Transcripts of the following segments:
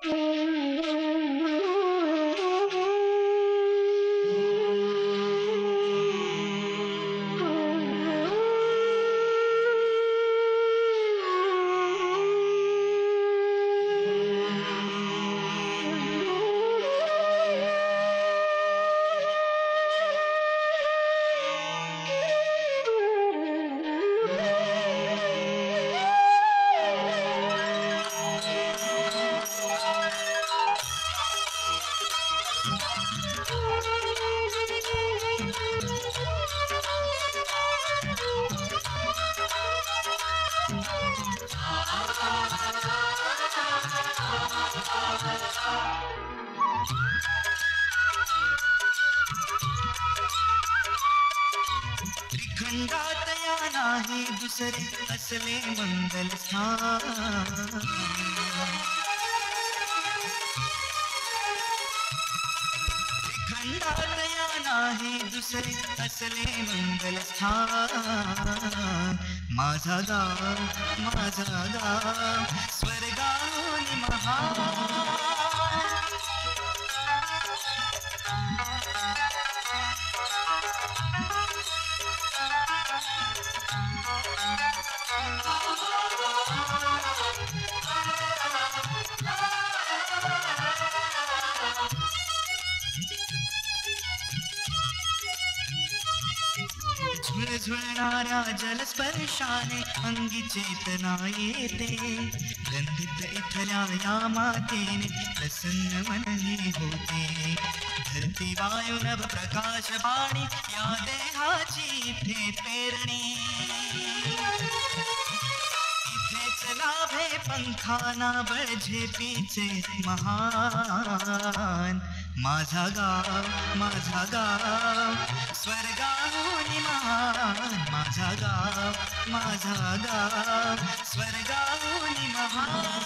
त्रिखंडातया नाही दुसरे असले मंगल स्थान त्रिखंडातया नाही दुसरे असले मंगल स्थान माझा गाव स्वर्गाहून महान झुळझुळणाऱ्या जलस्पर्शाने अंगी चेतना येते गंधित इथल्या या मातेने प्रसन्न मनही होते धरती वायू नभ प्रकाश वाणी या देहाची इथे पेरणी इथेच लाभे पंखाना बळ झेपीचे महान माझा गाव स्वर्गाहून महान माझा गाव स्वर्गाहून महान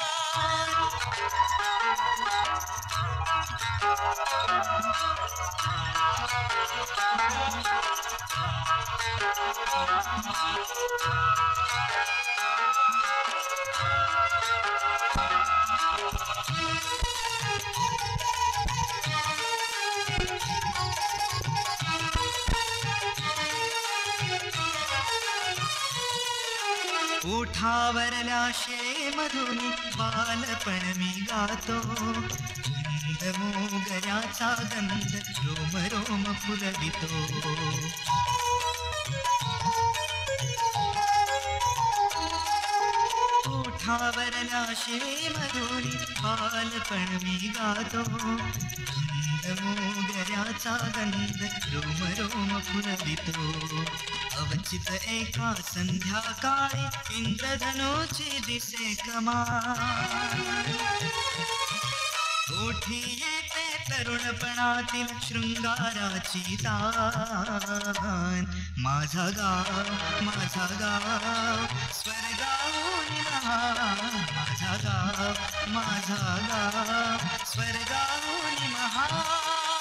ओठावरल्या शेमधुनी बालपण मी गातो गंध मोगऱ्याचा गंध रोम रोम फुलवितो ओठावरल्या शेमधुनी बालपण मी गातो गंध मोगऱ्याचा गंध रोम रोम फुलवितो अवचित एका संध्याकाळी इंद्रधनुची दिसे कमान ओठी येते तरुणपणातील शृंगाराची तान माझा गाव स्वर्गाहून महान माझा गाव स्वर्गाहून महान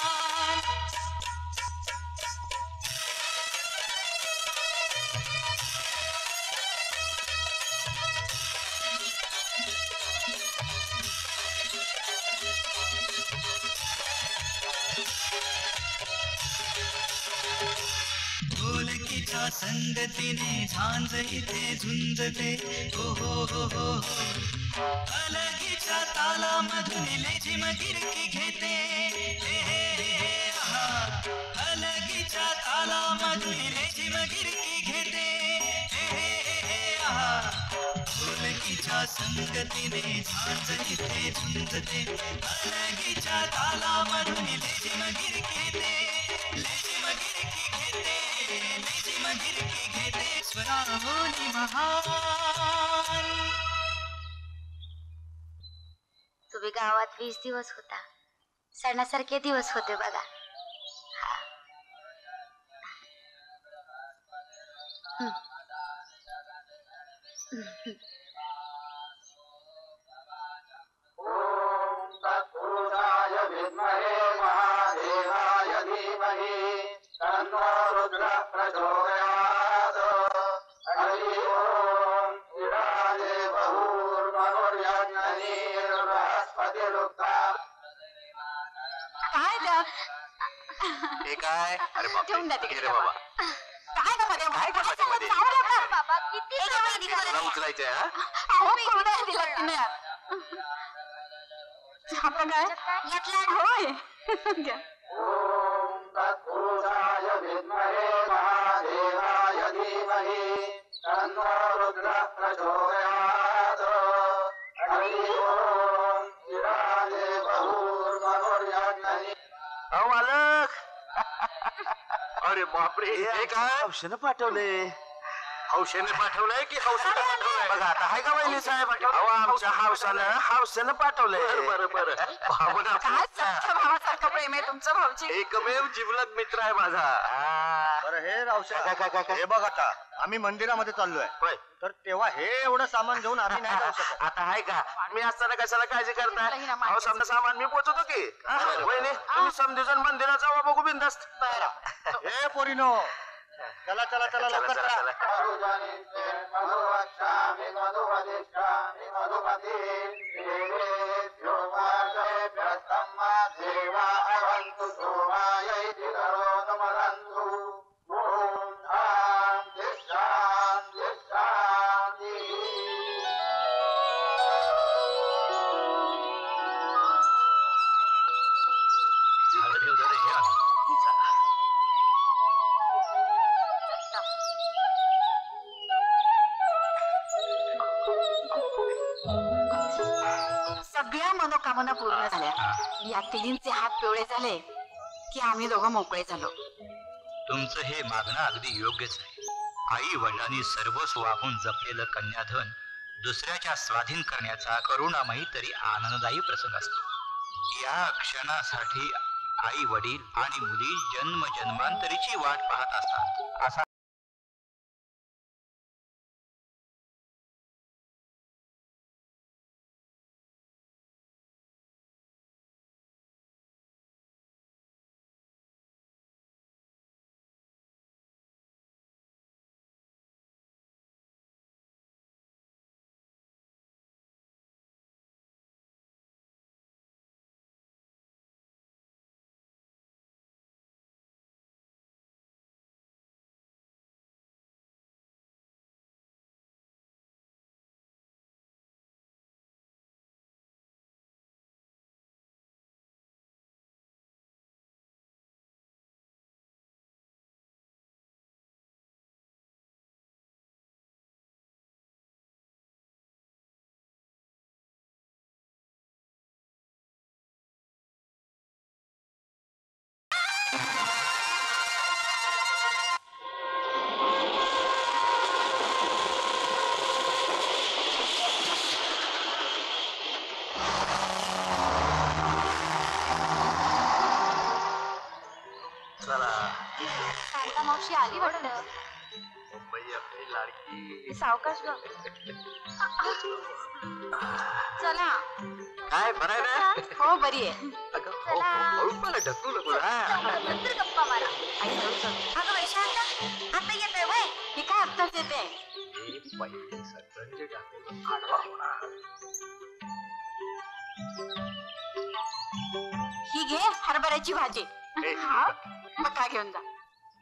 ढोलकीच्या संगतीने झांज इथे झुंजते हो हो हो हो अलगीच्या तालामधून लेझिम गिरकी घेते अलगीच्या तालामधून लेझिम गिरकी घेते ढोलकीच्या संगतीने झांज इथे झुंजते अलगीच्या तालामधून लेझिम गिरकी घेते स्वराहून महान तुम्ही गावात 20 दिवस होता सणासारखे दिवस होते बघा हे काय? अरे बाप ठेवून द्या तिकडे रे बाबा. काय का मध्ये काय का मध्ये? बाबा किती मला उचलायचंय हा? अहो कोरड्या दिला तिने आपलं काय यातला होय घ्या. अहो मालक. अरे बापरे हे काय? हौशेनं पाठवले. हौशेने पाठवलंय की हौशेनं पाठवलंय? बघा आता हाय का वहिनी साहेब? अहो आमच्या हौशेनं पाठवलंय. बरं बरं काय सख्या भावासारखं प्रेम आहे तुमचं भाऊजी. एकमेव जिवलग मित्र आहे माझा. बरं हे रावशे काय हे बघ आता आम्ही मंदिरामध्ये चाललोय होय. तर तेव्हा हे एवढं सामान घेऊन आम्ही नाही जाऊ शकत. आता आहे का मी असताना कशाला काळजी करताय? अहो समजा सामान मी पोचवतो की. वहिनी तुम्ही समजून मंदिरात जावा बघू बिंदास्त. हे पोरीनो चला चला चला लवकर चला. सगळ्या मनोकामना पूर्ण झाल्या. या तिघींचे हात पिवळे झाले की आम्ही दोघं मोकळे झालो. तुमचं हे मागणं अगदी योग्यच आहे. आई वडिलांनी सर्वस्व वाहून जपलेलं कन्याधन दुसऱ्याच्या स्वाधीन करण्याचा करुणामयी तरी आनंददायी प्रसंग असतो. या क्षणासाठी आई वडील आणि मुली जन्म जन्मांतरीची वाट पाहत असतात. असा शांता मावशी आली वाटतं. मुंबई आपली लाडकी. सावकाश ग. चला. काय बरं आहे ना? हो बरी आहे. अगं हळू मला ढकलू नको. नंतर गप्पा मारा. अगं वैशांत आता येतोय वय. हे काय आत्ताच येते. ही घे हरभऱ्याची भाजी. मग काय घेऊन जा.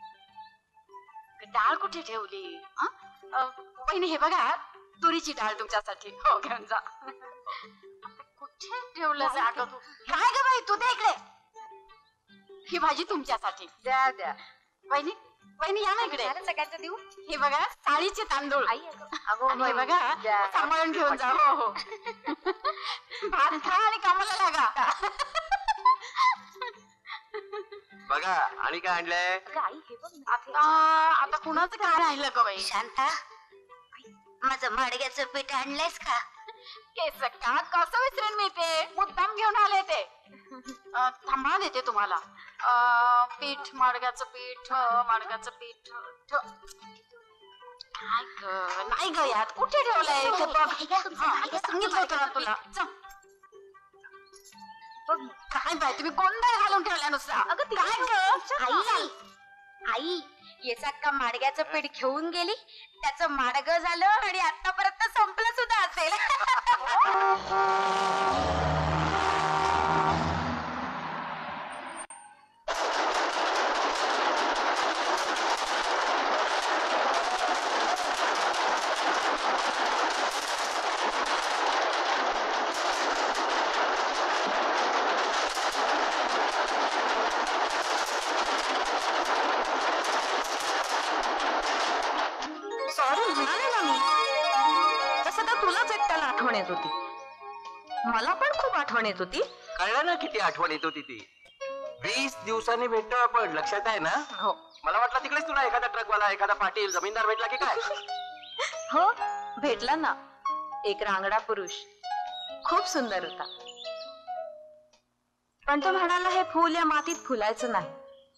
डाळ कुठे ठेवली? वहिनी हे बघा तुरीची डाळ तुमच्यासाठी. हो घेऊन जा. कुठे ठेवलं जाग तू? काय ग बाई तू दे इकडे. ही भाजी तुमच्यासाठी. द्या द्या. वहिनी वहिनी या ना इकडे. सगळ्यांचं देऊ. हे बघा साळीचे तांदूळ. हे बघा सांभाळून घेऊन जा. हो हो. भात खा आणि कामाला लागा. बघा आणि काय आणलंय? आता आता कुणाचं काय राहिलं ग बाई? शांता माझं माडग्याचं पीठ आणलंयस का? केस का कसं विसरेन मी ते. मुद्दाम घेऊन आले ते. थांबा देते तुम्हाला. पीठ माडग्याचं पीठ माडग्याचं पीठ. काय ग नाही ग यात कुठे ठेवलंय ते बघ. सांगितलं होतं ना तुला. काय बाय तुम्ही गोंधळ घालून ठेवला नुसता. अगं काय ग आई आई याचा का माडग्याचं पीठ घेऊन गेली, त्याचं माडगं झालं आणि आतापर्यंत संपलं सुद्धा असेल. पण खूप आठवण येत होती. कळलं ना किती आठवण येत होती ती. 20 दिवसांनी भेटतो आपण, लक्षात आहे ना? हो मला वाटलं तिकडेच तुला एखादा ट्रकवाला, एखादा पाटील, जमीनदार भेटला की काय. हो भेटला ना, एक रांगडा पुरुष, खूप सुंदर होता. पण तो म्हणाला हे फूल या मातीत फुलायचं नाही.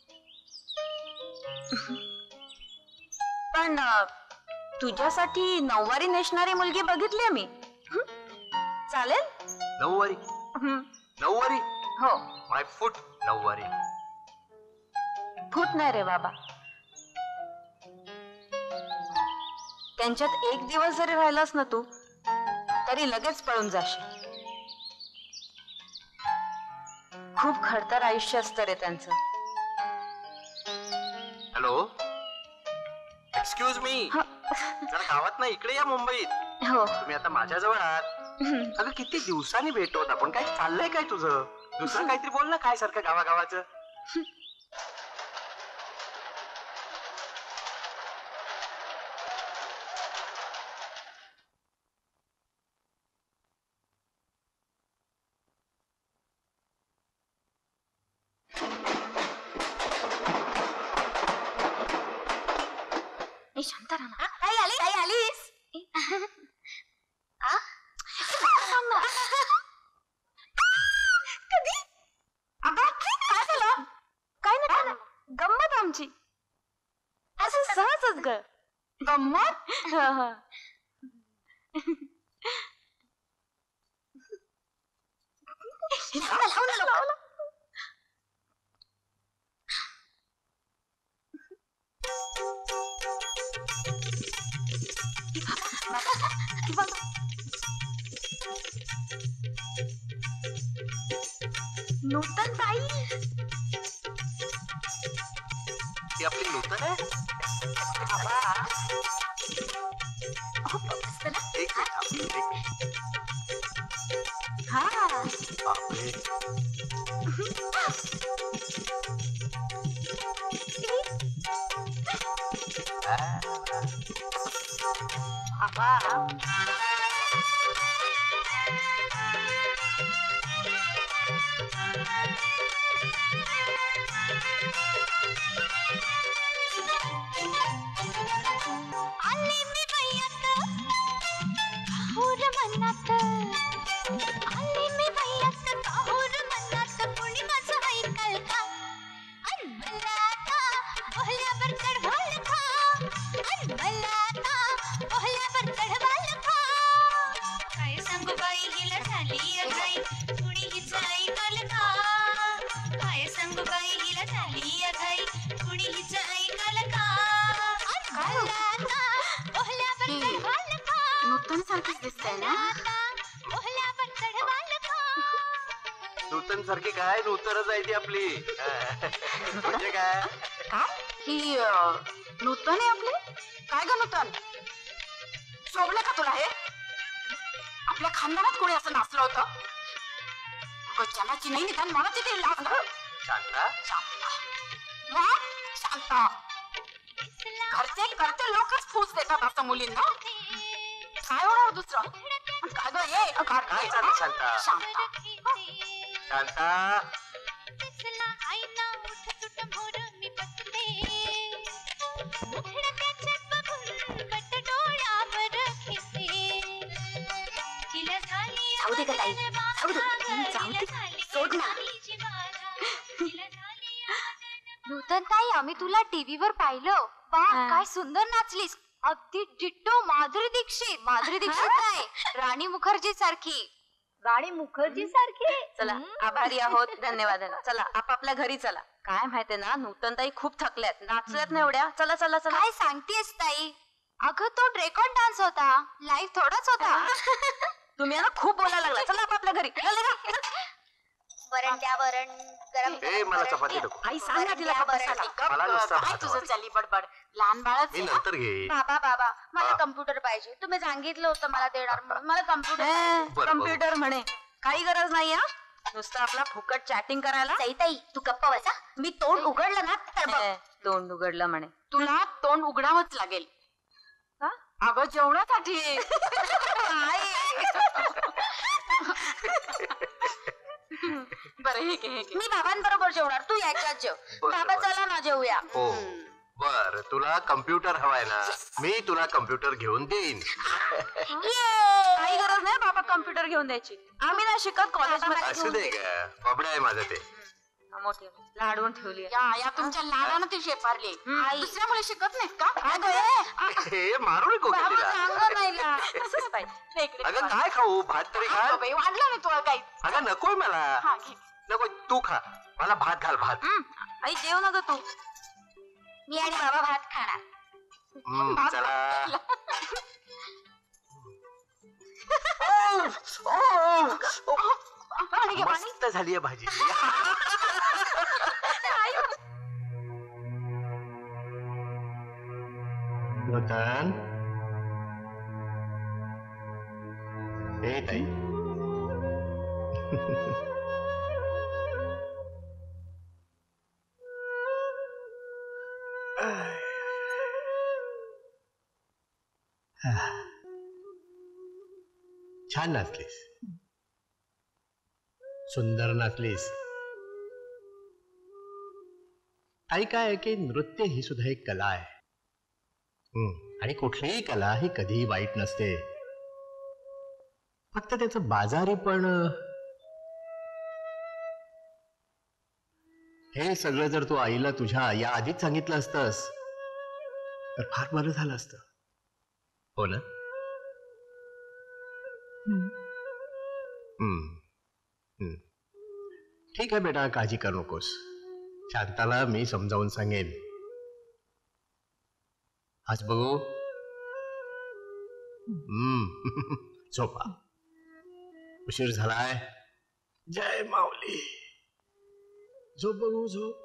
पण तुझ्यासाठी नऊवारी नेसणारी मुलगी बघितली मी. चालेल? नऊवारी? नऊवारी? हो. माय फूट नऊवारी. फूट नाही रे बाबा, त्यांच्यात एक दिवस जरी राहिलास ना तू, तरी लगेच पळून जाशील. खूप खडतर आयुष्य असतं रे त्यांचं. हॅलो, एक्सक्यूज मी, जरा गावात ना इकडे या मुंबईत. हो. तुम्ही आता माझ्याजवळ आहात. अगं किती दिवसांनी भेटतो आपण, काय चाललंय काय तुझं? दुसरं काहीतरी बोल ना, काय सारखं गावागावाचं. शांत राहा ना. आई आलीस? कधी? काय झालं? काय नाही, गंमत आमची. असं सहजच ग गंमत. नूतन बाई, ती आपली नूतन आहे. एक मिनिट, एक मिनिट. हा बापरे. नूतन सारखंच दिसतंय ना. नूतन सारखी काय, नूतनच आहे ती आपली. म्हणजे काय? ही नूतन आहे आपली. काय ग नूतन, शोभलं का तुला हे? आपल्या खानदानात कोणी असं नाचलं होतं? जनाची नाही निदान मला तिथे शांता, शांता. घरचे करते लोकच फूस देतात असं मुलींना. काय होणार दुसरं? काय ग ये काय चाललं शांता? शांता शांता, जाऊ दे ग ताई, जाऊ दे, सोड ना. नूतन ताई, आम्ही तुला टीव्हीवर पाहिलं. वा, काय सुंदर नाचलीस. अगदी डिट्टो माधुरी दीक्षित. माधुरी दीक्षित नाही, राणी मुखर्जी सारखी. राणी मुखर्जी सारखी. चला, आभारी आहोत, धन्यवाद. चला आपापल्या घरी चला. काय माहितीये ना, नूतनताई खूप थकल्यात, नाचल्यात ना एवढ्या. चला चला चला. काय सांगतेस ताई? अगं तो रेकॉर्ड डान्स होता, लाईव्ह थोडाच होता. तुम्ही ना खूप बोलायला लागला. चला आपापल्या घरी. वरण द्या, वरण गरम. ए मला चपाती नको. आई सांग ना तिला गप्प बसायला. मला नुसतं काय भात तुझं हवं. चालली बडबड? लहान बाळच मी आहे ना? नंतर घे. बाबा मला हा. कम्प्युटर पाहिजे. तुम्ही सांगितलं होतं मला देणार म्हणून. मला कम्प्युटर बरं, कम्प्युटर म्हणे, काही गरज नाही. नुसतं आपला फुकट चॅटिंग करायला. ताई तू गप्प बसा. मी तोंड उघडलं ना तर बघ. तोंड उघडलं म्हणे. तुला तोंड उघडावंच लागेल. अगं जेवणासाठी. बरं हे घे हे घे. मी बाबांबरोबर जेवणार, तू याच्यात जेव. बरं, बाबा बरं. चला ना जेवूया. हो बर, तुला कम्प्युटर हवाय ना, मी तुला कम्प्युटर घेऊन देईन. काही गरज नाही बाबा कम्प्युटर घेऊन द्यायची. आम्ही नाही शिकत कॉलेजमध्ये. असू दे का, बाबडा आहे माझं ते. मोठी लाडवून ठेवली आहे. या तुमच्या लाडानं ती शेपारली. आई. दुसऱ्या मुली शिकत नाहीत का? काय गं हे? हे मारू नको का बाबा तिला. सांग नाही ना. तसंच पाहिजे. दे इकडे. अगं काय खाऊ, भात तरी खा. बाई, वाढलं नाही तुला काही. अगं नकोय मला. हा घे. नको, तू खा, मला भात घाल, भात. आई जेव ना ग तू. मी आणि बाबा भात खाणार. चला. पाणी घे, पाणी. मस्त झाली आहे भाजी. नूतन, ए ताई. छान नाचलीस, सुंदर नाचलीस. आई काय आहे की नृत्य ही सुद्धा एक कला आहे. आणि कुठलीही कला ही कधीही वाईट नसते, फक्त त्याचं बाजारी पण. हे सगळं जर तू आईला तुझ्या या आधीच सांगितलं असतंस तर फार बरं झालं असतं, हो ना? ठीक आहे बेटा, काळजी करू नकोस. शांताला मी समजावून सांगेन. आज बघू. झोपा, उशीर झालाय. जय माऊली. झोप बघू, झोप.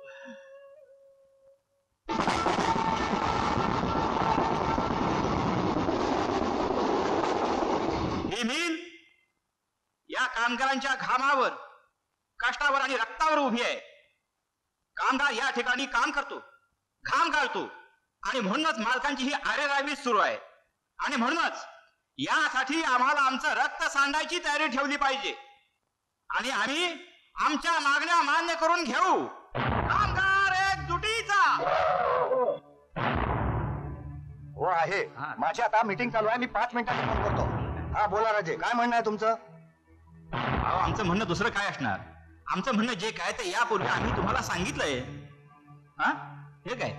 ही मिल या कामगारांच्या घामावर, कष्टावर आणि रक्तावर उभी आहे. कामगार या ठिकाणी काम करतो, घाम गाळतो, आणि म्हणूनच मालकांची ही आरेरावी सुरू आहे. आणि म्हणूनच यासाठी आम्हाला आमचं रक्त सांडायची तयारी ठेवली पाहिजे. आणि आम्ही आमच्या मागण्या मान्य करून घेऊ. कामगार एकजुटीचा. हो आहे. माझी आता मीटिंग चालू आहे, मी 5 मिनिटांनी फोन करतो. हा बोला राजे, काय म्हणणं आहे तुमचं? अहो, आमचं म्हणणं दुसरं काय असणार. आमचं म्हणणं जे काय ते यापूर्वी आम्ही तुम्हाला सांगितलंय. हा हे काय,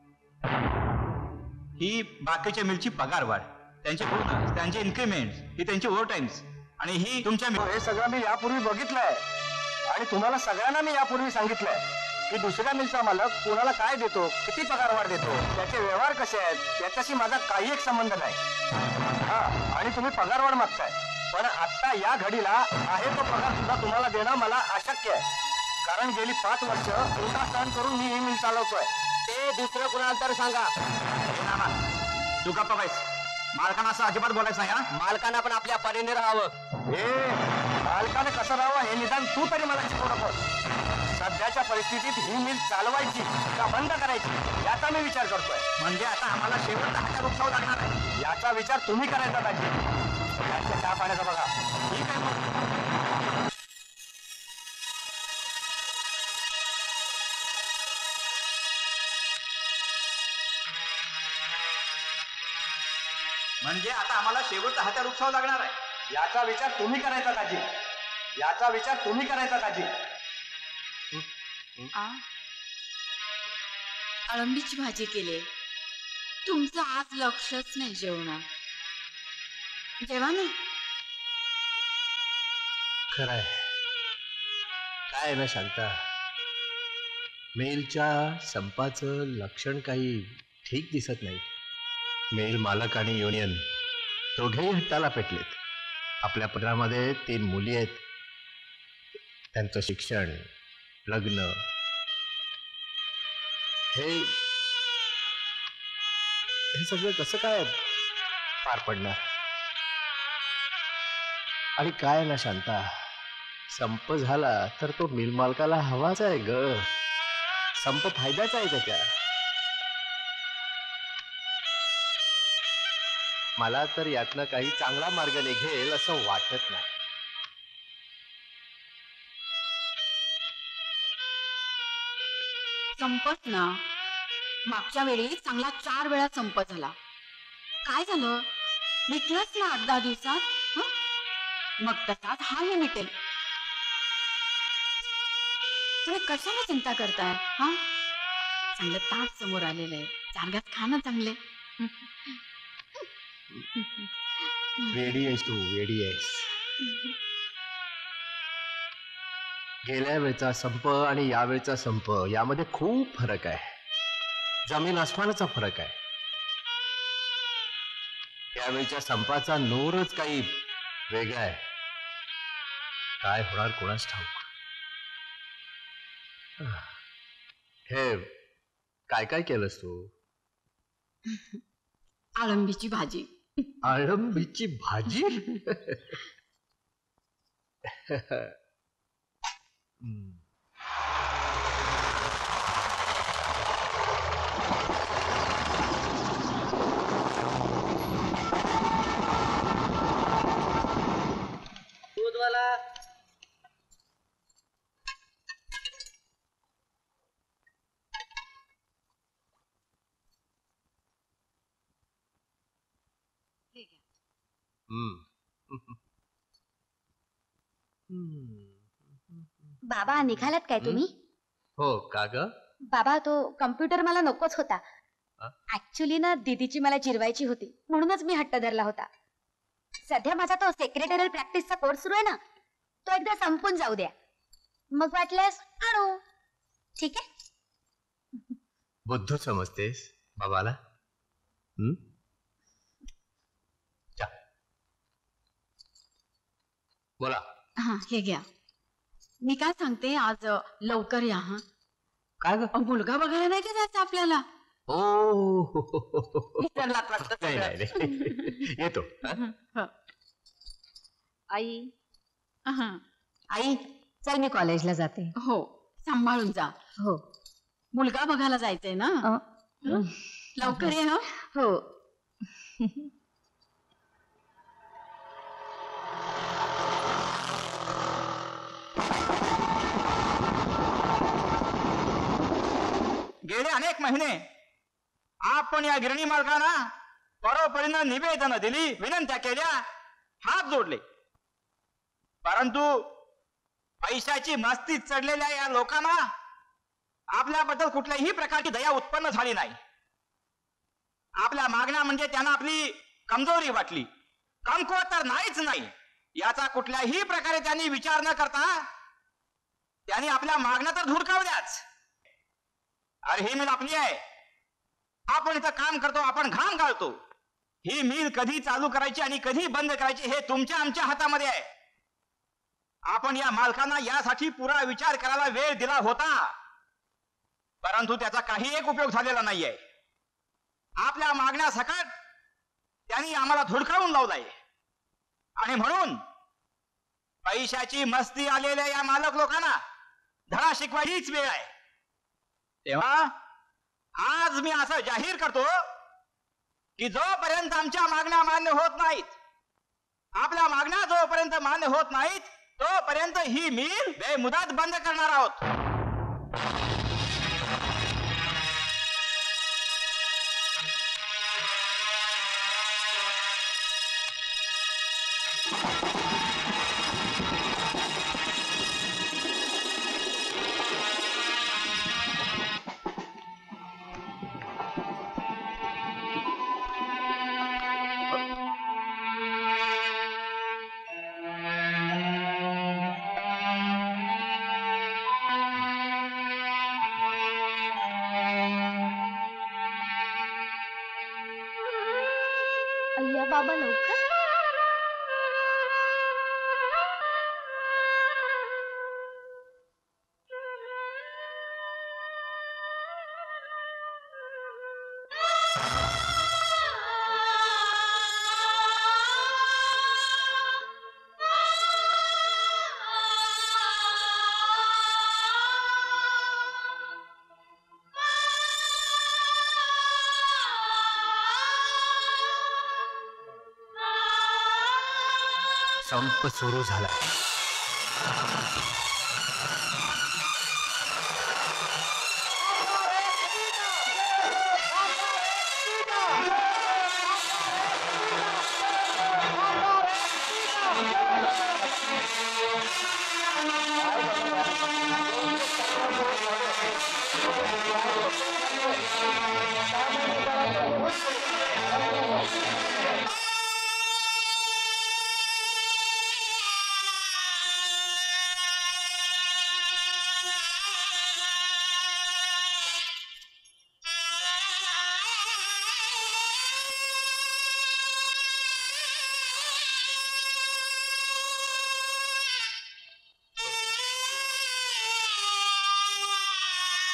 ही बाकीच्या मिलची पगार वाढ, त्यांचे बोनस, त्यांचे इन्क्रीमेंट, ही त्यांची ओव्हर टाइम्स, आणि ही तुमच्या हे सगळं मी यापूर्वी बघितलंय आणि तुम्हाला सगळ्यांना मी यापूर्वी सांगितलंय की दुसऱ्या मिलचा मालक कोणाला काय देतो, किती पगार वाढ देतो, त्याचे व्यवहार कसे आहेत याच्याशी माझा काही एक संबंध नाही. हा, आणि तुम्ही पगार वाढ मागताय, पण आता या घडीला आहे तो पगार सुद्धा तुम्हाला देणं मला अशक्य आहे. कारण गेली 5 वर्ष उलटा सहन करून मी ही मिल चालवतोय. ते दुसरं कुणाला तर सांगा. तू गप्पा पाहिजे. मालकांना असं अजिबात बोलायचं नाही. हा, मालकांना पण आपल्या परीने राहावं. मालकाने कसं राहावं हे निदान तू तरी मला शिकवू नकोस. सध्याच्या परिस्थितीत ही मिल चालवायची का बंद करायची याचा मी विचार करतोय. म्हणजे आता आम्हाला शेवटचा हातात उपसावं लागणार आहे. याचा विचार तुम्ही करायचा दाजी. याच्या चहा पाण्याचा बघा. ठीक आहे मग. म्हणजे आता आम्हाला शेवटचा हातात उपसावं लागणार आहे. याचा विचार तुम्ही करायचा दाजी. याचा विचार तुम्ही करायचा दाजी. अळंबीची भाजी केली. तुमचं आज लक्षच नाही जेवणात. जेवा ना. खरंय, काय ना शांता, मेलच्या संपाचं लक्षण काही ठीक दिसत नाही. मेल मालक आणि युनियन दोघेही हट्टाला पेटलेत. आपल्या पत्रामध्ये 3 मुली आहेत, त्यांचं शिक्षण, लग्न, हे सगळं कसं काय पार पडणार. आणि काय ना शांता, संप झाला तर तो मिल मालकाला हवाच आहे ग. संप फायद्याचा आहे त्याच्या. मला तर यातनं काही चांगला मार्ग निघेल असं वाटत नाही. संपत ना. मागच्या वेळी चांगला 4 वेळा संप झाला. काय झालं? मिटलंच ना 8-10 दिवसात. हं? मग तसाच हाही मिटेल. तुम्ही कशाला चिंता करताय? हा, चांगलं ताट समोर आलेलं आहे. चांगल्यात खा ना चांगले. वेडी आहेस तू, वेडी आहेस. गेल्या वेळचा संप आणि यावेळचा संप यामध्ये खूप फरक आहे. जमीन आसमानाचा फरक आहे. यावेळच्या संपाचा नूरच काही वेगळा आहे. काय होणार कोणाच ठाऊक. हे काय काय केलंस तू? आळंबीची भाजी. अळंबीची भाजी? दूधवाला. बाबा निघालात काय तुम्ही? हो का ग? बाबा तो कम्प्युटर मला नकोच होता. अ? ऍक्च्युली ना दीदीची मला जिरवायची होती म्हणूनच मी हट्ट धरला होता. सध्या माझा तो सेक्रेटरियल प्रॅक्टिसचा कोर्स सुरू आहे ना, तो एकदा संपून जाऊ द्या, मग वाटल्यास आणू. ठीक आहे? बुद्धू समजतेस बाबाला? जा. बोला. हा, हे घ्या. मी काय सांगते, आज लवकर या. हा, काय ग? मुलगा बघायला नाही का जायचं आपल्याला? विसरलात वाटतं नाही सगळं. नाही येतो. हं. आई हा. आई चल मी कॉलेजला जाते. हो, सांभाळून जा. हो. मुलगा बघायला जायचंय ना. लवकर ये. हा. हो. गेले अनेक महिने आपण या गिरणी मालकांना परोपरीनं निवेदन दिली, विनंत्या केल्या, हात जोडले, परंतु पैशाची मस्ती चढलेल्या या लोकांना आपल्याबद्दल कुठल्याही प्रकारची दया उत्पन्न झाली नाही. आपल्या मागण्या म्हणजे त्यांना आपली कमजोरी वाटली. कमकुवत तर नाहीच नाही याचा कुठल्याही प्रकारे त्यांनी विचार न करता त्यांनी आपल्या मागण्या तर धुडकावल्याच. अरे ही मिल आपली आहे, आपण इथं काम करतो, आपण घाम घालतो. ही मिल कधी चालू करायची आणि कधी बंद करायची हे तुमच्या आमच्या हातामध्ये आहे. आपण या मालकांना यासाठी पुरा विचार करायला वेळ दिला होता, परंतु त्याचा काही एक उपयोग झालेला नाहीये. आपल्या मागण्या सकट त्यांनी आम्हाला धुडकावून लावलाय आणि म्हणून पैशाची मस्ती आलेल्या या मालक लोकांना धडा शिकवायचीच वेळ आहे. तेव्हा आज मी असं जाहीर करतो की जोपर्यंत आमच्या मागण्या मान्य होत नाहीत, आपल्या मागण्या जोपर्यंत मान्य होत नाहीत, तोपर्यंत ही मिल बेमुदत बंद करणार आहोत. अय्या बाबा लवकर. संप सुरू झाला.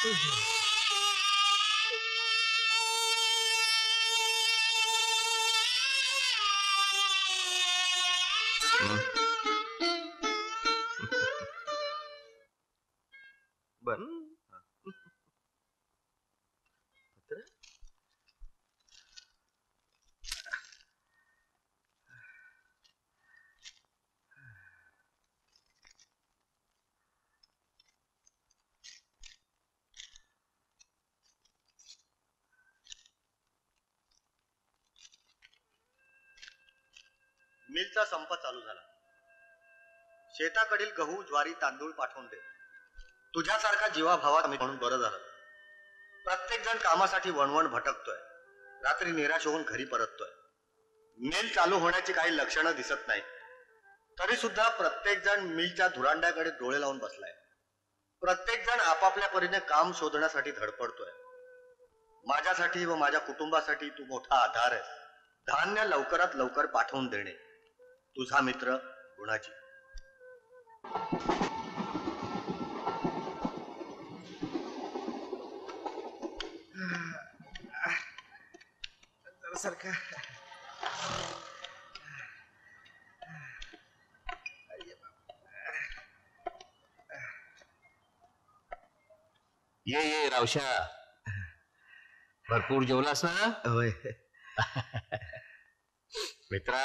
बर मिलचा संप चालू झाला. शेताकडील गहू ज्वारी तांदूळ पाठवून दे. तुझ्यासारखा जीवाभावात म्हणून बरं झालं. प्रत्येक जण कामासाठी वणवण भटकतोय. रात्री निराश होऊन घरी परततोय. मिल चालू होण्याची काही लक्षणं दिसत नाही. तरी सुद्धा प्रत्येक जण मिलच्या धुरांड्याकडे डोळे लावून बसलाय. प्रत्येक जण आपापल्या परीने काम शोधण्यासाठी धडपडतोय. माझ्यासाठी व माझ्या कुटुंबासाठी तू मोठा आधार आहेस. धान्य लवकरात लवकर पाठवून देणे. तुझा मित्र गुणाजी. सारखा ये रावशा, भरपूर जेवलास ना? होय. मित्रा,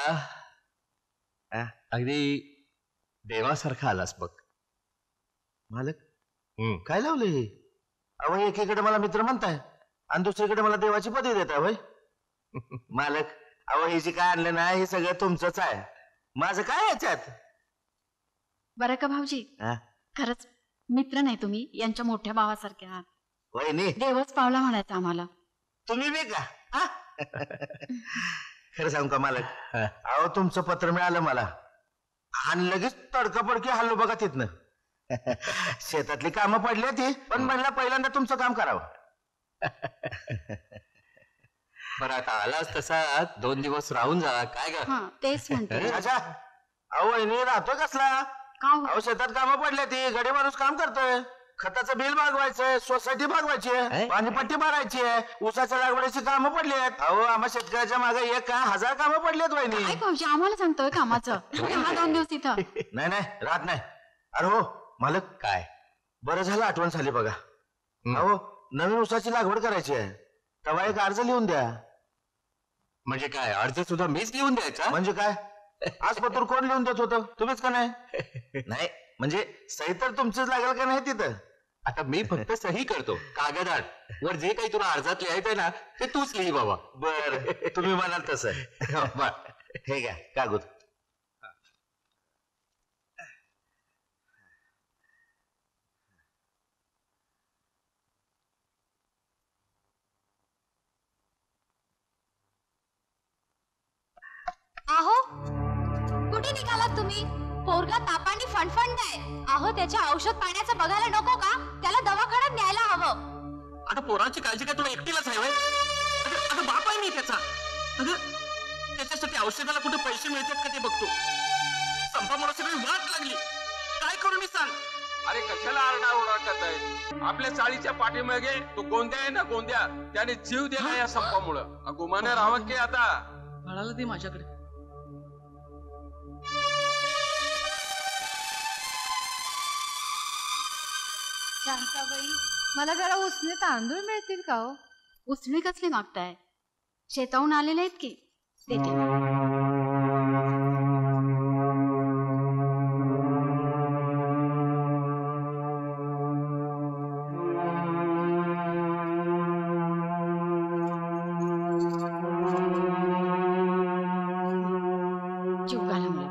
अगदी देवासारखा आलास बघ. मालक काय लावले हे? अहो एकीकडे मला मित्र म्हणताय आणि दुसरीकडे मला देवाची पदवी देताय होय. मालक अहो हे जे काय आणलं ना हे सगळं तुमचंच आहे. माझं काय याच्यात? बरं का भाऊजी, हा? खरंच मित्र नाही तुम्ही, यांच्या मोठ्या भावासारखे आहात. वहिनी देवच पावला म्हणायचं आम्हाला. तुम्ही बी का? हा? खरं सांगू का मालक, अहो तुमचं पत्र मिळालं मला आणि लगेच तडकापडकी हल्लो बघा तिथनं. शेतातली कामं पडली ती, पण म्हणलं पहिल्यांदा तुमचं काम करावं. बरं आता आलास तसा 2 दिवस राहून जा. काय ग? हा तेच म्हणतो. अच्छा, अहो वहिनी राहतोय कसला? का हो? अहो शेतात कामं पडल्या ती, गडी माणूस काम करतोय. खताचं बिल भागवायचंय, सोसायटी भागवायची आहे, पाणीपट्टी भरायची आहे, ऊसाच्या लागवडीची कामं पडली आहेत. अहो आम्हा शेतकऱ्याच्या मागे 1000 कामं पडलीत वहिनी. काय भाऊजी आम्हाला सांगतोय कामाचं? हा 2 दिवस इथं. नाही राहत नाही. अरे हो मालक, काय? बरं झालं आठवण झाली बघा. अहो नवीन ऊसाची लागवड करायची आहे, तेव्हा एक अर्ज लिहून द्या. म्हणजे काय, अर्ज सुद्धा मीच लिहून द्यायचा? म्हणजे काय, आज पत्र कोण लिहून देत होतं? तुम्हीच का नाही? नाही म्हणजे सही तर तुमचीच लागेल का नाही तिथं? आता मी फक्त सही करतो, कागदार. वर जे काही तुला अर्जात लिहायचंय ना ते तूच लिही बाबा. बर तुम्ही म्हणाल तसं. हे घ्या कागद. आहो कुठे निघालात तुम्ही? पोरगा तापांनी फणफणताय. अहो त्याच्या औषध पाण्याचं बघायला नको का? त्याला दवाखान्यात न्यायला हवं. आता पोराची काळजी काय तुला एकटीलाच आहे व्हय? अगं बाप आहे मी त्याचा. अगं त्याच्यासाठी औषधाला कुठे पैसे मिळतात का ते बघतो. संपामुळे सगळी वाट लागली. काय करू मी सांग? अरे कशाला आरडाओरडा करताय? आपल्या चाळीच्या पाठीमागे तो गोंद्या आहे ना, गोंद्या, त्याने जीव दिला या संपामुळं. गुमाने राहावं की आता? बाळाला दे माझ्याकडे. शांताबाई, मला जरा उसने तांदूळ मिळतील का हो? उसने कसले मागताय? शेताहून आलेले आहेत की देते. जीवगाला मुळे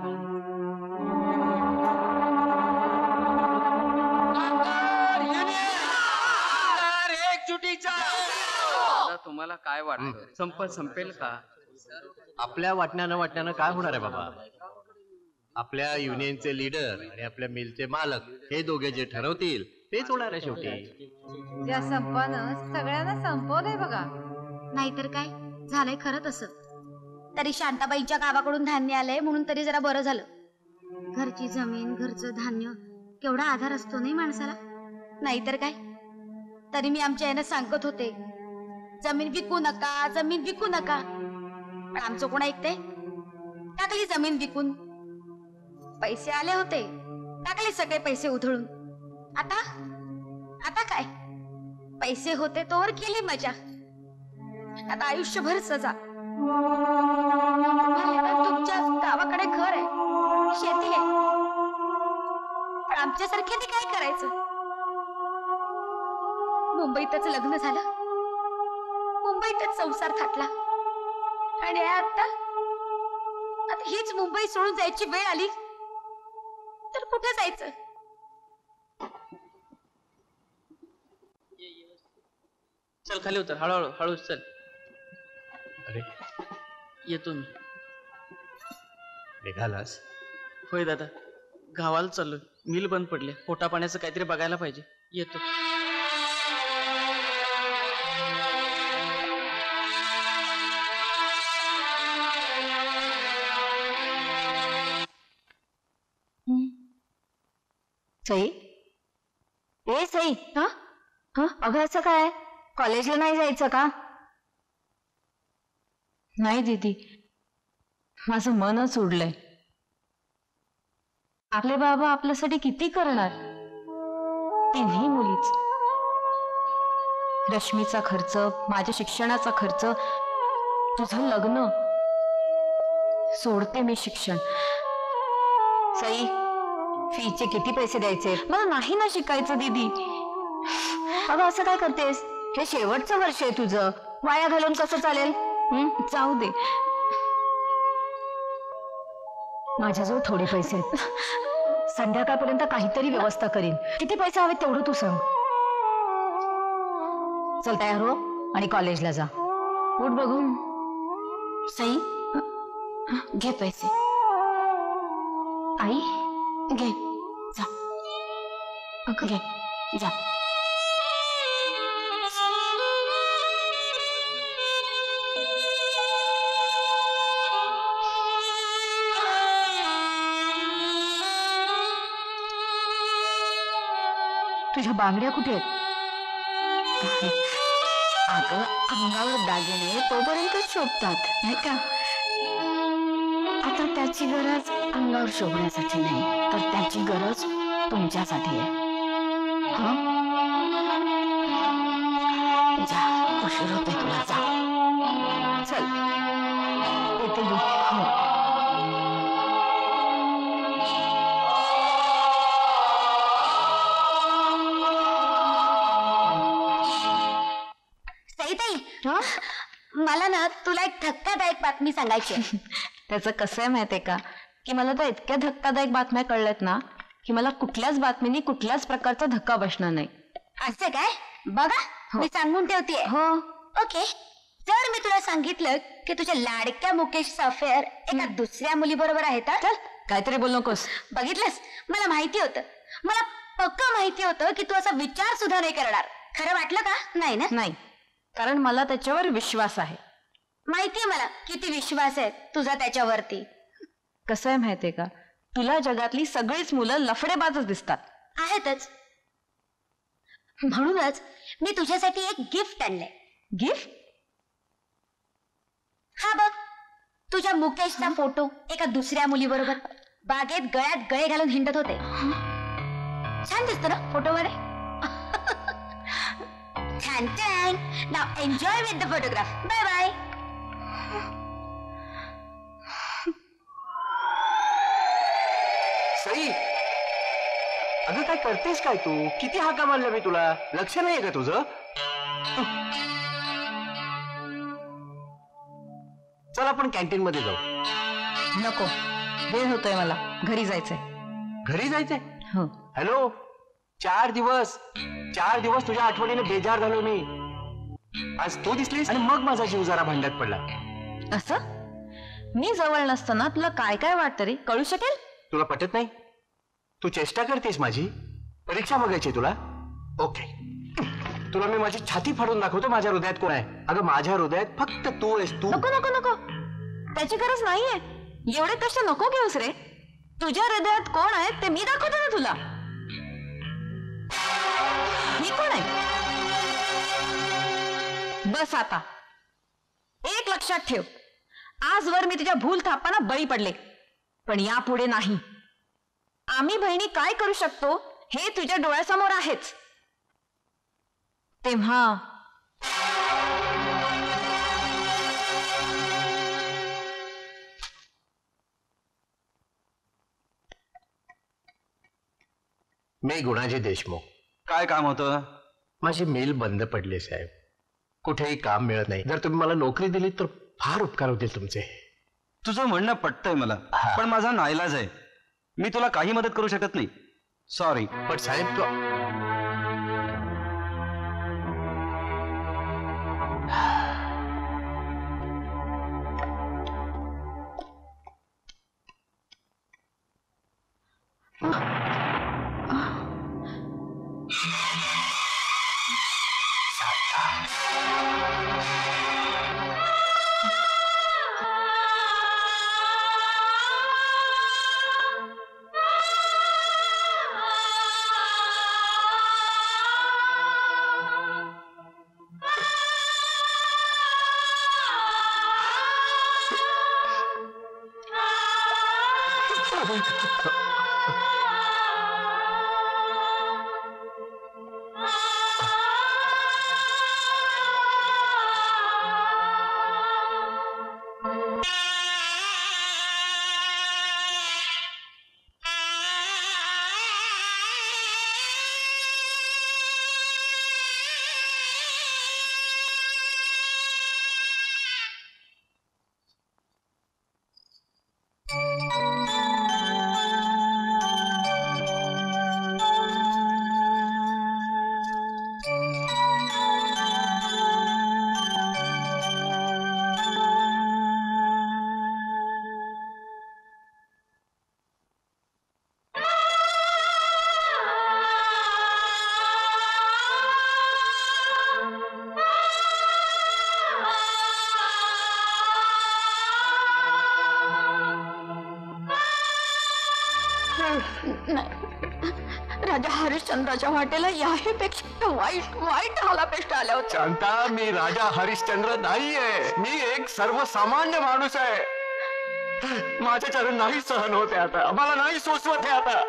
दादा, तुम्हाला काय वाटतं, संप संपेल का? आपल्या वाटण्यानं काय होणार आहे बाबा? आपल्या युनियनचे लीडर आणि आपल्या मिलचे मालक हे दोघे जे ठरवतील तेच होणार आहे शेवटी. या संपानं सगळ्यांना संपवलंय बघा. नाहीतर काय झालंय खरं तसं. तरी शांताबाईंच्या गावाकडून धान्य आलंय म्हणून तरी जरा बरं झालं. घरची जमीन, घरचं धान्य केवढा आधार असतो नाही माणसाला. नाहीतर काय तरी मी आमच्या यानं सांगत होते, जमीन विकू नका, जमीन विकू नका. पण आमचं कोण ऐकते? टाकली जमीन विकून. पैसे आले होते, टाकले सगळे पैसे उधळून. आता आता काय? पैसे होते तोवर केली मजा, आता आयुष्यभर सजा. तुमच्या गावाकडे घर आहे, शेती आहे, पण आमच्यासारख्याने काय करायचं? मुंबईतच लग्न झालं, मुंबईतच संसार थाटला, आणि आता हीच मुंबई सोडून जायची वेळ आली तर कुठे जायचं? चल खाली उतर, हळूहळू हळू चल. अरे येतो मी. निघालास? होय दादा, गावाला चाललोय. मिल बंद पडले, पोटा पाण्याचं काहीतरी बघायला पाहिजे. येतो. सई, ए सई, अगं असं काय, कॉलेजला नाही जायचं का? नाही दीदी, माझं मनच उडलंय. आपले बाबा आपल्यासाठी किती करणार, तिन्ही मुलीच. रश्मीचा खर्च, माझ्या शिक्षणाचा खर्च, तुझं लग्न. सोडते मी शिक्षण. सई, फीचे किती पैसे द्यायचे? मला नाही ना शिकायचं दीदी. अगं असं काय करतेस? हे शेवटचं वर्ष आहे तुझं, वाया घालून कसं चालेल? जाऊ दे, माझ्याजवळ थोडे पैसे आहेत, संध्याकाळपर्यंत काहीतरी व्यवस्था करीन. किती पैसे हवे तेवढं तू सांग. चल तयार हो आणि कॉलेजला जा. उठ बघू. सई, घे पैसे. आई, घे, जा. घे, जा. तुझ्या बांगड्या कुठे आहेत? अगं, अंगावर दागिने तोपर्यंत शोभतात नाही का? आता त्याची गरज अंगावर शोभण्यासाठी नाही, तर त्याची गरज तुमच्यासाठी आहे. जा, उशीर होते तुला. जा, चल. येते मी. हो. मला ना तुला एक धक्कादायक बातमी सांगायची आहे. त्याचं कसं आहे माहितीये का, की मला तर इतक्या धक्कादायक बातम्या कळल्यात ना, की मला कुठल्याच बातमीनी कुठल्याच प्रकारचा धक्का बसणार नाही. असं काय? बघा, मी सांगून ठेवतेय. हो. ओके. जर मी तुला सांगितलं की तुझ्या लाडक्या मुकेशचा अफेअर एका दुसऱ्या मुली बरोबर आहे, तर काहीतरी बोल नकोस. बघितलंस, मला माहिती होतं, मला पक्का माहिती होतं की तू असा विचार सुद्धा नाही करणार. खरं वाटलं का? नाही ना? नाही, कारण मला त्याच्यावर विश्वास आहे. माहितीये मला किती विश्वास आहे तुझा त्याच्यावरती. कसं आहे माहितीये का, तुला जगातली सगळीच मुलं लफडेबाजच दिसतात. आहेतच. म्हणूनच मी तुझ्यासाठी एक गिफ्ट आणलंय. गिफ्ट? हा बघ, तुझ्या मुकेशचा फोटो एका दुसऱ्या मुलीबरोबर बागेत गळ्यात गळे घालून हिंडत होते. छान दिसतो ना फोटोमध्ये? छान छान. Now enjoy with the photograph. Bye bye. Sai, अगं काय करतेस काय तू? किती हाका मारल्या मी तुला, लक्ष नाहीये का तुझं? चल आपण कॅन्टीन मध्ये जाऊ. नको, वेळ होतोय मला, घरी जायचंय. घरी जायचंय? हो. हॅलो, 4 दिवस तुझ्या आठवणीने बेजार झालो मी. आज तू दिसलीस आणि मग माझा जीव जरा भांड्यात पडला. असं? मी जवळ नसताना तुला काय काय वाटतं रे, कळू शकेल? तुला पटत नाही? तू चेष्टा करतेस माझी? परीक्षा बघायची तुला? ओके, तुला मी माझी छाती फाडून दाखवतो माझ्या हृदयात कोण आहे. अगं माझ्या हृदयात फक्त तू आहेस. तू. नको नको नको, त्याची गरज नाहीये. एवढे कष्ट नको घेऊस रे. तुझ्या हृदयात कोण आहे ते मी दाखवतो ना तुला. मी कोण आहे? बस आता. एक लक्षात ठेव, आजवर मी तुझ्या भूल थापांना बळी पडले, पण यापुढे नाही. आम्ही बहिणी काय करू शकतो हे तुझ्या डोळ्यासमोर आहेच. तेव्हा मी गुणाजी देशमुख. काय काम होतं? माझी मिल बंद पडली साहेब, कुठेही काम मिळत नाही. जर तुम्ही मला नोकरी दिली तर फार उपकार होतील तुमचे. तुझं म्हणणं पटतंय मला, पण माझा नाईलाज आहे. मी तुला काही मदत करू शकत नाही. सॉरी. पण साहेब तो राजा हरिश्चंद्राच्या वाटेला याहीपेक्षा वाईट वाईट हालापेष्ट आल्या होत्या. शांता, मी राजा हरिश्चंद्र नाहीये. मी एक सर्वसामान्य माणूस आहे. माझे चरण नाही सहन होते आता, मला नाही सोसवत आहे आता.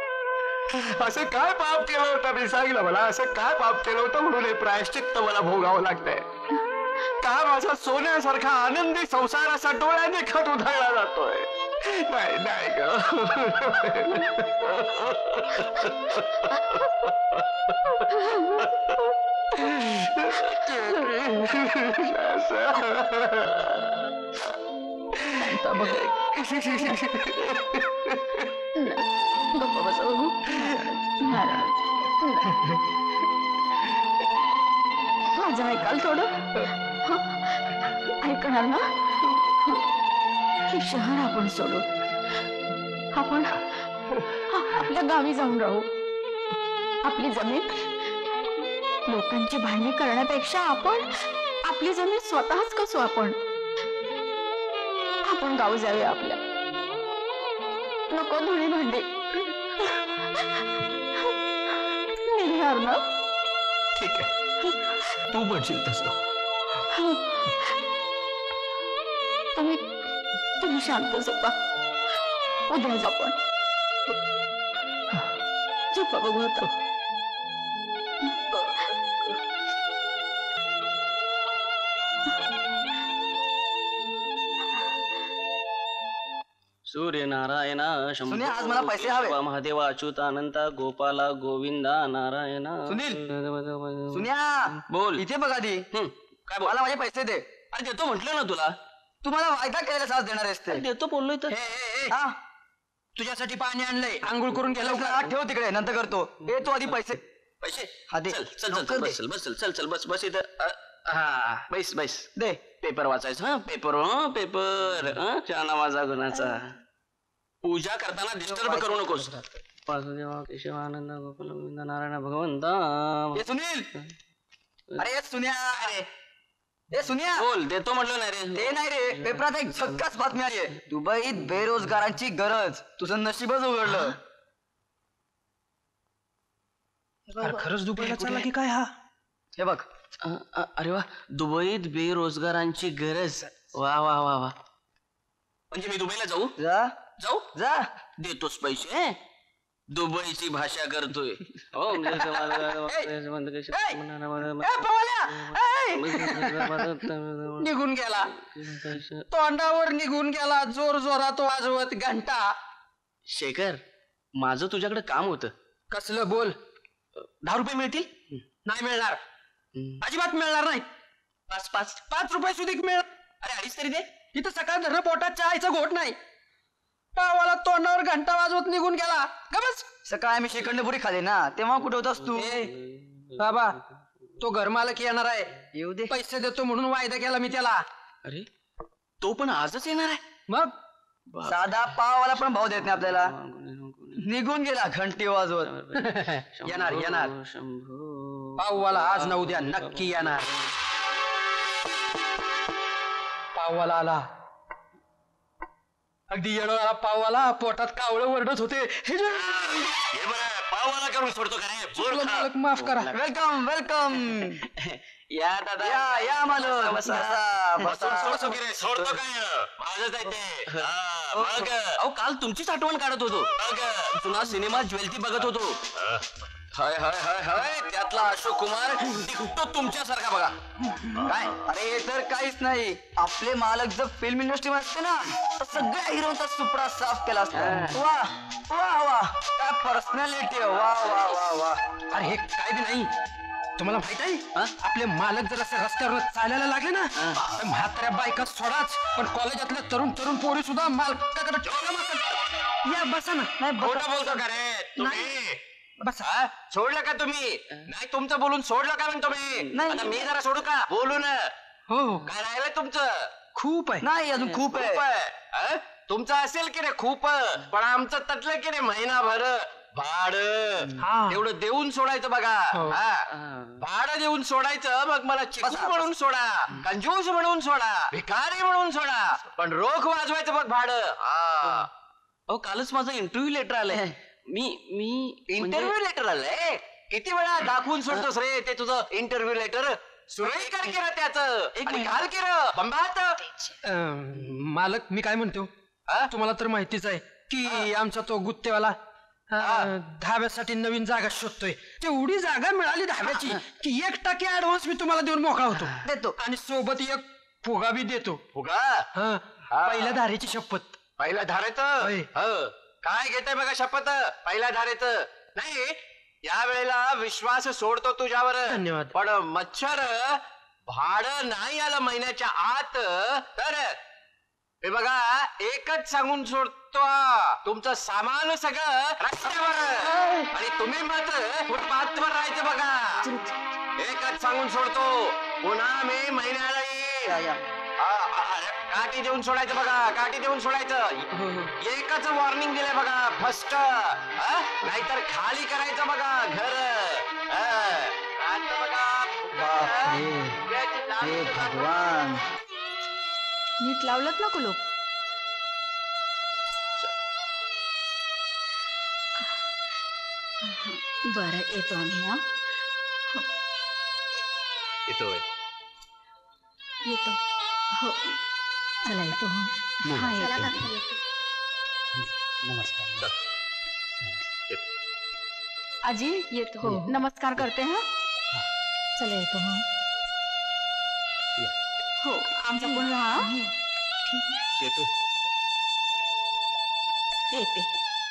असं काय पाप केलं होतं मी सांगितलं मला, असं काय पाप केलं होतं म्हणून हे प्रायश्चित्त मला भोगावं लागतंय. का माझा सोन्यासारखा आनंदी संसार असा डोळ्याने खत उधळला जातोय. नाही नाही ग. माझं ऐकाल थोडं? ऐकणार ना? हे शहर आपण सोडू, आपण आपल्या गावी जाऊन राहू. आपली जमीन लोकांची भांडणी करण्यापेक्षा आपण आपली जमीन स्वतःच कसू. आपण गाव जाऊया आपल्या. नको धुळी भांडी. निघणार ना? ठीक आहे, तू म्हणशील तसं. तुम्ही शांत झोपा. उद्याच आपण झोपा बघू आता. सूर्यनारायण सुनील, आज मला पैसे हवे. महादेवा अच्युतानंता गोपाला गोविंदा नारायण. सुन्या, बोल. इथे बघ आधी. काय बोल? मला माझे पैसे दे. अरे देतो म्हटलं ना तुला. तुम्हाला वायदा केलेला साथ देणार आहेस ते. देतो बोललोय तर. तुझ्यासाठी पाणी आणलंय, आंघोळ करून गेला. ठेव तिकडे, नंतर करतो. तू आधी पैसे. पैसे हा दे. चल चल चल बस बस चल चल बस बस इथं. हा बैस बैस दे. पेपर वाचायचं. हा पेपर छान माझा गुणाचा. पूजा करताना डिस्टर्ब करू नकोस. वासुदेवा केशव आनंद गोपाल गोविंद नारायण भगवंता. सुनील, अरे सुन्या, ए सुन्या, बोल. देतो म्हटलं नाही रे. ते नाही रे, पेपरात एक झक्कास बातमी आली आहे. दुबईत बेरोजगारांची गरज. तुझं नशीबच उघडलं. खरंच दुबईला चालला की काय हा? हे बघ. अरे वा, दुबईत बेरोजगारांची गरज. वा वा वा वा. म्हणजे मी दुबईला जाऊ? जा देतोस पैसे. दुबईची भाषा करतोय. हो निघून गेला, तोंडावर निघून गेला, जोर जोरात वाजवत घंटा. शेखर, माझं तुझ्याकडे काम होतं. कसलं बोल. 10 रुपये मिळतील? नाही मिळणार, अजिबात मिळणार नाही. 5 रुपये सुधी मिळणार. अरे 2.5 तरी दे. इथं सकाळ धरणं पोटात चहाचा घोट नाही. पावाला तोंडावर घंटा वाजवत निघून गेला. गबस. सकाळी आम्ही शेकंड पुरी खाली ना, तेव्हा कुठे होतास तू? बाबा, तो घरमालक येणार आहे, येऊ दे. पैसे देतो म्हणून वायदा केला मी त्याला. अरे तो पण आजच येणार आहे? मग साधा पावाला पण भाव देत नाही आपल्याला. निघून गेला घंटी वाजवत. येणार येणार, पाववाला आज ना उद्या नक्की येणार. पाववाला आला, अगदी येणारा पाववाला. पोटात कावळं वरडत होते. पाववाला करून सोडतो का रे? मालक माफ करा. Welcome welcome. या दादा, या मालक. सोडतो काय? माझंच आहे ते. अहो काल तुमचीच आठवण काढत होतो. जुना सिनेमा ज्वेल्टी बघत होतो. हाय हाय हाय हाय, त्यातला अशोक कुमार दिखतो तुमच्यासारखा बघा. काय? अरे तर काहीच नाही. आपले मालक जर फिल्म इंडस्ट्री मध्ये असते ना, तर सगळ्या हिरोचा सुपडा साफ केला असता. वा वा वा, काय पर्सनॅलिटी. वा वा वा वा. अरे हे काय बी नाही. तुम्हाला माहित आहे, आपले मालक जर असं रस्त्यावर चालायला लागले ना, तर म्हाताऱ्या बायका सोडाच, पण कॉलेजातल्या तरुण तरुण पोरी सुद्धा मालकाकडे या बसा ना. नाही खोटं बोलतो का रे तुम्ही? बसा. सोडलं का तुम्ही? नाही तुमचं बोलून सोडलं का म्हणतो मी? आता मी जरा सोडू का? बोलू ना. हो, काय राहिलंय तुमचं? खूप आहे. नाही अजून खूप आहे. तुमचं असेल की रे खूप, पण आमचं तटलं की रे महिनाभर भाडं. तेवढं देऊन सोडायचं बघा. भाडं देऊन सोडायचं, मग मला चिकू म्हणून सोडा, कंजूस म्हणून सोडा, भिकारी म्हणून सोडा, पण रोख वाजवायचं बघ भाडं. अहो कालच माझं इंटरव्ह्यू लेटर आलंय. मी इंटरव्ह्यू लेटर आलंय? किती वेळा दाखवून सोडतोस रे ते तुझं इंटरव्ह्यू लेटर? सुरळीत कर केलं त्याचं आणि घाल केलं बंबात. मालक, मी काय म्हणतो, तुम्हाला तर माहितीच आहे की आमचा तो गुत्तेवाला धाब्यासाठी नवीन जागा शोधतोय. तेवढी जागा मिळाली धाब्याची की 1% ऍडव्हान्स मी तुम्हाला देऊन मोकळा होतो. देतो. आणि सोबत एक फुगा बी देतो. फुगा? पहिल्या धारेची शपथ. पहिल्या धारेचं? काय घेताय बघा शपथ पहिल्या धारेचं? नाही, या वेळेला विश्वास सोडतो तुझ्यावर. धन्यवाद. पण मच्छर भाडं नाही आलं महिन्याच्या आत तर हे बघा, एकच सांगून सोडतो, तुमचं सामान सगळं रस्त्यावर आणि तुम्ही मात्र फुटपाथवर राहायचं बघा. एकच सांगून सोडतो, पुन्हा मी महिन्याला येईल. काठी देऊन सोडायचं बघा, काठी देऊन सोडायचं. एकच वॉर्निंग दिलंय बघा, फर्स्ट. नाहीतर खाली करायचं बघा घर. भगवान, नीट लावलत ना कुलूप? बरं, येतो आम्ही. येतोय. येतो. हो, चला येतो. हा, येतो. नमस्कार. आजी येतो. हो, नमस्कार करते. हा, चला येतो. हो, आमचा कोण? हा, येतो. येते.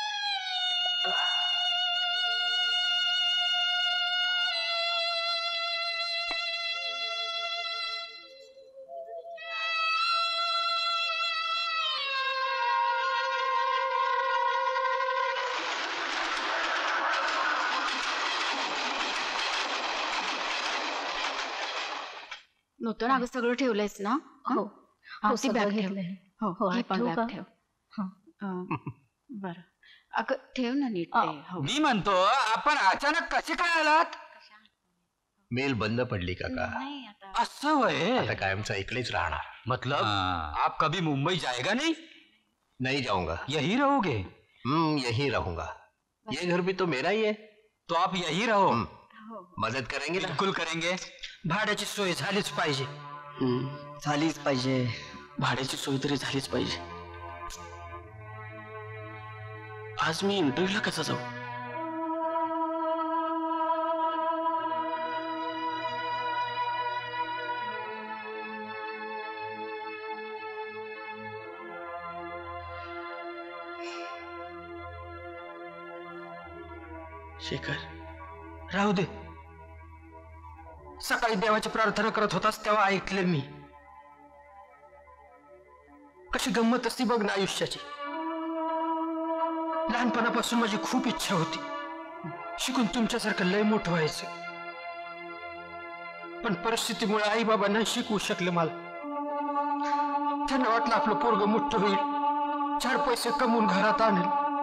नूतन अगं सगळं ठेवलंयस ना? हो, हो, ती सगळं बॅग ठेव. घेतलंय. हो, हो, ही पण ठेवू बॅग का? ठेव. बरं, अगं ठेव ना नीट ते. हो. मी म्हणतो, आपण अचानक कसे काय आलात? मेल बंद पडली काका. नाही आता. असं वय? आता कायमचा इकडेच राहणार. मतलब आप कभी मुंबई जाएगा नहीं? नहीं जाऊंगा. यही रहोगे? यही रहूंगा. ये घर भी तो मेरा ही है. तो आप यही रहो. मदत करेंगे ना? बिलकुल करेंगे. भाड्याची सोय झालीच पाहिजे. झालीच पाहिजे. भाड्याची सोय तरी झालीच पाहिजे. आज मी इंटरव्ह्यूला कसा जाऊ? शेखर, राहू दे. सकाळी देवाची प्रार्थना करत होतास तेव्हा ऐकले मी. कशी गंमत असती बघ ना आयुष्याची. लहानपणापासून माझी खूप इच्छा होती शिकून तुमच्यासारखं लय मोठं व्हायचं, पण परिस्थितीमुळे आई बाबा नाही शिकवू शकले मला. त्यांना वाटलं आपलं पोरग मोठं होईल, 4 पैसे कमवून घरात आणेल.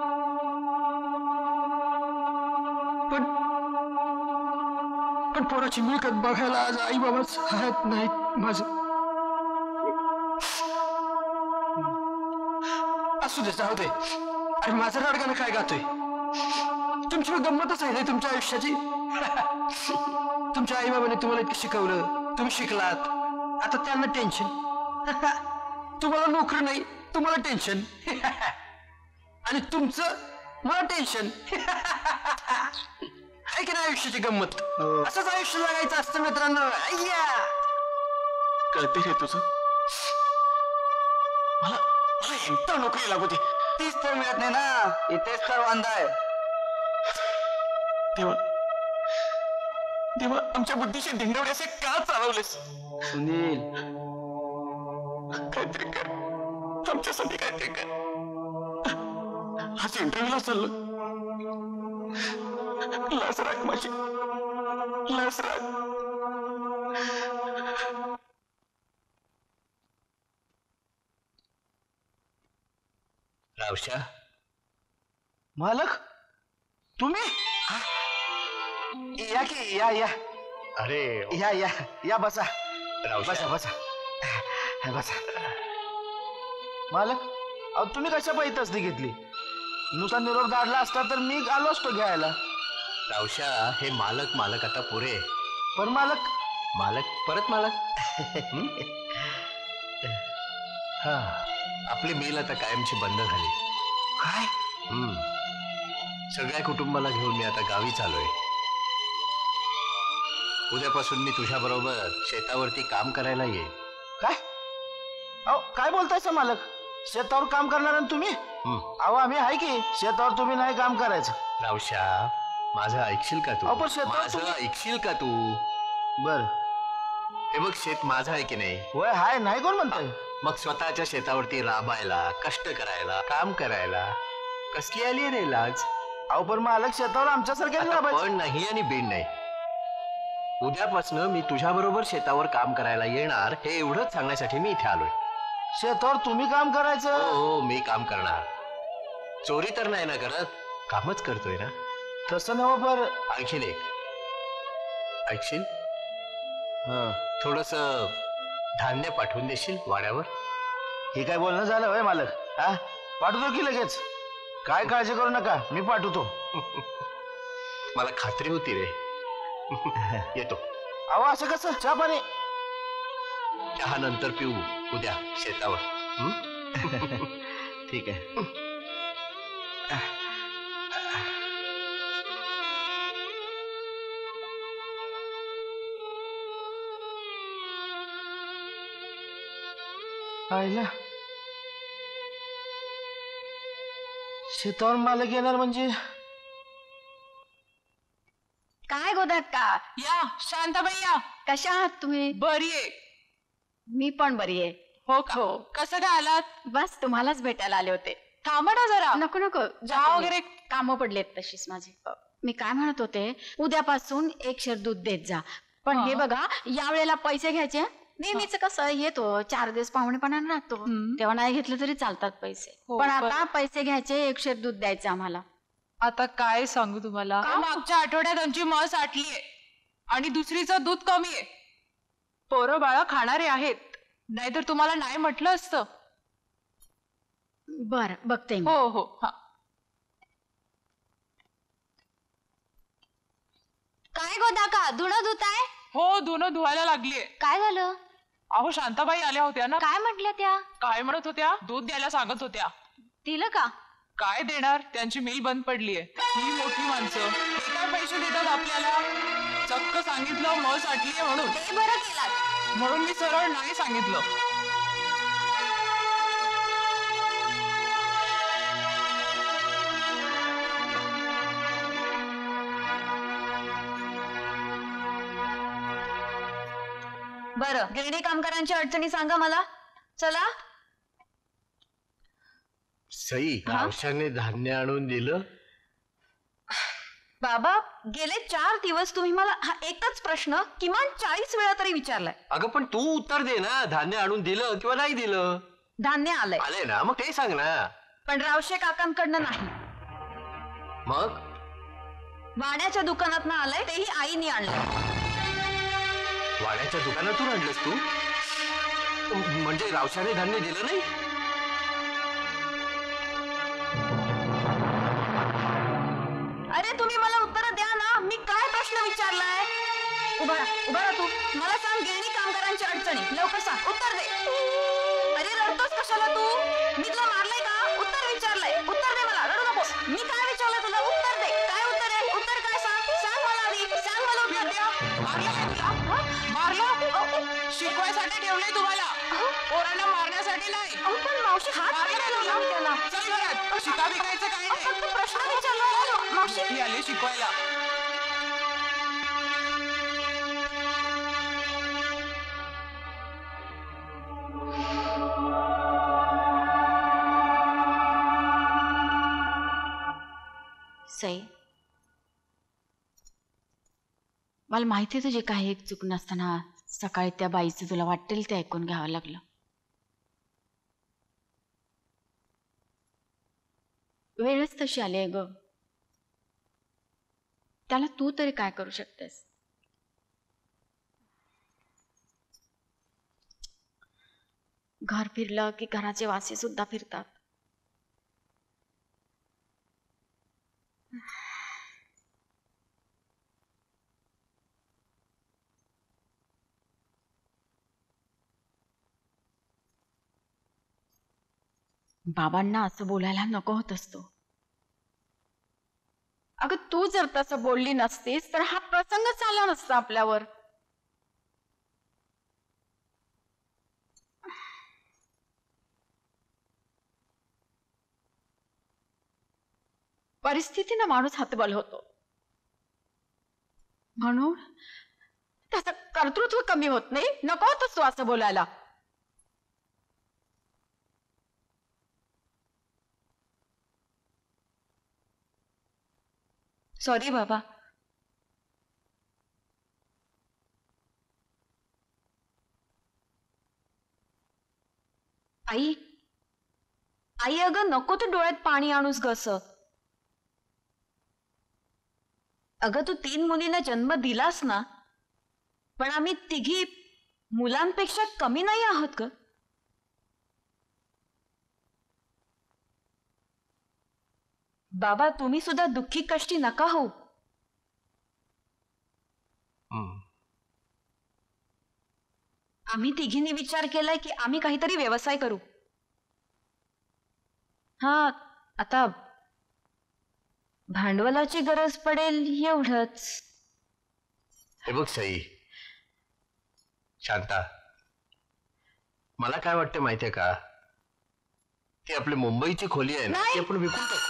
पण पोराची मिळकत बघायला आज आई बाबाच हात नाहीत माझं. असू दे, जाऊ दे. अरे माझं रडगाणं काय गातोय? तुमची गंमतच आहे ना तुमच्या आयुष्याची. तुमच्या आई बाबाने तुम्हाला इतकं शिकवलं, तुम्ही शिकलात, आता त्यांना टेन्शन. तुम्हाला नोकरी नाही, तुम्हाला टेन्शन. आणि तुमचं मला टेन्शन. आहे की नाही आयुष्याची गंमत? असंच आयुष्य लागायचं असतं मित्रांनो. अय्या, कळते रे तुझं. मला मला एकटा नोकरी लागू दे. तीच तर मिळत नाही ना, इथेच तर वांदा आहे. देवा देवा, आमच्या बुद्धीचे धिंडवडे असे का चालवलेस? सुनील, काहीतरी कर, आमच्यासाठी काहीतरी कर. आज इंटरव्ह्यूला चाललो. लाज राख माझी, लाज राख. रावशा, मालक तुम्ही या की या या. अरे या या या, बसा रावशा, बसा बसा बसा. मालक, अहो तुम्ही कशा पायी तसदी घेतली? नुसता निरोप धाडला असता तर मी आलो असतो घ्यायला. रावशा, हे मालक मालक आता पुरे. पण मालक मालक परत मालक. हा, आपली मिल आता कायमची बंद झाली. काय? सगळ्या कुटुंबाला घेऊन मी आता गावी चालोय. उद्यापासून मी तुझ्या बरोबर शेतावरती काम करायला येईल. काय? अहो काय बोलताय मालक? शेतावर काम करणार आणि तुम्ही? अहो आम्ही आहे की शेतावर, तुम्ही नाही काम करायचं. रावशा, माझं ऐकशील का तू? पण शेतावर माझं ऐकशील का तू? बर, हे बघ, शेत माझं आहे की नाही? होय हाय, नाही कोण म्हणताय? मग स्वतःच्या शेतावरती राबायला, कष्ट करायला, काम करायला कसली आली रे लाज? अहो पण मालक शेतावर आमच्यासारख्या आता पण नाही आणि बीड नाही. उद्यापासून मी तुझ्या बरोबर शेतावर काम करायला येणार, हे एवढंच सांगण्यासाठी मी इथे आलोय. शेतावर तुम्ही काम करायचं? हो, मी काम करणार. चोरी तर नाही ना करत, कामच करतोय ना. तसं नव, पर ऐकशील ऐकशील? थोडस धान्य पाठवून देशील वाड्यावर? हे काय बोलणं झालं होय मालक? हा, पाठवतो की लगेच. काय काळजी करू नका, मी पाठवतो. मला खात्री होती रे. येतो. अहो असं कसं? चहा पाणी? चहा नंतर पिऊ उद्या शेतावर. ठीक आहे. आईला शेतावर मालक येणार म्हणजे? काय गोदात का? या शांताबाई या. कशा आहात तुम्ही? बरी आहे. मी पण बरी आहे. हो का? कसं काय आलात? बस तुम्हालाच भेटायला आले होते. थांबा ना जरा. नको नको, चहा वगैरे कामं पडलेत तशीच माझी. मी काय म्हणत होते, उद्यापासून 1 शेर दूध देत जा. पण हे बघा, या वेळेला पैसे घ्यायचे. नेहमीच कसं येतो 4 दिवस पाहुणेपणाने राहतो, तेव्हा नाही घेतले तरी चालतात पैसे. पण आता पैसे घ्यायचे, 1 शेर दूध द्यायचं आम्हाला. आता काय सांगू तुम्हाला, मागच्या आठवड्यात आमची म्हस आटलीये आणि दुसरीचं दूध कमी आहे. पोरं बाळा खाणारे आहेत, नाहीतर तुम्हाला नाही म्हटलं असतं. बर, बघते. हो हो. हा, काय काय गोदा का धुणं धुताय? हो, धुणं धुवायला लागलीये. काय झालं? अहो शांताबाई आल्या होत्या ना. काय म्हटल्या त्या? काय म्हणत होत्या? दूध द्यायला सांगत होत्या. दिलं का? काय देणार, त्यांची मिल बंद पडलीये. ही मोठी माणसं हे काय पैसे देतात आपल्याला? चक्क सांगितलं मळ साठलीये म्हणून. ते बरं केलात. म्हणून मी सरळ नाही सांगितलं. बरं, गिरणी कामगारांच्या अडचणी सांगा मला. चला. सई, रावशाने धान्य आणून दिलं. बाबा, गेले 4 दिवस तुम्ही मला हा एकच प्रश्न किमान 40 वेळा तरी विचारलाय. अगं पण तू उत्तर दे ना, धान्य आणून दिलं किंवा नाही दिलं. धान्य आलंय, आले ना, मग ते सांग ना. पण रावशे काकांकडनं नाही. मग वाण्याच्या दुकानात आलंय, तेही आईने आणलंय. वाड्याच्या दुकानातून आणलंस तू? म्हणजे रावशाने धान्य दिलं नाही? अरे तुम्ही मला उत्तर द्या ना, मी काय प्रश्न विचारलाय? उभा राहा तू. मला सांग, गिरणी कामगारांच्या अडचणी लवकर सांग, उत्तर दे. अरे रडतोस कशाला तू? मी तुला मारलंय का? उत्तर विचारलंय, उत्तर दे मला, रडू नकोस. मी काय विचारलं तुला? उत्तर दे. काय उत्तर आहे? उत्तर काय? सांग मला आधी, सांग मला उत्तर द्या. मारलं? शिकवायसाठी ठेवलंय तुम्हाला, पोरांना मारण्यासाठी नाही. पण मावशी हात त्याला. चल घरात, शिका बिकायचं काही नाही. फक्त प्रश्न विचारला मावशी. ही आली शिकवायला. सई, मला माहिती तुझी काही एक चूक नसताना सकाळी त्या बाईचं तुला वाटेल ते ऐकून घ्यावं लागलं. वेळच तशी आली आहे ग. त्याला तू तरी काय करू शकतेस? घर फिरलं की घराचे वासे सुद्धा फिरतात. बाबांना असं बोलायला नको होत असतो. अगं तू जर तसं बोलली नसतीस तर हा प्रसंगच आला नसता आपल्यावर. परिस्थितीनं माणूस हतबल होतो, म्हणून त्याचं कर्तृत्व कमी होत नाही. नको होतच तू असं बोलायला. सॉरी बाबा. आई आई अगं नको तू डोळ्यात पाणी आणूस गस. अगं तू 3 मुलींना जन्म दिलास ना, पण आम्ही तिघी मुलांपेक्षा कमी नाही आहोत ग. बाबा तुम्ही सुद्धा दुःखी कष्टी नका हो. आम्ही तिघींनी विचार केलाय की आम्ही काहीतरी व्यवसाय करू. हा, आता भांडवलाची गरज पडेल एवढंच. हे बघ सई, शांता, मला काय वाटतं माहितीये का, ती आपली मुंबईची खोली आहे ना, ती आपण विकून टाकू.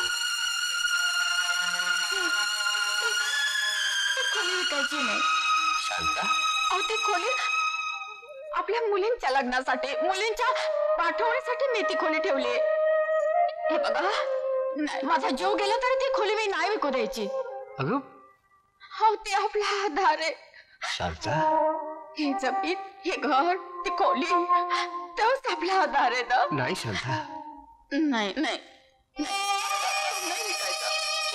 खोली विकायची नाही शांता. अहो ती खोली आपल्या मुलींच्या लग्नासाठी, मुलींच्या पाठवणीसाठी मी ती खोली ठेवली. हे बघा, माझा जीव गेला तरी ती खोली मी नाही विकू द्यायची. अगं हो, ते आपला आधार आहे. शांता, हे जमीन, हे घर, ती खोली, तोच आपला आधार आहे ना. नाही शांता, नाही नाही नाही विकायचं.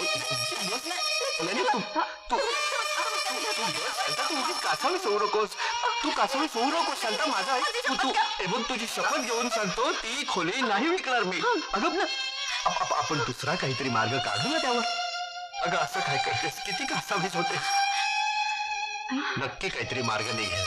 तू कासावी सोडू नकोस. तू कासावी सोडू नकोस शांता. माझा हे बघ, तुझी शपथ घेऊन सांगतो, ती खोली नाही विकणार मी. अगं आपण दुसरा काहीतरी मार्ग काढू ना त्यावर. अगं असं काय करतेस? किती कासावीस होते. नक्की काहीतरी मार्ग निघेल.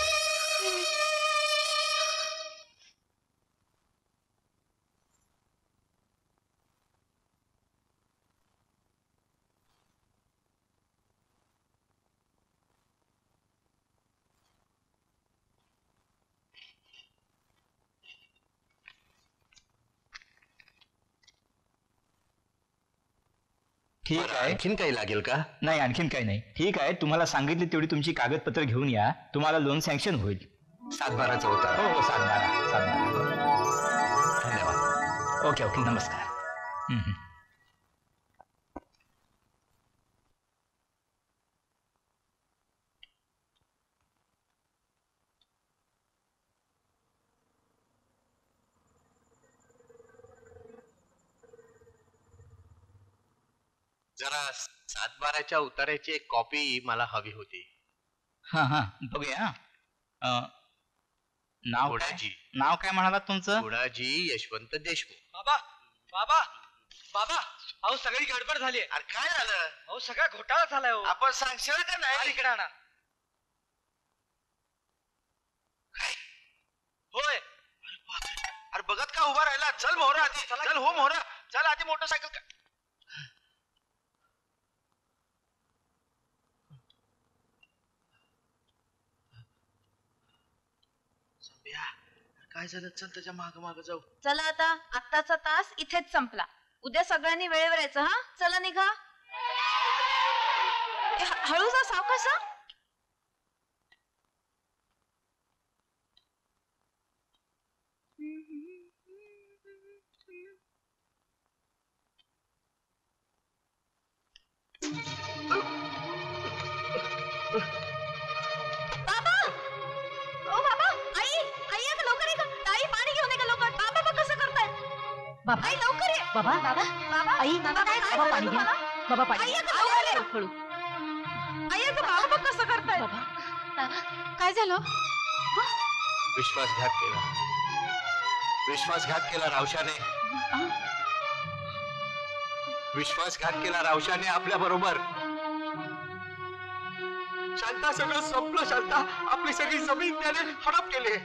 ठीक आहे. आणखीन काही लागेल का? नाही, आणखीन काही नाही. ठीक आहे, तुम्हाला सांगितली तेवढी तुमची कागदपत्र घेऊन या, तुम्हाला लोन सँक्शन होईल. 7-12चा होता. हो, 7-12. धन्यवाद. ओके ओके, नमस्कार. जरा 7-12च्या उतार्याची एक कॉपी मला हवी होती. हा, बघूया. नाव गुणाजी. नाव काय म्हणाला तुमचं? गुणाजी यशवंत देशमुख. बाबा बाबा बाबा अहो सगळी गडबड झाली. अरे काय झालं? अहो सगळा घोटाळा झालाय हो. आपण सांगशील का नाही? इकडे आणा. होय. अरे बघत का उभा राहिला? चल मोहरा आधी. चल हो मोहरा. चल आधी मोटरसायकल का. काय झालं? चल त्याच्या माग माग जाऊ. चला आता आत्ताचा तास इथेच संपला. उद्या सगळ्यांनी वेळेवर यायचं. हा चला निघा. हळू जा, सावकाश जा. बाबा, ओ बाबा, आई आई आता लवकर ये. ताई पाणी घेऊन ये लवकर. बाबा बघ कसं करताय. बाबा आई लवकर ये. बाबा बाबा बाबा आई बाबा काय बाबा पाणी घ्या. बाबा पाणी. आई आता लवकर ये. आई आता बाबा बघ कसं करताय. बाबा काय झालं? विश्वासघात केला. विश्वासघात केला रावशाने. विश्वासघात केला रावशाने आपल्या बरोबर. शांता, सगळं संपलं. शांता, आपली सगळी जमीन त्याने हडप केली.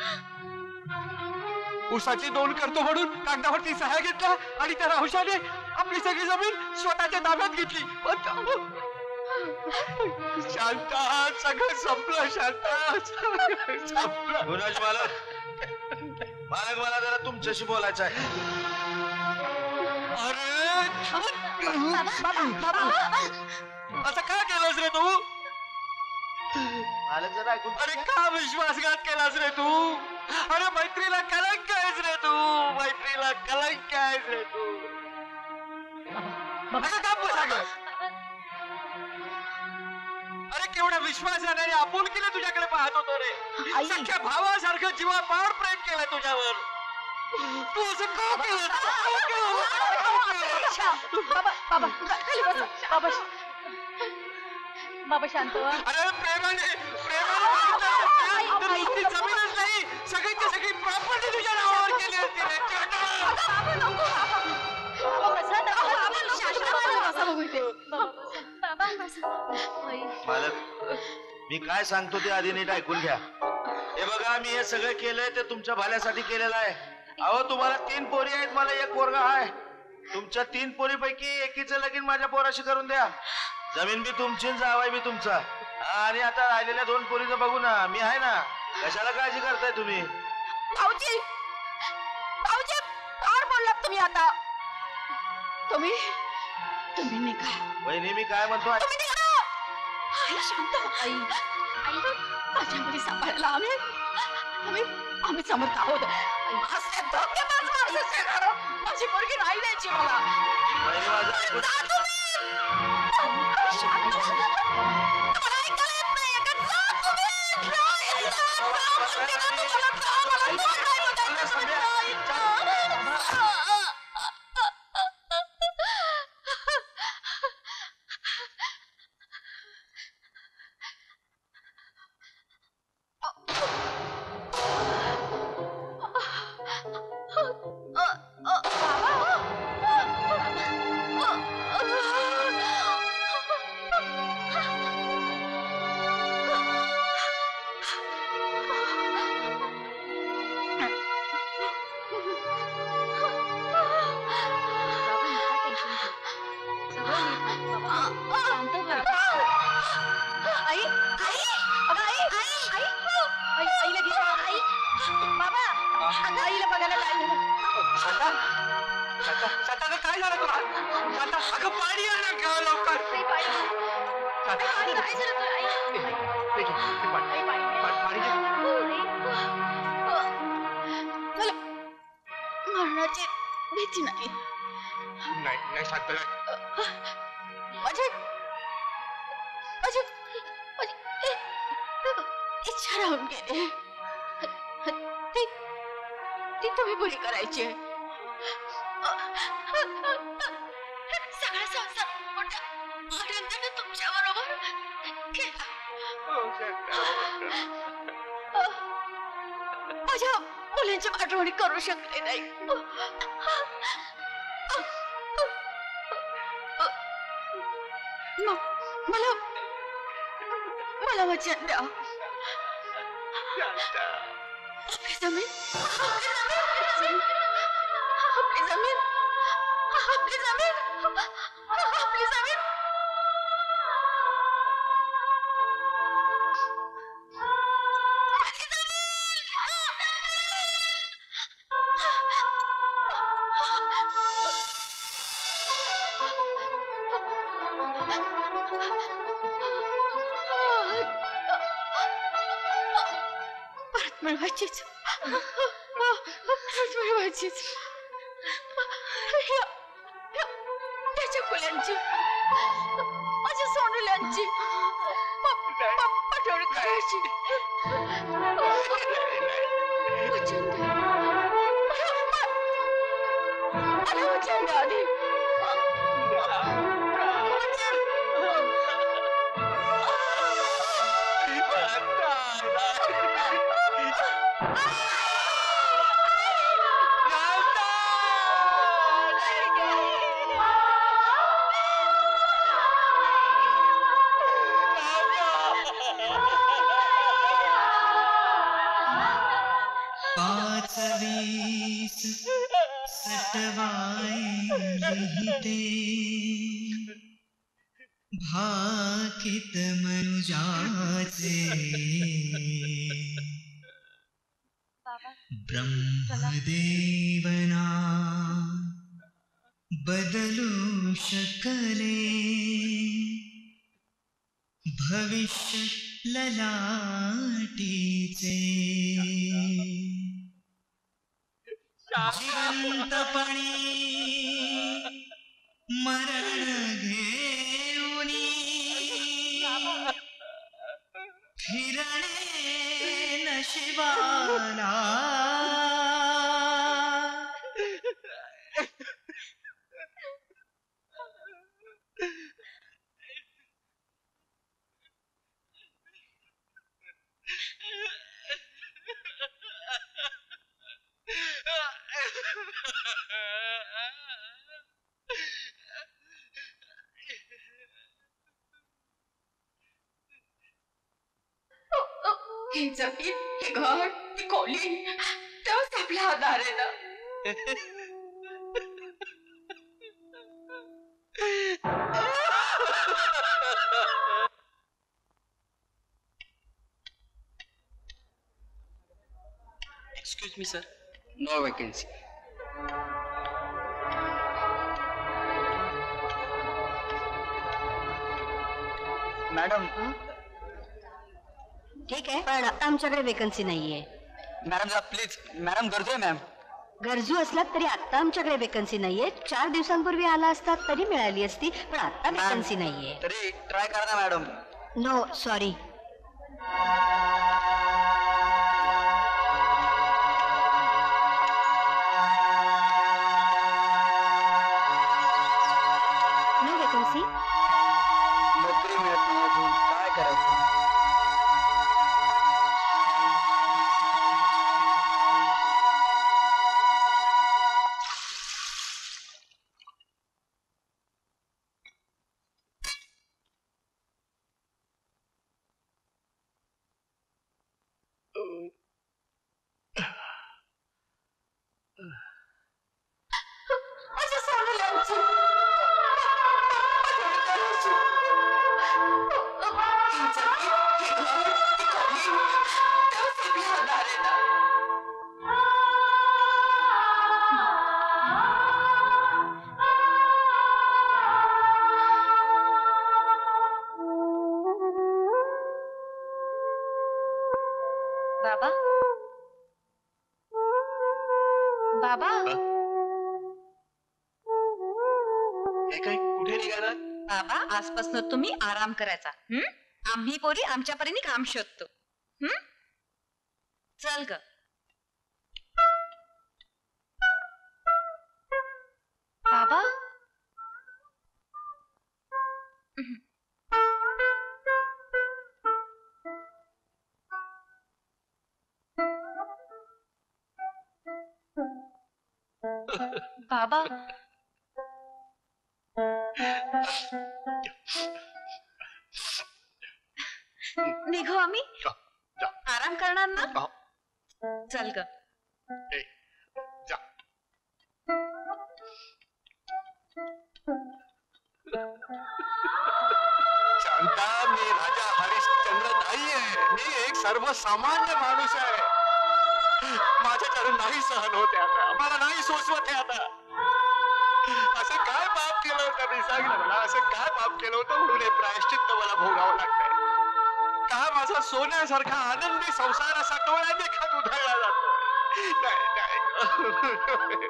उसाची 2 करतो म्हणून कागदावरती सह्या घेतल्या आणि त्या रावशाने आपली सगळी जमीन स्वतःच्या ताब्यात घेतली. शांता, सगळं संपलं. शांता, संपलं. गुणाज मालक, मला जरा तुमच्याशी बोलायचं आहे. अरे असं काय केलंस रे तू? मालक जरा ऐकून. अरे का विश्वासघात केलास रे तू? अरे मैत्रीला कलंक आहेस रे तू. मैत्रीला कलंक आहेस रे तू. असं का बोलागस? अरे केवढा विश्वासाने आपुलकीने तुझ्याकडे पाहत होतो रे. सख्या भावासारखं जीवापाड प्रेम केलं तुझ्यावर. तू असं का केलं? बाबा खाली बसा. बाबा शांत व्हा. अरे प्रेमाने तर नुसती जमीनच नाही, सगळीची सगळी प्रॉपर्टी तुझ्या नावावर केली असती रे. मालक, मी काय सांगतो ते आधी नीट ऐकून घ्या. हे बघा, मी हे सगळं केलंय ते तुमच्या भल्यासाठी केलेलं आहे. अहो, तुम्हाला 3 पोरी आहेत, मला 1 पोरगा आहे. तुमच्या 3 पोरीपैकी एकीचं लगीन माझ्या पोराशी करून द्या. जमीन बी तुमची, जावाय बी तुमचा. आणि आता राहिलेल्या 2 पोरीचं बघू ना, मी आहे ना. कशाला काळजी करताय तुम्ही? भाऊजी, भाऊजी, फार बोललात तुम्ही आता. तुम्ही निघा. वहिनी, मी काय म्हणतो? तुम्ही निघा. आई शांत. आई माझ्या मुली सांभाळायला आम्ही समर्थ आहोत. असले धोकेबाज माणसाचे घर माझी पोरगी नाही द्यायची मला. वहिनी, माझं ऐकून. जा तुम्ही. शांत. तुम्हाला ऐकायला येत नाही का? जा तुम्ही. शांता काय झालं तुला? शांता अगं पाणी आण ना लवकर. मरणाची भीती नाही. नाही शांत माझी इच्छा राहून गेली. ती तुम्ही पुरी करायची आहे. सगळा संसार मोठा आनंदाने तुमच्या बरोबर केला. माझ्या मुलांची आठवणी करू शकले नाही. मला वचन द्या. आपली जमीन आपली जमीन आपली जमीन आपली जमीन परत मिळवायचीच. परत मिळवायचीच. त्याच्या मुलांची माझ्या सोनुल्यांची पाठवणी करायची. वचन द्या. मला वचन द्या आधी. पाचवीस सटवाई लिहिते भाकित मनुजाचे ब्रह्मदेवना बदलू शकले भविष्य ललाटीचे जिवंतपणी मरण घेऊनी फिरणे नशिबाला ही जमीन, हे घर, ती खोली तेव्हाच आपला आधार आहे ना. Excuse me sir. No vacancy. Madam ठीक आहे, पण आता आमच्याकडे वेकन्सी नाहीये. मॅडम जरा प्लीज. मॅडम गरजू आहे मॅम. गरजू असलात तरी आता आमच्याकडे वेकन्सी नाहीये. 4 दिवसांपूर्वी आला असतात तरी मिळाली असती, पण आता वेकन्सी नाहीये. तरी ट्राय करा ना madam. No sorry. No vacancy. नोकरी मिळत नाही अजून, काय करायचं. बाबा बाबा हे काय कुठे निघाला? बाबा आजपासून तुम्ही आराम करायचा. आम्ही पोरी आमच्या परीने काम शोधतो. चल ग. बाबा बाबा निघू आम्ही. आराम करणार ना. चल ग. शांता, मी राजा हरिश्चंद्र नाहीये. मी एक सर्वसामान्य माणूस आहे. माझ्याकडे नाही सहन होते आता. मला नाही सोसवत आहे आता. असं काय पाप केलं होतं मी? सांग ना मला. असं काय पाप केलं होतं म्हणून हे प्रायश्चित्त मला भोगावं लागतंय? का माझा सोन्यासारखा आनंदी संसार असा डोळ्या देखत उधळला जातोय? नाही.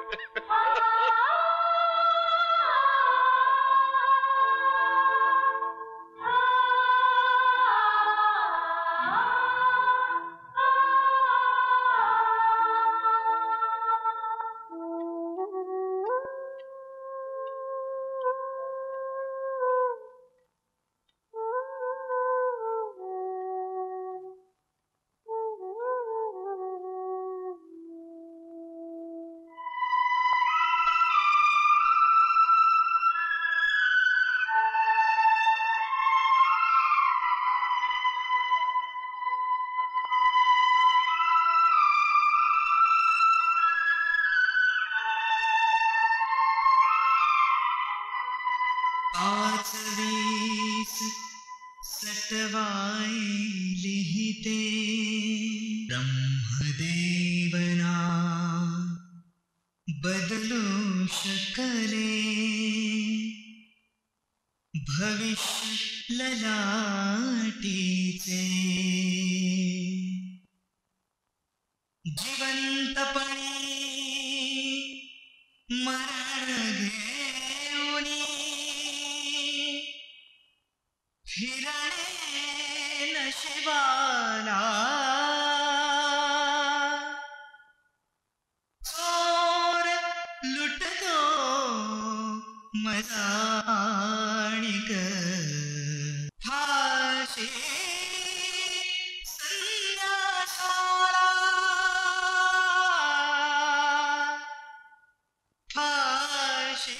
सटवाई लिहिते ब्रह्मदेवना बदलू शकले भविष्य ललाटीचे जिवंतपणी मरण घेऊनी फिरणे नशिबाला चोर लुटतो मजाणिक फाशी संन्यासाला फाशी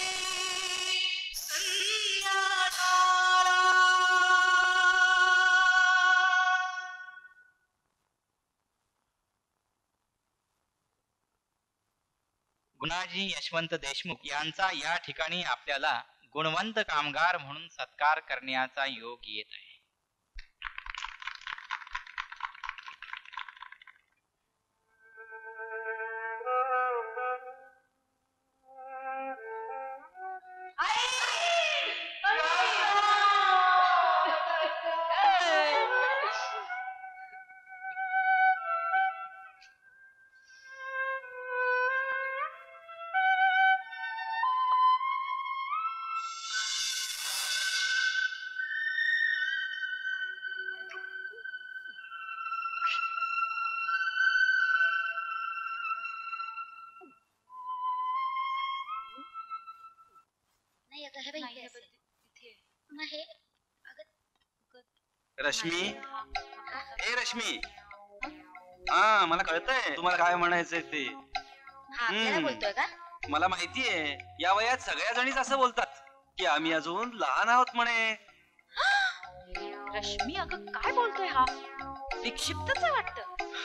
गुणाजी यशवंत देशमुख यांचा या ठिकाणी आपल्याला गुणवंत कामगार म्हणून सत्कार करण्याचा योग येत आहे. रश्मी, ए रश्मी, हा मला कळतंय तुम्हाला काय म्हणायचंय ते. बोलतोय का? मला माहितीये या वयात सगळ्या जणीच असं बोलतात की आम्ही अजून लहान आहोत म्हणे. रश्मी अगं काय बोलतोय हा? विक्षिप्तच वाटत.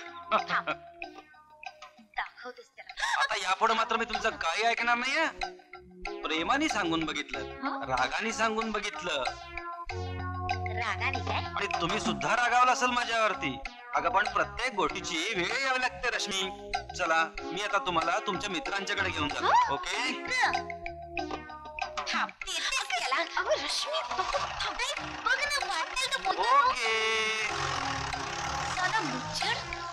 दाखवतेस त्याला. आता यापुढे मात्र मी तुमचं काही ऐकणार नाहीये. प्रेमाने सांगून बघितलं, रागाने सांगून बघितलं, रागाने काय? आणि तुम्ही सुद्धा रागावला असेल माझ्यावरती. अगं पण प्रत्येक गोष्टीची वेळ यावी लागते रश्मी. चला मी आता तुम्हाला तुमच्या मित्रांच्याकडे घेऊन जातो. ओके रश्मी बघ ना वाटेल तर ओके. साधा मुच्छड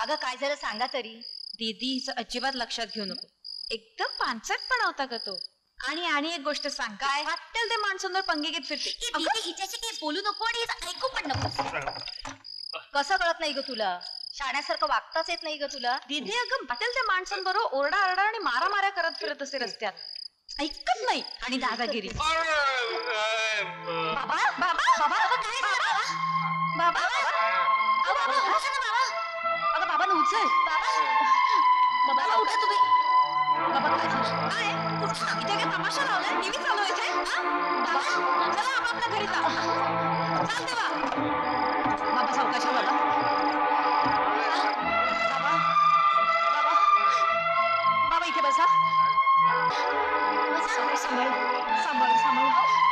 अगं काय झालं सांगा तरी. दीदी हिचं अजिबात लक्षात घेऊ नको. एकदम पानसट पण होता ग तो. आणि एक गोष्ट सांग, काय वाटेल ते माणसांवर पंगे घेत फिरते. हिच्याशी काही बोलू नको आणि ऐकू पण नको. कसं कळत नाही ग तुला? शाण्यासारखं वागताच येत नाही ग तुला? दीदी अगं वाटेल त्या माणसांबरोबर ओरडा आरडा आणि मारामाऱ्या करत फिरत असे रस्त्यात. ऐकत नाही आणि दादागिरी. बाबा बाबा बाबा बाबा काय झालं बाबा? बाबा अगं बाबा उचल. बाबा उठा तुम्ही. बाबा काय झालं? काय इथे काय तमाशा लावलाय? टीव्ही चालू आहे इथे? बाबा चला आपापल्या घरी जा. चाल तेव्हा. बाबा सावकाश हो बाबा. बाबा बाबा बाबा इथे बसा. सांभाळ सांभाळ सांभाळ.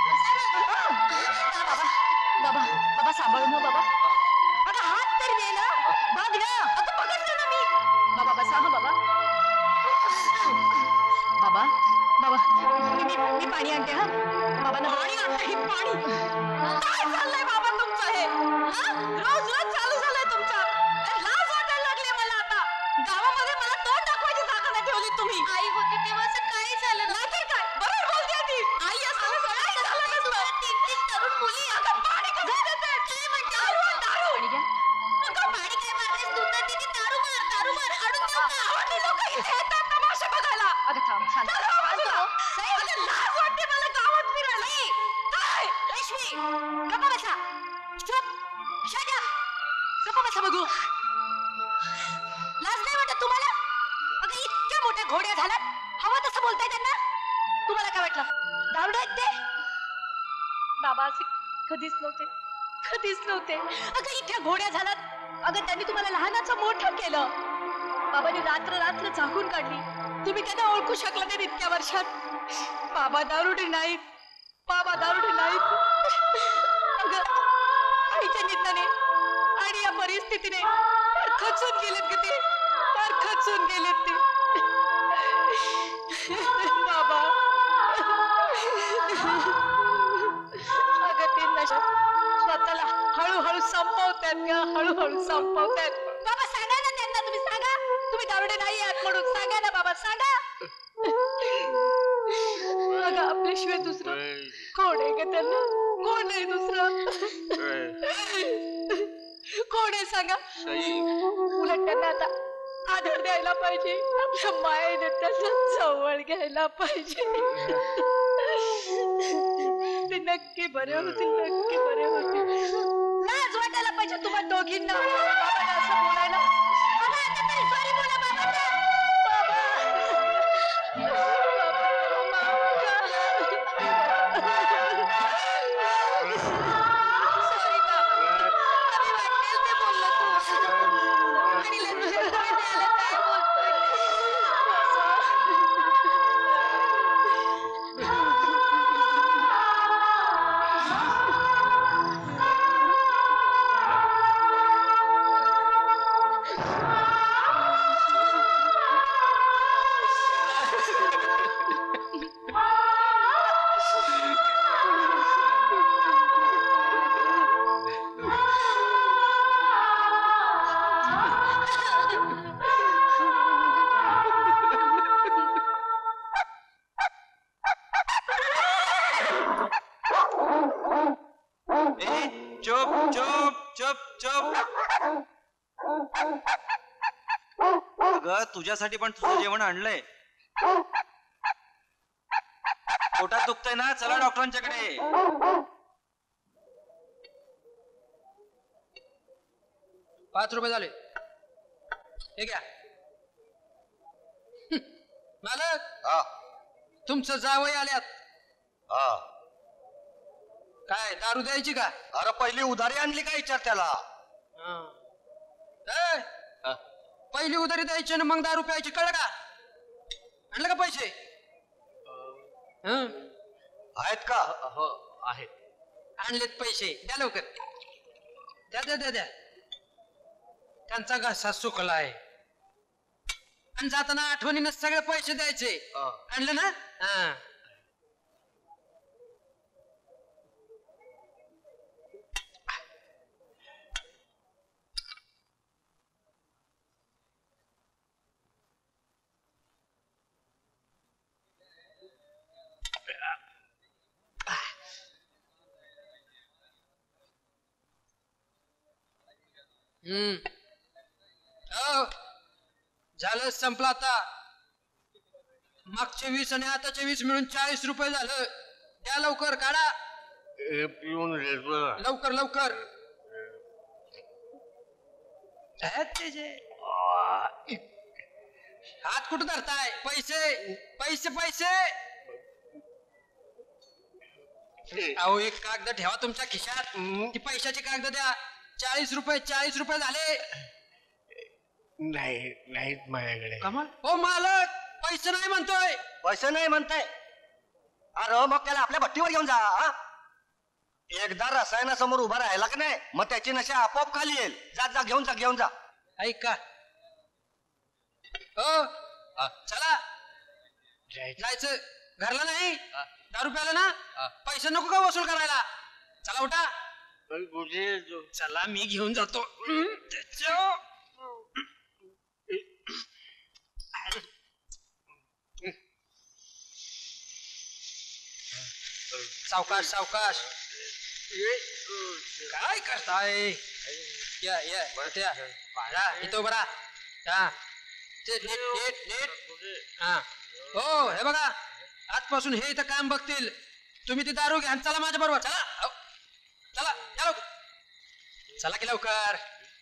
बाबा बाबा सांभाळून हो बाबा. अगं हात तर दे ना. बघ ना. अगं बघत ना मी. बाबा बसा हो बाबा. बाबा बाबा मी पाणी आणते हा. बाबा ना पाणी आणते. हे पाणी काय चाललंय बाबा तुमचं हे? रोज रोज चालू झालंय तुमचं. लाज वाटायला लागली मला आता. गावामध्ये मला तोंड दाखवायची जागा नाही ठेवली तुम्ही. आई होती तेव्हा असं काय झालं नाही तर काय बरोबर बोलते ती. आई असताना काय झालं नसतं. तरुण मुली अगं पाणी कसं देते? काय म्हणते? दारू आण, दारू. पाणी घ्या. अगं पाणी काय मारतेस तू तर तिथे दारू मार आणून देऊ का? आवडली लोक इथे येतात तमाशा बघायला. अगं थांब छान. चला बाजूला. अगं लाज वाटते मला गावात फिरायला. काय रश्मी गप्पा बसा. चुप. Shut up. गप्पा बसा बघू. लाज नाही वाटत तुम्हाला? अगं इतक्या मोठ्या घोड्या झाल्यात. हवं तसं बोलताय त्यांना. तुम्हाला काय वाटलं दारुडे आहेत ते? बाबा असे कधीच नव्हते. कधीच नव्हते. अगं इतक्या घोड्या झाल्यात. अगं त्यांनी तुम्हाला लहानाचं मोठं केलं. बाबांनी रात्र रात्र झाकून काढली. तुम्ही त्यांना ओळखू शकला नाही इतक्या वर्षात. बाबा दारुडे नाहीत. बाबा दारुडे नाहीत. अगं आईच्या निंदाने आणि या परिस्थितीने फार खचून गेलेत ग ते. फार खचून गेलेत ते. बाबा अगं ते नशा स्वतःला हळूहळू संपवतात ग. हळूहळू संपवतात. बाबा सांगा ना त्यांना. तुम्ही सांगा तुम्ही दारुडे नाही आहात म्हणून. सांगा ना बाबा सांगा. अगं आपल्याशिवाय दुसरं कोण आहे ग त्यांना? कोण आहे दुसरं? कोण आहे सांगा. उलट त्यांना आता आदर द्यायला पाहिजे. आपल्या मायेने त्यांना जवळ घ्यायला पाहिजे. ते नक्की बरे होतील. नक्की बरे होतील. लाज वाटायला पाहिजे तुम्हाला दोघींना बाबांना असं बोलायला. बाबा आता तरी सॉरी बोला बाबांना. बाबा सॉरी बाबा. आम्ही वाटेल ते बोललो तू. आणि लग्न काय बोलतोय. चुप चुप चुप चुप. अगं तुझ्यासाठी पण तुझं जेवण आणलंय. पोटात दुखतंय ना. चला डॉक्टरांच्याकडे. ₹5 झाले. हे घ्या. मालक तुमचं जावई आल्यात. काय दारू द्यायची का? अरे पहिली उधारी आणली का विचार त्याला. ए, पहिली उधारी द्यायची ना मग दारू प्यायची. कळलं का? आणलं का पैसे? आहेत का? हो आहेत. आणलेत पैसे. द्या लवकर. द्या द्या द्या द्या. त्यांचा घसा सुकलाय आणि जाताना आठवणीनं सगळे पैसे द्यायचे. आणलं ना? हा. झालं, संपलं आता. मागचे 20 आणि आताचे 20 मिळून 40 रुपये झालं. द्या लवकर, काढा लवकर लवकर. हात कुठं धरताय? पैसे पैसे पैसे. अहो एक कागद ठेवा तुमच्या खिशात. ती पैशाची कागद द्या. 40 रुपये झाले. नाहीत माझ्याकडे. कमाल हो मालक, पैसे नाही म्हणतोय. पैसे नाही म्हणताय? अरे मग त्याला आपल्या भट्टीवर घेऊन जा. एकदा रसायनासमोर उभा राहिला की नाही, मग त्याची नशा आपोआप खाली येईल. जा जा, घेऊन जा घेऊन जा. ऐका हो, चला जायचं. घरला नाही, दारू प्याला ना, पैसे नको का वसूल करायला. चला उठा. चला मी घेऊन जातो. सावकाश सावकाश. काय करताय? या या इथं बरा. हो हे बघा, आजपासून हे इथं काम बघतील. तुम्ही ती दारू घ्या. चला माझ्या बरोबर. चला चला या लवकर. चला की लवकर.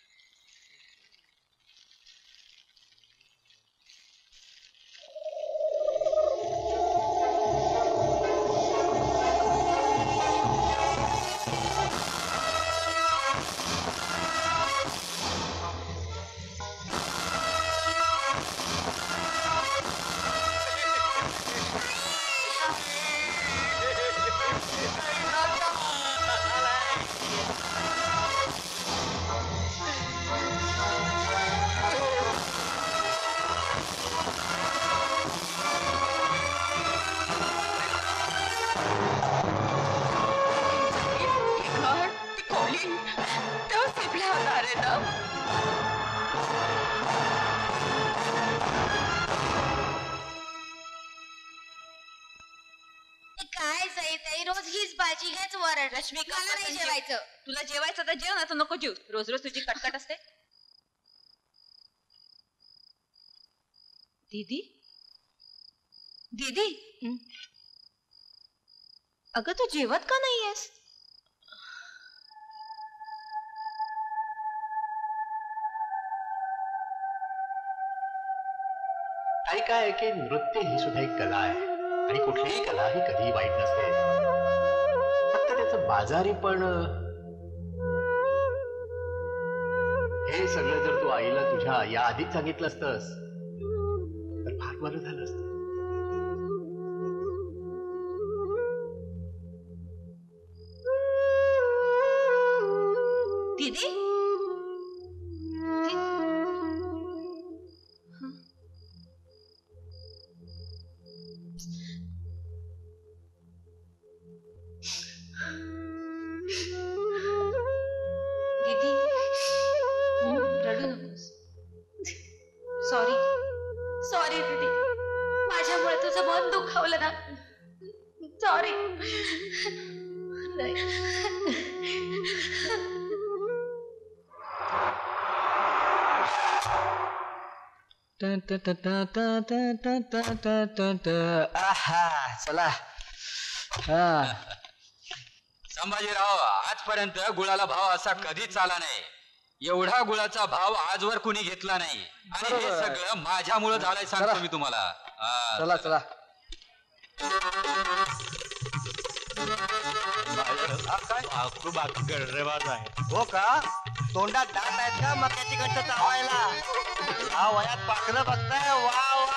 रोज हीच भाजी हेच वरण. रश्मी, मला नाही जेवायचं. तुला जेवायचं तर जेव, ना नको जेव. रोज रोज तुझी कटकट असते. दीदी दीदी, अगं तू जेवत का नाहीयेस? काही काय की नृत्य ही सुद्धा एक कला आहे, आणि कुठलीही कला ही कधीही वाईट नसते. फक्त त्याचं बाजारीपण, हे सगळं जर तू आईला तुझ्या या आधीच सांगितलं असतंस तर फार बरं झालं असतं. दीदी रडू नकोस. सॉरी सॉरी दीदी, माझ्यामुळे तुझं मन दुखावलं ना. सॉरी. चला. संभाजीराव, आजपर्यंत गुळाला भाव असा कधीच आला नाही. एवढा गुळाचा भाव आजवर कुणी घेतला नाही, आणि हे सगळं माझ्यामुळे झालंय सांगतो मी तुम्हाला. चला चला. खूप गडरेबाज आहे. हो का? तोंडात दात आहेत का मक्याची गट्ट चावायला? हा वयात पाखरं बघताय. वा वा.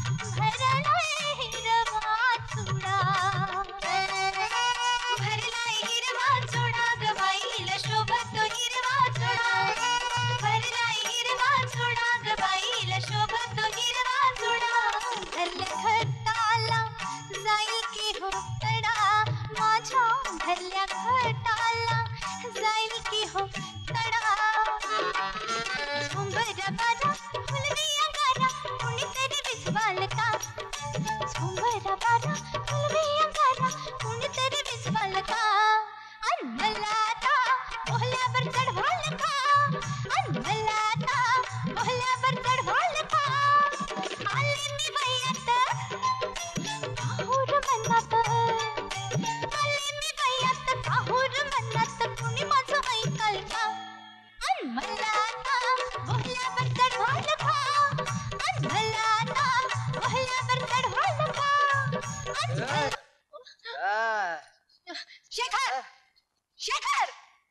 भरला या घटाला जाईल की हो तडा झुंबरा बारा फुलवी अंगारा कुणीतरी विझवाल का झुंबरा बारा फुलवी अंगारा कुणीतरी विझवाल का अन मला आता मोहल्यावर चढवाल का अन मला आता मोहल्यावर चढवाल का आले मी वयात काहूर मनात आले मी वयात काहूर मनात कुणी माझं ऐकाल का अन मला आता मोहल्यावर चढवाल का अन मला आता मोहल्यावर चढवाल का शेखर शेखर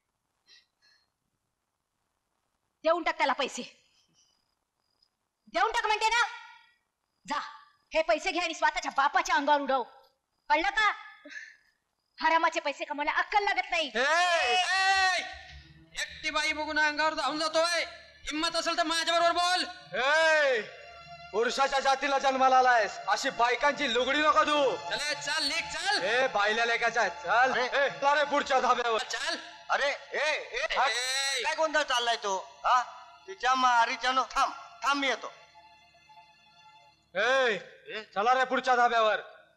देऊन टाक त्याला पैसे देऊन टाक म्हणते ना जा हे पैसे घे आणि स्वतःच्या बापाच्या अंगावर उडव कळलं का हरामाचे पैसे कमवायला अक्कल लागत नाही एकटी बाई बघून अंगावर धावून जातोय हिम्मत असेल तर माझ्या बरोबर बोल पुरुषाच्या जातीला जन्माला आलायस अशी बायकांची लुगडी नको तू चले चल निघ चल ए बायल्या लेकाच्या चल अरे पुढच्या धाब्यावर चल अरे काय गोंधळ चाललाय तो हा तिच्या मारीच्या नो थांब थांब मी येतो चला रे पुढच्या धाब्यावर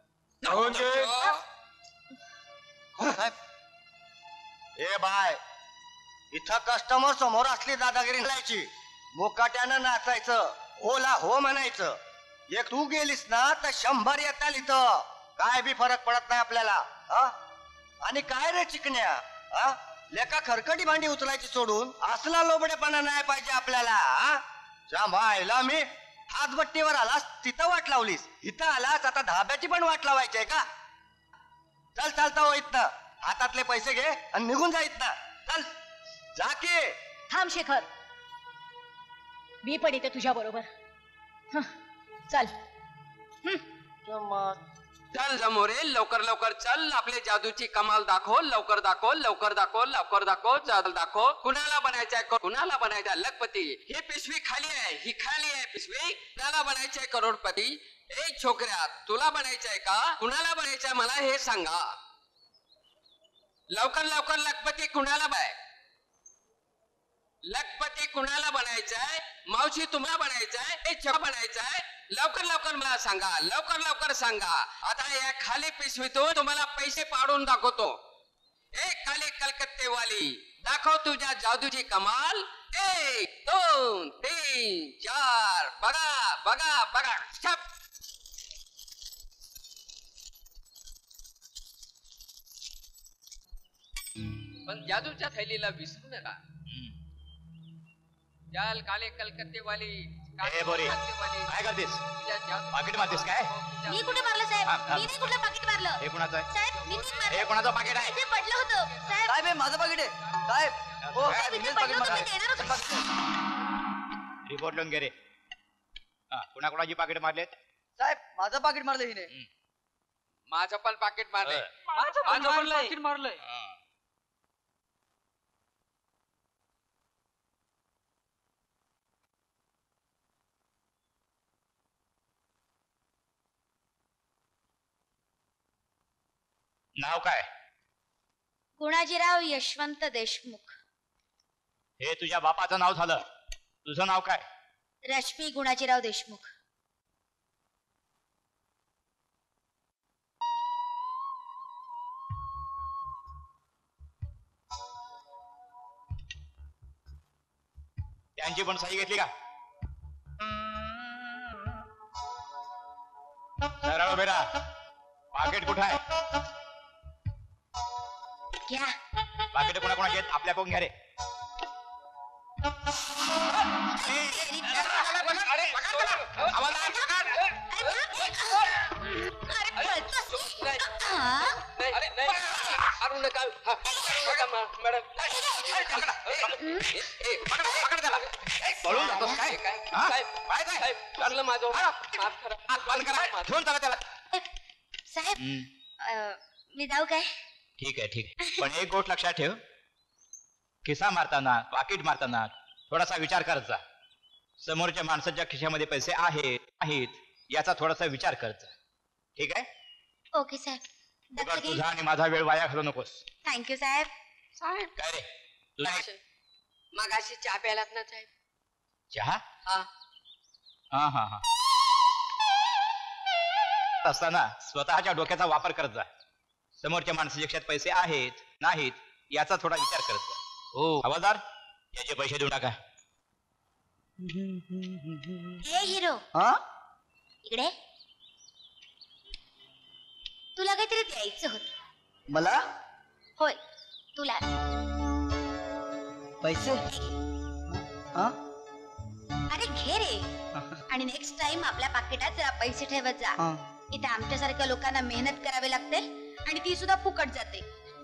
ए बाय इथं कस्टमर समोर असली दादागिरी घालायची मुकाट्यानं नाचायचं होला हो म्हणायचं एक तू गेलीस ना तर 100 येताल इथं काय बी फरक पडत नाही आपल्याला हा आणि काय रे चिकण्या हा लेका खरकटी भांडी उचलायची सोडून असला लोबडेपणा नाही पाहिजे आपल्याला हा सांभाळला मी हातभट्टीवर आलास तिथं वाट लावलीस इथं आलास आता धाब्याची पण वाट लावायची आहे का चल चालता हो इथनं हातातले पैसे घे आणि निघून जा इथनं चल जा की थांब शेखर मी पण येते तुझ्या बरोबर चल चल समोरे लवकर लवकर चल आपले जादूची कमाल दाखव लवकर दाखव लवकर दाखव लवकर दाखव जादू दाखव कुणाला बनायचंय कुणाला बनायचंय लखपती ही पिशवी खाली आहे ही खाली आहे पिशवी कुणाला बनायचंय करोडपती ए छोकऱ्या तुला बनायचंय का कुणाला बनायचंय मला हे सांगा लवकर लवकर लखपती कुणाला बाय लखपती कुणाला बनायचंय मावशी तुम्हाला बनायचंय छा बनायचंय लवकर लवकर मला सांगा लवकर लवकर सांगा आता या खाली पिशवीतून तुम्हाला पैसे पाडून दाखवतो एक खाली कलकत्तेवाली दाखव तुझ्या जादूची कमाल 1 2 3 4 बघा बघा बघा छप पण जादूच्या थैलीला विसरू नका चाल काले कलकत्तेवाली ए बोरी काय करतेस पाकिट मारतेस काय मी कुठे मारलं साहेब मी नाही कुठलं पाकिट मारलं हे कोणाचं आहे साहेब मी नाही मारलं हे कोणाचं पाकिट आहे ते पडलं होतं साहेब साहेब हे माझं पाकिट आहे साहेब हो साहेब, इथे पडलं होतं, मी देणार होते. रिपोर्ट लिहून घे रे कुणा कुणाची पाकिट मारलेत साहेब माझं पाकिट मारलं हिने माझं पण पाकिट मारलंय माझं पण पाकिट मारलंय नाव काय गुणाजीराव यशवंत देशमुख हे तुझ्या बापाचं नाव झालं तुझं नाव काय रश्मी गुणाजीराव देशमुख त्यांची पण सही घेतली का सरळ बेरा पाकिट कुठं आहे घ्या पाकिट कोणा कोणाची आहेत आपल्या कोण घ्या रे साहेब मी जाऊ काय ठीक आहे ठीक आहे पण एक गोष्ट लक्षात ठेव खिसा मारताना पाकिट मारताना थोडासा विचार करत जा समोरच्या माणसाच्या खिशामध्ये पैसे आहेत याचा थोडासा विचार करत जा ठीक आहे ओके साहेब उगाच तुझा आणि माझा वेळ वाया घालू नकोस. थँक्यू साहेब. साहेब काय रे तुला मगाशी चहा प्यायलात ना साहेब? चहा? हा. हा हा हा. असताना स्वतःच्या डोक्याचा वापर करत जा. समोरच्या माणसाच्या खिशात पैसे आहेत नाहीत याचा थोडा विचार करत जा. हो हवालदार, याचे पैसे देऊ टाका. हे हिरो हा इकडे. तुला काहीतरी द्यायचं होत. मला होय तुला. पैसे हा अरे घे रे. आणि नेक्स्ट टाइम आपल्या पाकिटात जरा पैसे ठेवत जा. इथे आमच्यासारख्या लोकांना मेहनत करावी लागते आणि ती सुद्धा फुकट जाते.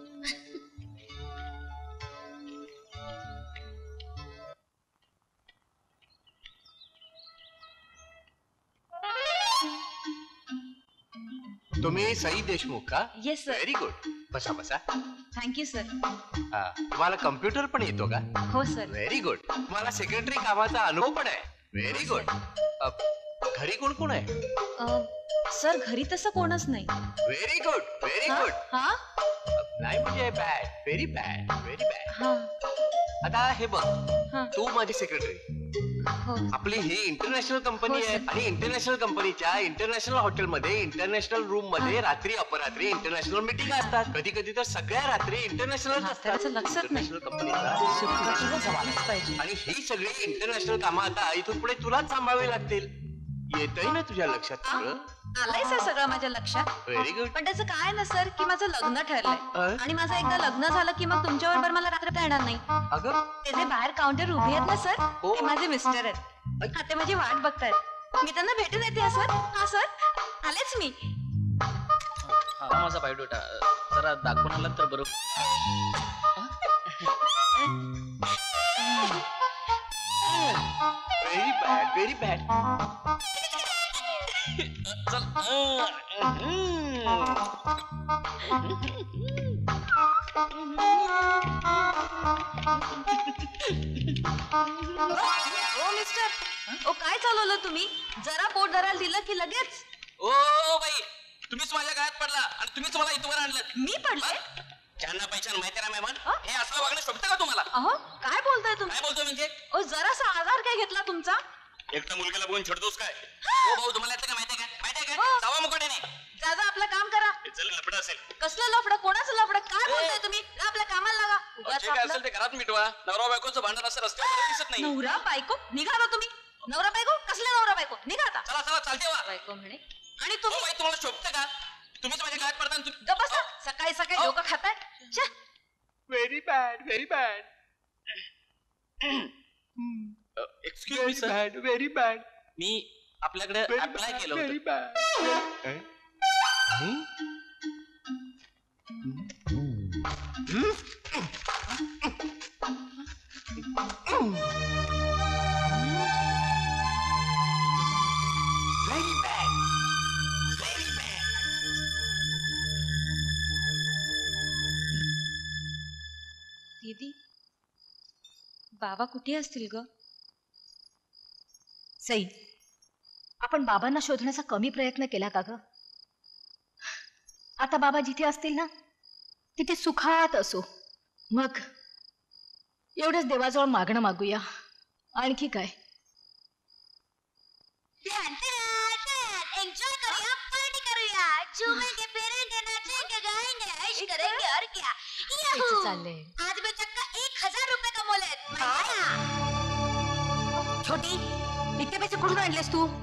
तुम्ही सई देशमुख का? Yes sir. Very good. बसा बसा. Thank you sir. हा, तुम्हाला कम्प्युटर पण येतो का? हो सर. Very good. तुम्हाला सेक्रेटरी कामाचा अनुभव पण आहे. Very good. घरी कोण कोण आहे? सर घरी तसं कोणच नाही. Very good very good. हा नाही म्हणजे bad, very bad, very bad. हा आता हे बघ, तू माझी सेक्रेटरी. आपली ही इंटरनॅशनल कंपनी आहे आणि इंटरनॅशनल कंपनीच्या इंटरनॅशनल हॉटेलमध्ये इंटरनॅशनल रूम मध्ये रात्री अपरात्री इंटरनॅशनल मीटिंग असतात. कधी कधी तर सगळ्या रात्री इंटरनॅशनल असतात. इंटरनॅशनल कंपनीचा पाहिजे. आणि ही सगळी इंटरनॅशनल कामं आता इथून पुढे तुलाच सांभाळावी लागतील. येतंय ना तुझ्या लक्षात सगळं? आलंय सर सगळं माझ्या लक्षात. Very good. पण त्याचं काय ना सर की माझं लग्न ठरलंय आणि माझं एकदा लग्न झालं की मग तुमच्या बरोबर मला रात्र येणार नाही. अगं ते जे बाहेर काउंटर उभे आहेत ना सर ते माझे मिस्टर आहेत. हा ते माझी वाट बघतायत. मी त्यांना भेटून येते. सर हा सर आलेच मी. हा माझा बायोडेटा जरा दाखवून आला तर बरोबर. Very bad very bad. चल. ओ मिस्टर ओ काय चालवलं तुम्ही? जरा पोट धरायला दिलं की लगेच. ओ बाई, तुम्हीच माझ्या गळ्यात पडला आणि तुम्हीच मला इथवर आणलं. मी पडले? ज्यांना पैशान माहिती ना मॅमन, हे असलं वागणं शोभतं का तुम्हाला? अहो काय बोलताय तुम्ही? काय बोलतो म्हणजे? ओ जरासा आधार काय घेतला तुमचा? एकटा मुलगीला बघून छेडतोस काय? ओ भाऊ, तुम्हाला यातलं काय माहिती आहे का? माहिती आहे का? जावा मुकाट्याने. जा जा आपलं काम करा. हे चल लफडं असेल. कसलं लफडं? कोणाचं लफडं? काय बोलताय तुम्ही? जा आपल्या कामाला लागा. जे काय असेल ते घरात मिटवा. नवरा बायकोचं भांडण असं रस्त्यावर दिसत नाही. नवरा बायको निघा ना तुम्ही. नवरा बायको कसले नवरा बायको? निघा आता. चला चला चालते वा. बायको म्हणे. आणि तुम्ही बाई तुम्हाला शोभतं का? तुम्हीच माझ्या गळ्यात पडता आणि गप्प बसा. सकाळी सकाळी लोक खाताय. Very bad very bad. Excuse me sir. Very bad. मी आपल्याकडे अप्लाय केलं व्हेरी होतं. Bad. Very bad. Very bad. दीदी बाबा कुठे असतील ग? सई, आपण बाबांना शोधण्याचा कमी प्रयत्न केला का ग? आता बाबा जिथे असतील ना तिथे सुखात असो. मग एवढंच देवाजवळ मागणं मागूया. आणखी काय? एंजॉय करूया, पार्टी करूया, झूमेंगे, फिरेंगे, नाचेंगे, गाएंगे, ऐश करेंगे और क्या. याहू! चाललंय आज मैं चक्का 1000 रुपये कमवलेत. छोटी, इतके पैसे कुठून आणलेस तू?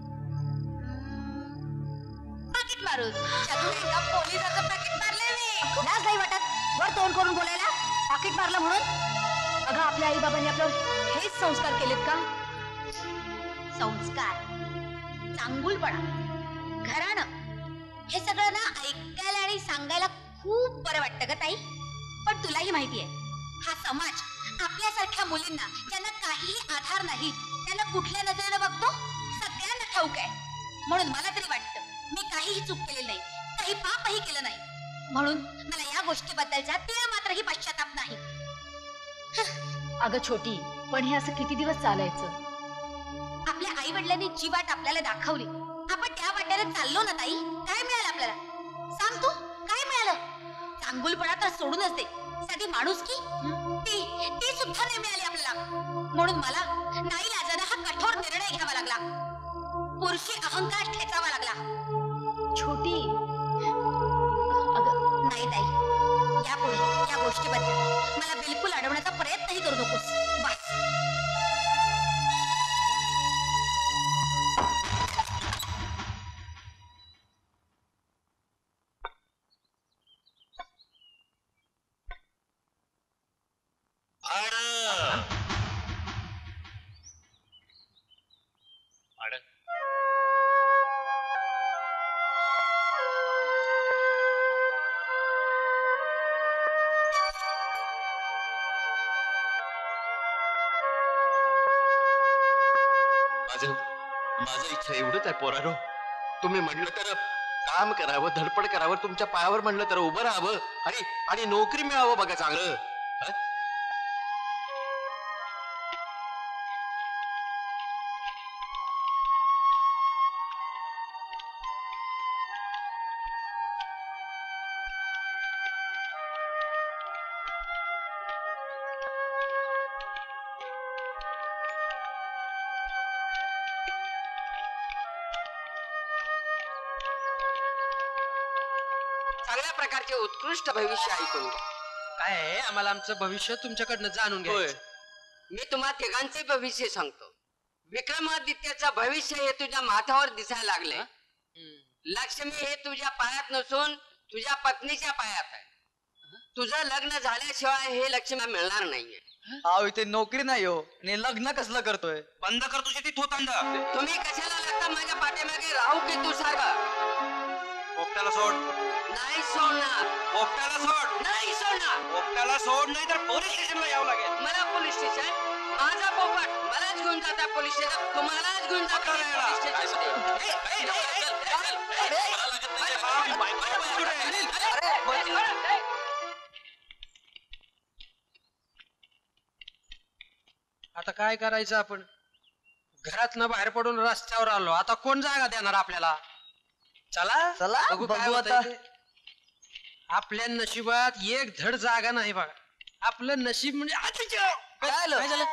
पाकिट मारून. चक्का पोलिसाचं पाकिट मारले मी. लाज नाही वाटत वर तोंड करून बोलायला? पाकिट मारलं म्हणून? अगं आपल्या आई बाबांनी आपल्यावर हेच संस्कार केलेत का? संस्कार, चांगुलपणा, घराणं हे सगळं ना ऐकायला आणि सांगायला खूप बरं वाटतं ग ताई. पण तुलाही माहितीये हा समाज आपल्यासारख्या मुलींना ज्यांना काहीही आधार नाही त्यांना कुठल्या नजरेनं बघतो सगळ्यांना ठाऊक आहे. म्हणून मला तरी वाटतं मी काहीही चूक केलेली नाही, काही पापही केलं नाही. म्हणून मला या गोष्टीबद्दलचा तीळ मात्रही पश्चाताप नाही. अगं छोटी, पण हे असं किती दिवस चालायचं? आपल्या आई वडिलांनी जी वाट आपल्याला दाखवली आपण त्या वाटेला चाललो ना ताई. काय मिळालं आपल्याला सांग तू? काय चांगुलपणा तर सोडूनच दे, साधी माणुसकी ती सुद्धा नाही मिळाली आपल्याला. म्हणून मला नाईलाजाने हा कठोर निर्णय घ्यावा लागला. पुरुषी अहंकार ठेचावा लागला. छोटी अगं नाही ताई, यापुढे या गोष्टीबद्दल मला बिलकुल अडवण्याचा प्रयत्नही करू नकोस. बस. माझं इच्छा एवढंच आहे पोरानो, तुम्ही म्हणलं तर काम करावं, धडपड करावं, तुमच्या पायावर म्हणलं तर उभं राहावं आणि नोकरी मिळावं बघा चांगलं. चांगल्या प्रकारचे उत्कृष्ट भविष्य ऐकून घ्या. काय आहे, आम्हाला आमचं भविष्य तुमच्याकडनं जाणून घ्यायचं. मी तुम्हा तिघांचे भविष्य सांगतो. विक्रमादित्याचं भविष्य हे तुझ्या माथ्यावर दिसायला लागले. लक्ष्मी हे तुझ्या पायात नसून तुझ्या पत्नीच्या पायात आहे. तुझं लग्न झाल्याशिवाय हे लक्ष्मी मिळणार नाहीये. अहो इथे नोकरी नाही हो, आणि लग्न कसलं करतोय? बंद कर तुझी ती थोतांडा. तुम्ही कशाला लागता माझ्या पाठीमागे? राहू की तू सारखा? पोपट्याला सोड. नाही सोडणार. पोपट्याला सोड. नाही सोडणार. पोपट्याला सोड, नाही तर पोलीस स्टेशनला यावं लागेल. मला पोलीस स्टेशन? माझा पोपट मलाच घेऊन जाता पोलीस स्टेशन, तुम्हालाच घेऊन जाता पोलीस स्टेशन. आता काय करायचं आपण? घरातनं बाहेर पडून रस्त्यावर आलो, आता कोण जागा देणार आपल्याला? चला चला बघू काय बघू होतंय आता. ते. आपल्या नशिबात एक धड जागा नाही बघा. आपलं नशीब म्हणजे काय झालं?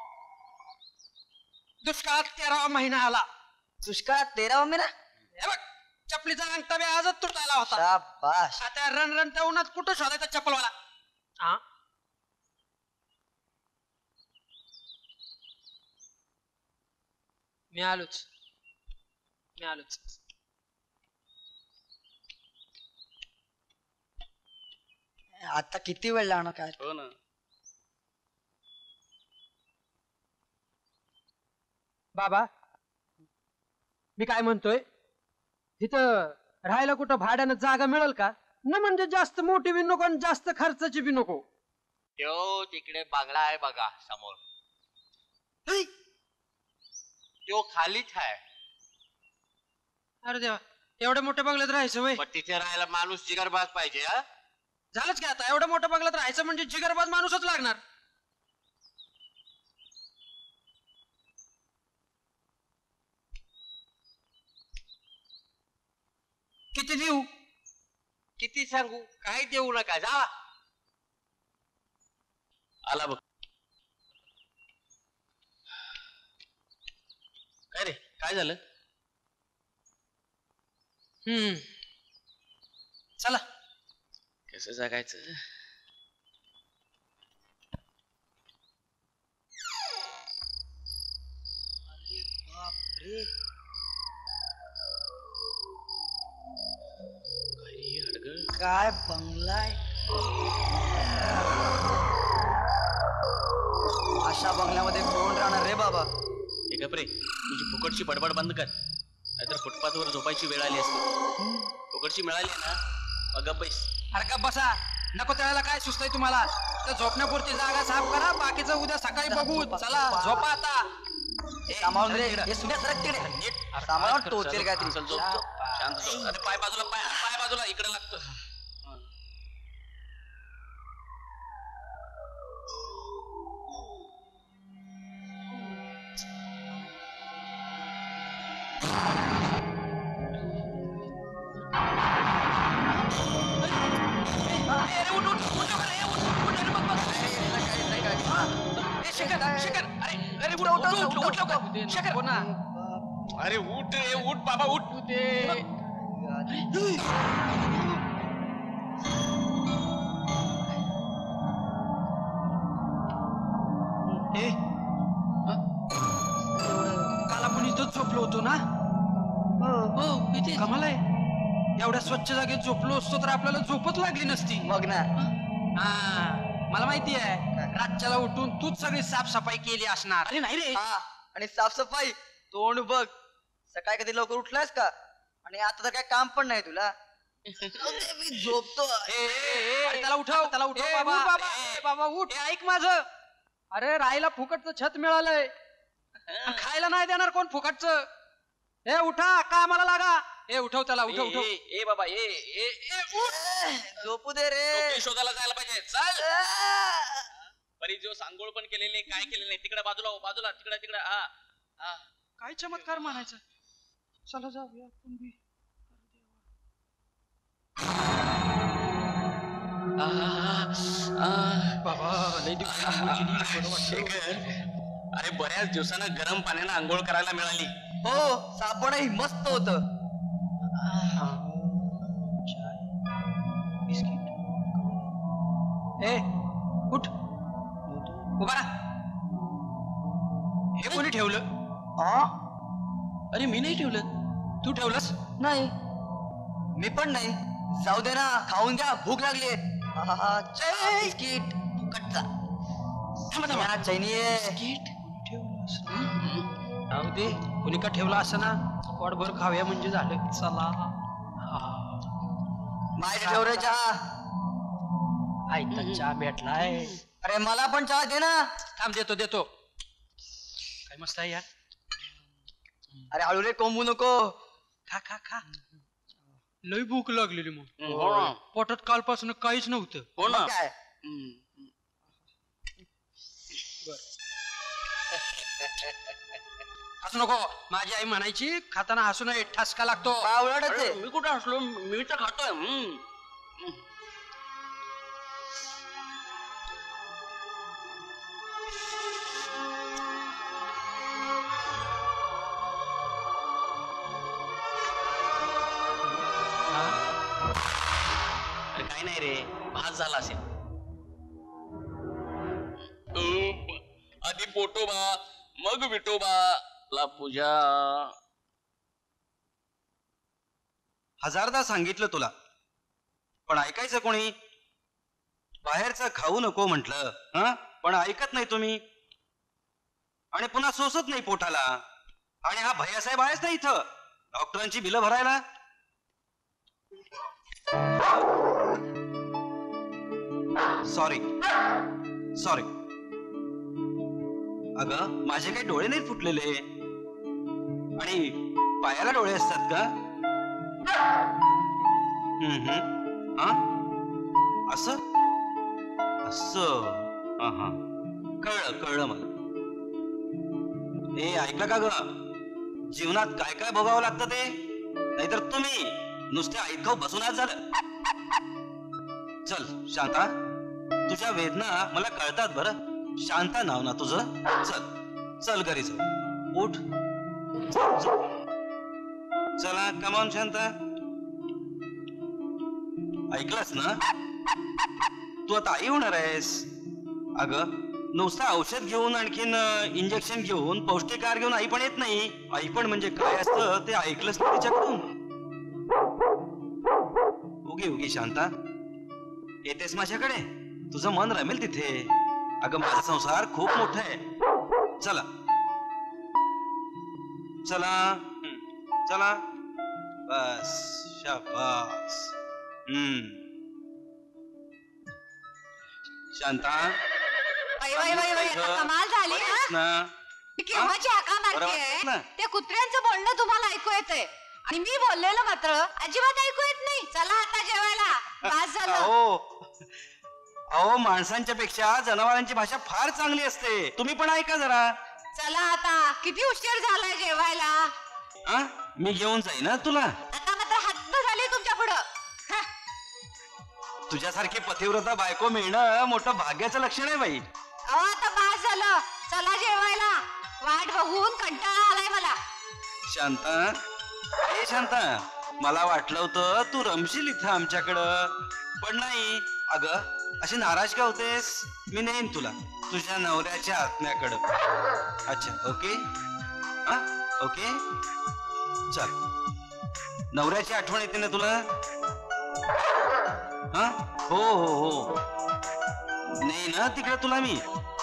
दुष्काळात 13वा महिना आला. दुष्काळात 13वा महिना? हे बघ, चपलीचा अंगठा बी आजच तुटायला होता. शाबास. आता रणरणत्या उन्हात कुठं शोधायचा चप्पलवाला? हा, मी आलोच. आता किती वेळ लागणार काय? हो ना. बाबा, मी काय म्हणतोय, तिथं राहायला कुठं भाड्यानं जागा मिळेल का? न म्हणजे जास्त मोठी बी नको आणि जास्त खर्चाची बी नको. त्यो तिकडे बांगला आहे बघा समोर, त्यो खालीच आहे. अरे देवा, एवढ्या मोठ्या बंगल्यात राहायचं वय? पण तिथे राहायला माणूस जिगरबाज पाहिजे. हा, झालंच की आता. एवढ्या मोठ्या बंगल्यात राहायचं म्हणजे जिगरबाज माणूसच लागणार. किती देऊ? किती सांगू? काही देऊ नका, जा. आला बघ. काय रे, काय झालं? चला. कसं जगायचं? बापरे, काय बंगलाय! अशा बंगल्यामध्ये कोण राहणार रे बाबा? हे गप रे, तुझी फुकटची बडबड बंद कर, नाहीतर फुटपाथवर झोपायची वेळ आली असते. फुकटची मिळाली ना, मग गप बैस. अरे गप बसा. नको त्याला काय सुचतंय तुम्हाला? तर झोपण्यापुरती जागा साफ करा, बाकीचं उद्या सकाळी बघू. चला झोपा आता. सांभाळून रे, हे सुद्धा सरक तिकडे. सांभाळून टोचेल काहीतरी. शांत झोप. अरे पाय बाजूला, पाय बाजूला, इकडे लागतं. शेखर अरे अरे उठ लवकर शेखर ना अरे उठ रे उठ बाबा उठ काल आपण इथंच झोपलो होतो ना हो इथे कमाल आहे एवढ्या स्वच्छ जागेत झोपलो असतो तर आपल्याला झोपच लागली नसती मग ना मला माहिती आहे रातच्याला उठून तूच सगळी साफसफाई केली असणार अरे नाही रे आणि साफसफाई तोंड बघ सकाळी कधी लवकर उठलास का आणि आता तर काय काम पण नाही तुला मी झोपतो त्याला उठव बाबा उठ ऐक माझं अरे राहायला फुकटचं छत मिळालंय खायला नाही देणार कोण फुकटचं हे उठा कामाला लागा ए उठव त्याला उठव ए बाबा ए झोपू दे रे शोधायला जायला पाहिजे चल बरी जो सांगोळ पण केलेले काय केलेलं नाही तिकडे बाजूला तिकडे हा काय चमत्कार म्हणायचं चला जाऊया आपण बी बाबा शेखर अरे बऱ्याच दिवसानं गरम पाण्यानं आंघोळ करायला मिळाली हो साबणही मस्त होत ए उठ उभा राहा हे कोणी ठेवलं अरे मी नाही ठेवलं तू ठेवलंस नाही मी पण नाही जाऊ दे ना खाऊन घ्या भूक लागली बिस्किट फुकटचा चैनी जाऊ दे कोणी का ठेवला असं ना पोटभर खाऊया म्हणजे झालं चला माझ्या ठेव रे चहा आयता चहा भेटलाय अरे मला पण चहा दे ना थांब देतो काय मस्त आहे यार अरे हळू रे कोंबू नको खा लय भूक लागलेली मग पोटात कालपासून काहीच नव्हतं हो ना काय हसू नको माझी आई म्हणायची खाताना हसू नये ठसका लागतो आवडते मी कुठं असलो मी तर खातोय काय नाही रे भात झाला असेल आधी पोटोबा मग विठोबा ला पूजा हजारदा सांगितलं तुला पण ऐकायचं कोणी बाहेरचं खाऊ नको म्हटलं पण ऐकत नाही तुम्ही आणि पुन्हा सोसत नाही पोटाला आणि हा भैयासाहेब आहेच ना इथं डॉक्टरांची बिलं भरायला सॉरी अगं माझे काही डोळे नाही फुटलेले आणि पायाला डोळे असतात का असं कळलं मला ऐकलं का ग जीवनात काय काय भोगावं लागतं ते नाहीतर तुम्ही नुसते ऐकव बसून आज झालं चल शांता तुझ्या वेदना मला कळतात बरं शांता नाव ना तुझं चल घरी चल उठ चला कमॉन शांता ऐकलास ना तू आता आई होणार आहेस अगं नुसतं औषध घेऊन आणखीन इंजेक्शन घेऊन पौष्टिक आहार घेऊन आई पण येत नाही आई पण म्हणजे काय असतं ते ऐकलंच ना तिच्याकडून उगी शांता येतेस माझ्याकडे तुझं मन रमेल तिथे अगं माझा संसार खूप मोठा आहे चला बस शाबास शांता कमाल झाली केव्हाची हाका मारते त्या कुत्र्यांचं बोलणं तुम्हाला ऐकू येतंय आणि मी बोललेलं मात्र अजिबात ऐकू येत नाही चला आता जेवायला बस झालं अहो माणसांच्या पेक्षा जनावरांची भाषा फार चांगली असते तुम्ही पण ऐका जरा चला आता किती उशीर झालाय जेवायला मी घेऊन जाईन ना तुला आता मात्र हद्द झाली तुमच्या पुढं तुझ्यासारखी पतिव्रता बायको मिळणं मोठं भाग्याचं लक्षण आहे बाई अहो आता बस झालं चला जेवायला, वाट बघून कंटाळा आलाय मला. शांता, ए शांता, मला वाटलं होतं तू रमशील इथं आमच्याकडं, पण नाही. अगं अशी नाराज का होतेस? मी नेईन तुला तुझ्या नवऱ्याच्या आत्म्याकडं. अच्छा, ओके. हा, ओके, चल. नवऱ्याची आठवण येते ना तुला? हा, हो हो हो, नाही ना तिकडे तुला मी.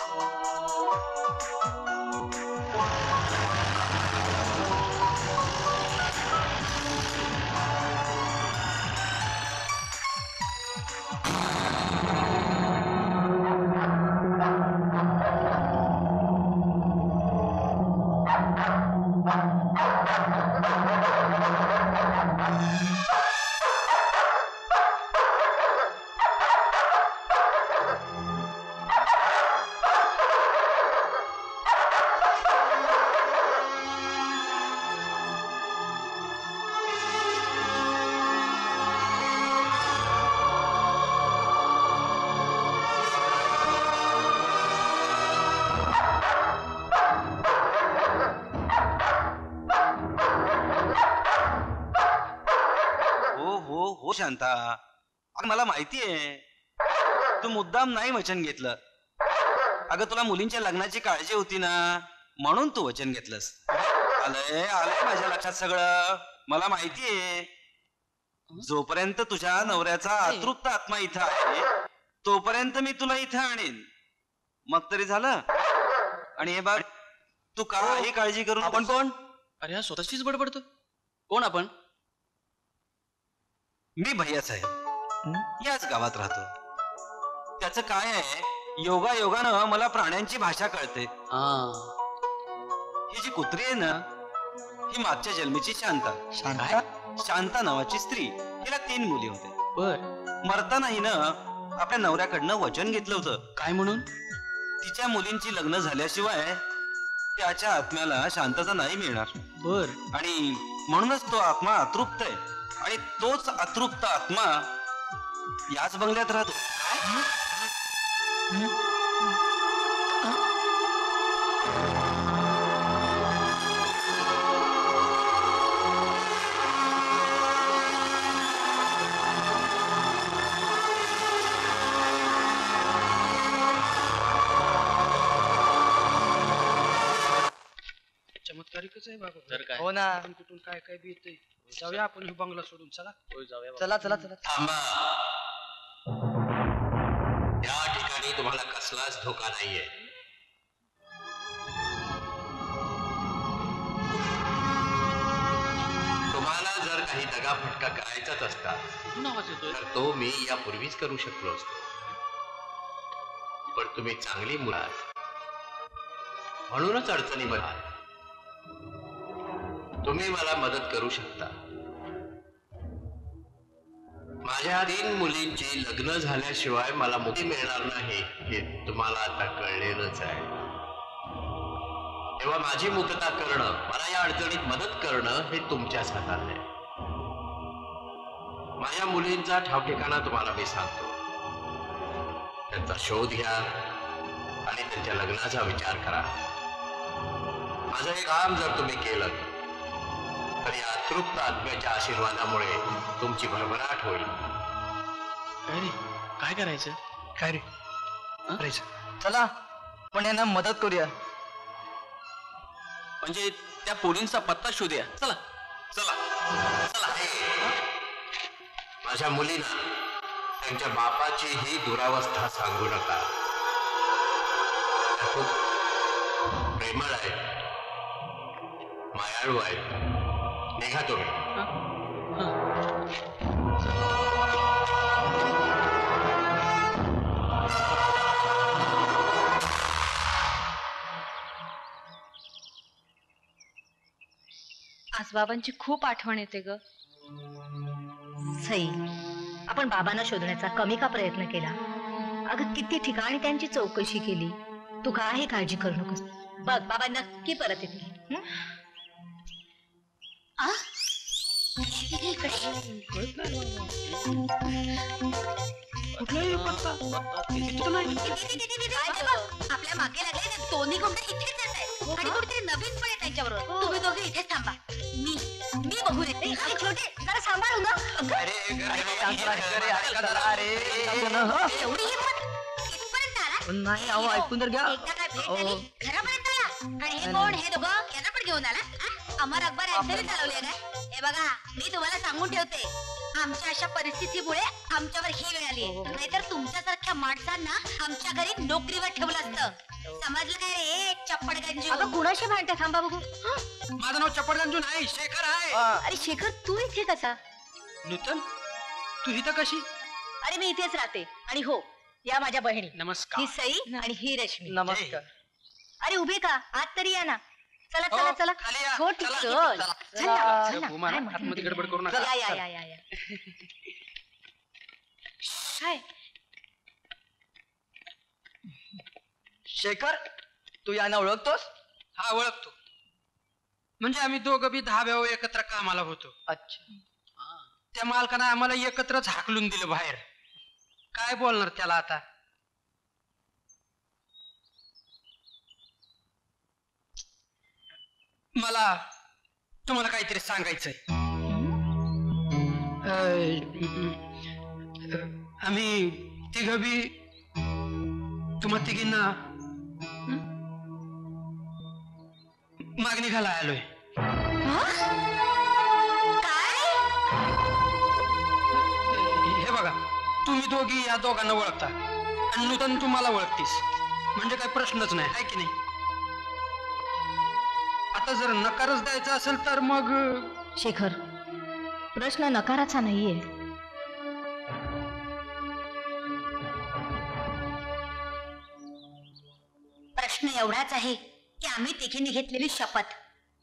शांता, मला माहितीये तू मुद्दाम नाही वचन घेतलं. अगं तुला मुलींच्या लग्नाची काळजी होती ना, म्हणून तू वचन घेतलंस. आलंय आलंय माझ्या लक्षात सगळं. मला माहितीये जोपर्यंत तुझ्या नवऱ्याचा अतृप्त आत्मा इथं आहे तोपर्यंत मी तुला इथं आणेन, मग तरी झालं. आणि हे बघ, तू काही काळजी करू. आपण कोण? अरे हा स्वतःशीच बडबडतो. कोण आपण? मी भैया साहेब, याच गावात राहतो. त्याचं काय आहे, योगायोगानं मला प्राण्यांची भाषा कळते. ही जी कुत्री आहे ना, ही मागच्या जन्मीची शांता. शांता नावाची स्त्री. हिला 3 मुली होते. बर. मरताना हिनं आपल्या नवऱ्याकडनं वचन घेतलं होतं. काय म्हणून? तिच्या मुलींची लग्न झाल्याशिवाय त्याच्या आत्म्याला शांतता नाही मिळणार. बर. आणि म्हणूनच तो आत्मा अतृप्त आहे. आणि तोच अतृप्त आत्मा याच बंगल्यात राहतो. चमत्कारिकच आहे बाबा. तर काय? हो ना. कुठून काय काय बी येतंय. जाऊया आपण हे बंगला सोडून. चला चला चला चला. थांबा. या ठिकाणी तुम्हाला कसलाच धोका नाहीये. तुम्हाला जर काही दगाफटका करायचाच असता तर तो मी यापूर्वीच करू शकलो असतो. पण तुम्ही चांगली मुलं आहात म्हणूनच अडचणीमध्ये आहात. तुम्ही मला मदत करू शकता. माझ्या 3 मुलींची लग्न झाल्याशिवाय मला मुक्ती मिळणार नाही हे तुम्हाला आता कळलेलंच आहे. तेव्हा माझी मुक्तता करणं, मला या अडचणीत मदत करणं हे तुमच्याच हातात आहे. माझ्या मुलींचा ठावठिकाणा तुम्हाला मी सांगतो. त्यांचा शोध घ्या आणि त्यांच्या लग्नाचा विचार करा. माझं हे काम जर तुम्ही केलं तर या अतृप्त आत्म्याच्या आशीर्वादामुळे तुमची भरभराट होईल. काय रे, काय करायचं? काय रे करायचं? चला पण यांना मदत करूया. म्हणजे त्या पोरींचा पत्ता शोधूया. चला चला चला. माझ्या मुलींना त्यांच्या बापाची ही दुरावस्था सांगू नका. त्या खूप प्रेमळ आहेत, मायाळू आहेत. निघा तुम्ही. आज बाबांची खूप आठवण येते ग. सई, आपण बाबांना शोधण्याचा कमी का प्रयत्न केला? अगं किती ठिकाणी त्यांची चौकशी केली. तू काही काळजी करू नकोस. बघ बाबा नक्की परत येतील. कुठलाही पत्ता तिथं नाही. आपल्या मागे लागले ना दोन्ही गुंड इथेच आहेत आणि कुठेतरी नवीन पण आहे त्यांच्याबरोबर. तुम्ही दोघे इथेच थांबा. मी बघू रे. छोटे जरा सांभाळू ना. एवढी हिंमत इथपर्यंत आला. नाही अहो ऐकून तर घ्या. एकदा काय भेट झाली घरापर्यंत आला. आणि हे कोण हे दोघं यांना पण घेऊन आला. अमर अकबर यांच्याने चालवले काय. हे बघा मी तुम्हाला सांगून ठेवते आमच्या अशा परिस्थितीमुळे आमच्यावर ही वेळ आली आहे. नाहीतर तुमच्यासारख्या माणसांना आमच्या घरी नोकरीवर ठेवलं असतं. समजलं काय रे चप्पडगंजू. अगं कुणाशी भांडते थांबा बघू. माझं नाव चप्पडगंजू नाही शेखर आहे. अरे शेखर तू इथे कसा. नूतन तू इथं कशी. अरे मी इथेच राहते. आणि हो या माझ्या बहिणी. नमस्कार. ही सई आणि ही रश्मी. नमस्कार. अरे उभे का आत तरी या ना. चला चला चला छोटी चल आतमध्ये गडबड करू नका. या काय शेखर तू यांना ओळखतोस. हा ओळखतो. म्हणजे आम्ही दोघं बी 10 भाऊ एकत्र कामाला होतो. अच्छा. त्या मालकानं आम्हाला एकत्रच हाकलून दिलं बाहेर. काय बोलणार त्याला आता. मला तुम्हाला काहीतरी सांगायचंय. आम्ही तिघं बी तुम्हा तिघींना मागणी घाला आलोय. हे बघा तुम्ही दोघी या दोघांना ओळखता आणि नूतन तुम्हाला ओळखतीस म्हणजे काही प्रश्नच नाही आहे की नाही. आता जर नकारच द्यायचा असेल तर मग. शेखर प्रश्न नकाराचा नाहीये. प्रश्न एवढाच आहे की आम्ही तिघींनी घेतलेली शपथ.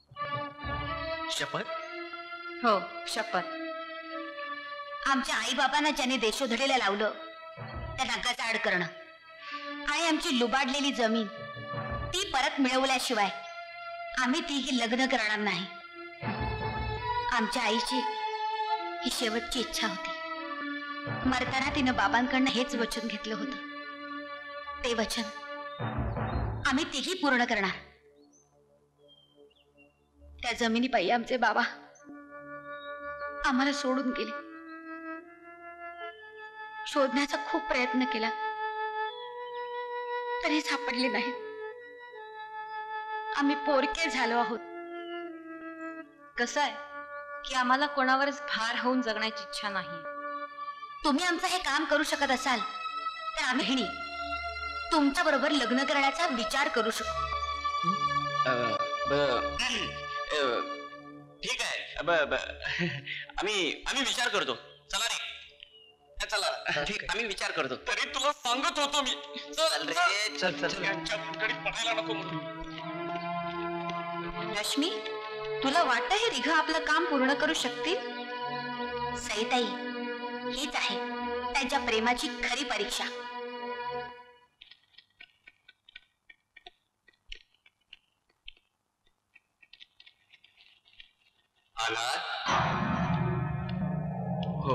शपथ. हो शपथ. आमच्या आई बाबांना ज्याने देशोधडीला लावलं त्यांना गजाआड करणं आणि आमची लुबाडलेली जमीन ती परत मिळवल्याशिवाय आम्ही तीही लग्न करणार नाही. आमच्या आईची ही शेवटची इच्छा होती. मरताना तिनं बाबांकडनं हेच वचन घेतलं होतं. ते वचन आम्ही तीही पूर्ण करणार. त्या जमिनीपायी आमचे बाबा आम्हाला सोडून गेले. शोधण्याचा खूप प्रयत्न केला तरी सापडले नाही. आम्ही पोरके झालो आहोत. कसं आहे की आम्हाला कोणावरच भार होऊन जगण्याची इच्छा नाही. तुम्ही आमचं हे काम करू शकत असाल तर आम्ही तुमच्या बरोबर लग्न करण्याचा विचार करू शकतो. ठीक आहे. आम्ही विचार करतो. चला रे चला. ठीक आम्ही विचार करतो. तरी तुला सांगत होतो मी. चल रे चल यांच्या भानगडीत पडायला नको म्हणून. रश्मी तुला वाटतं हे रिघा आपलं काम पूर्ण करू शकतील. सईताई हीच आहे त्यांच्या प्रेमाची खरी परीक्षा. हो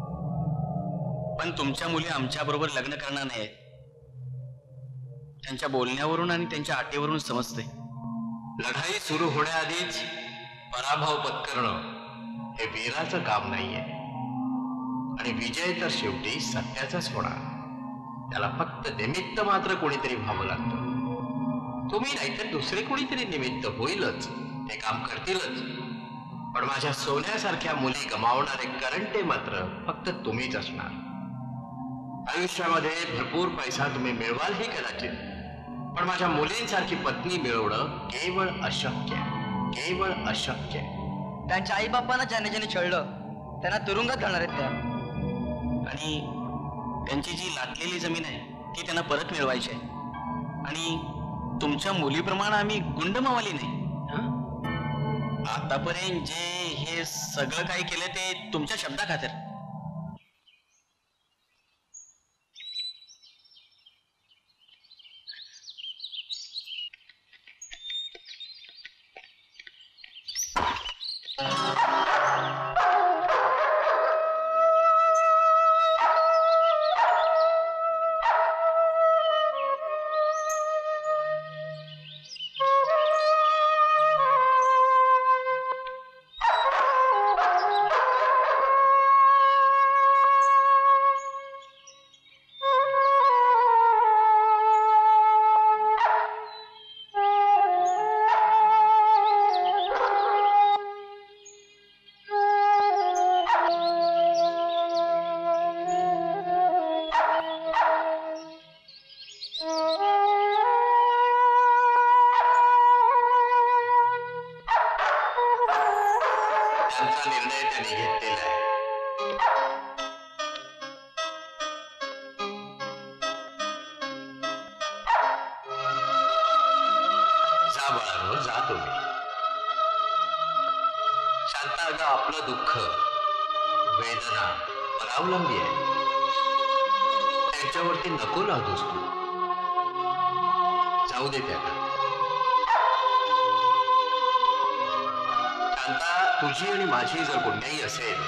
पण तुमच्या मुली आमच्या बरोबर लग्न करणार नाहीत. त्यांच्या बोलण्यावरून आणि त्यांच्या अटीवरून समजते. लढाई सुरू होण्याआधीच पराभव पत्करणं हे वीराचं काम नाहीये आणि विजय तर शेवटी सत्याचाच होणार. त्याला फक्त निमित्त मात्र कोणीतरी व्हावं लागतं. तुम्ही नाहीतर दुसरे कोणीतरी निमित्त होईलच. ते काम करतीलच. पण माझ्या सोन्यासारख्या मुली गमावणारे करंटे मात्र फक्त तुम्हीच असणार. आयुष्यामध्ये भरपूर पैसा तुम्ही मिळवालही कदाचित, पण माझ्या मुलींसारखी पत्नी मिळवणं केवळ अशक्य. केवळ अशक्य. त्यांच्या आई बापांना ज्याने ज्याने छळलं त्यांना तुरुंगात घालणार आहेत त्या. आणि त्यांची जी लाटलेली जमीन आहे ती त्यांना परत मिळवायची आहे. आणि तुमच्या मुलीप्रमाणे आम्ही गुंड मावाली नाही. आतापर्यंत जे हे सगळं काही केलं ते तुमच्या शब्दाखातर. महत्वाचा निर्णय त्यांनी घेतलेला आहे. जा बाळांनो, जा तुम्ही. शांता, अगं आपलं दुःख, वेदना परावलंबी आहे. त्यांच्यावरती नको लादूस तू. जाऊ दे त्याला. शांता, तुझी आणि माझी जर गुन्ह्याही असेल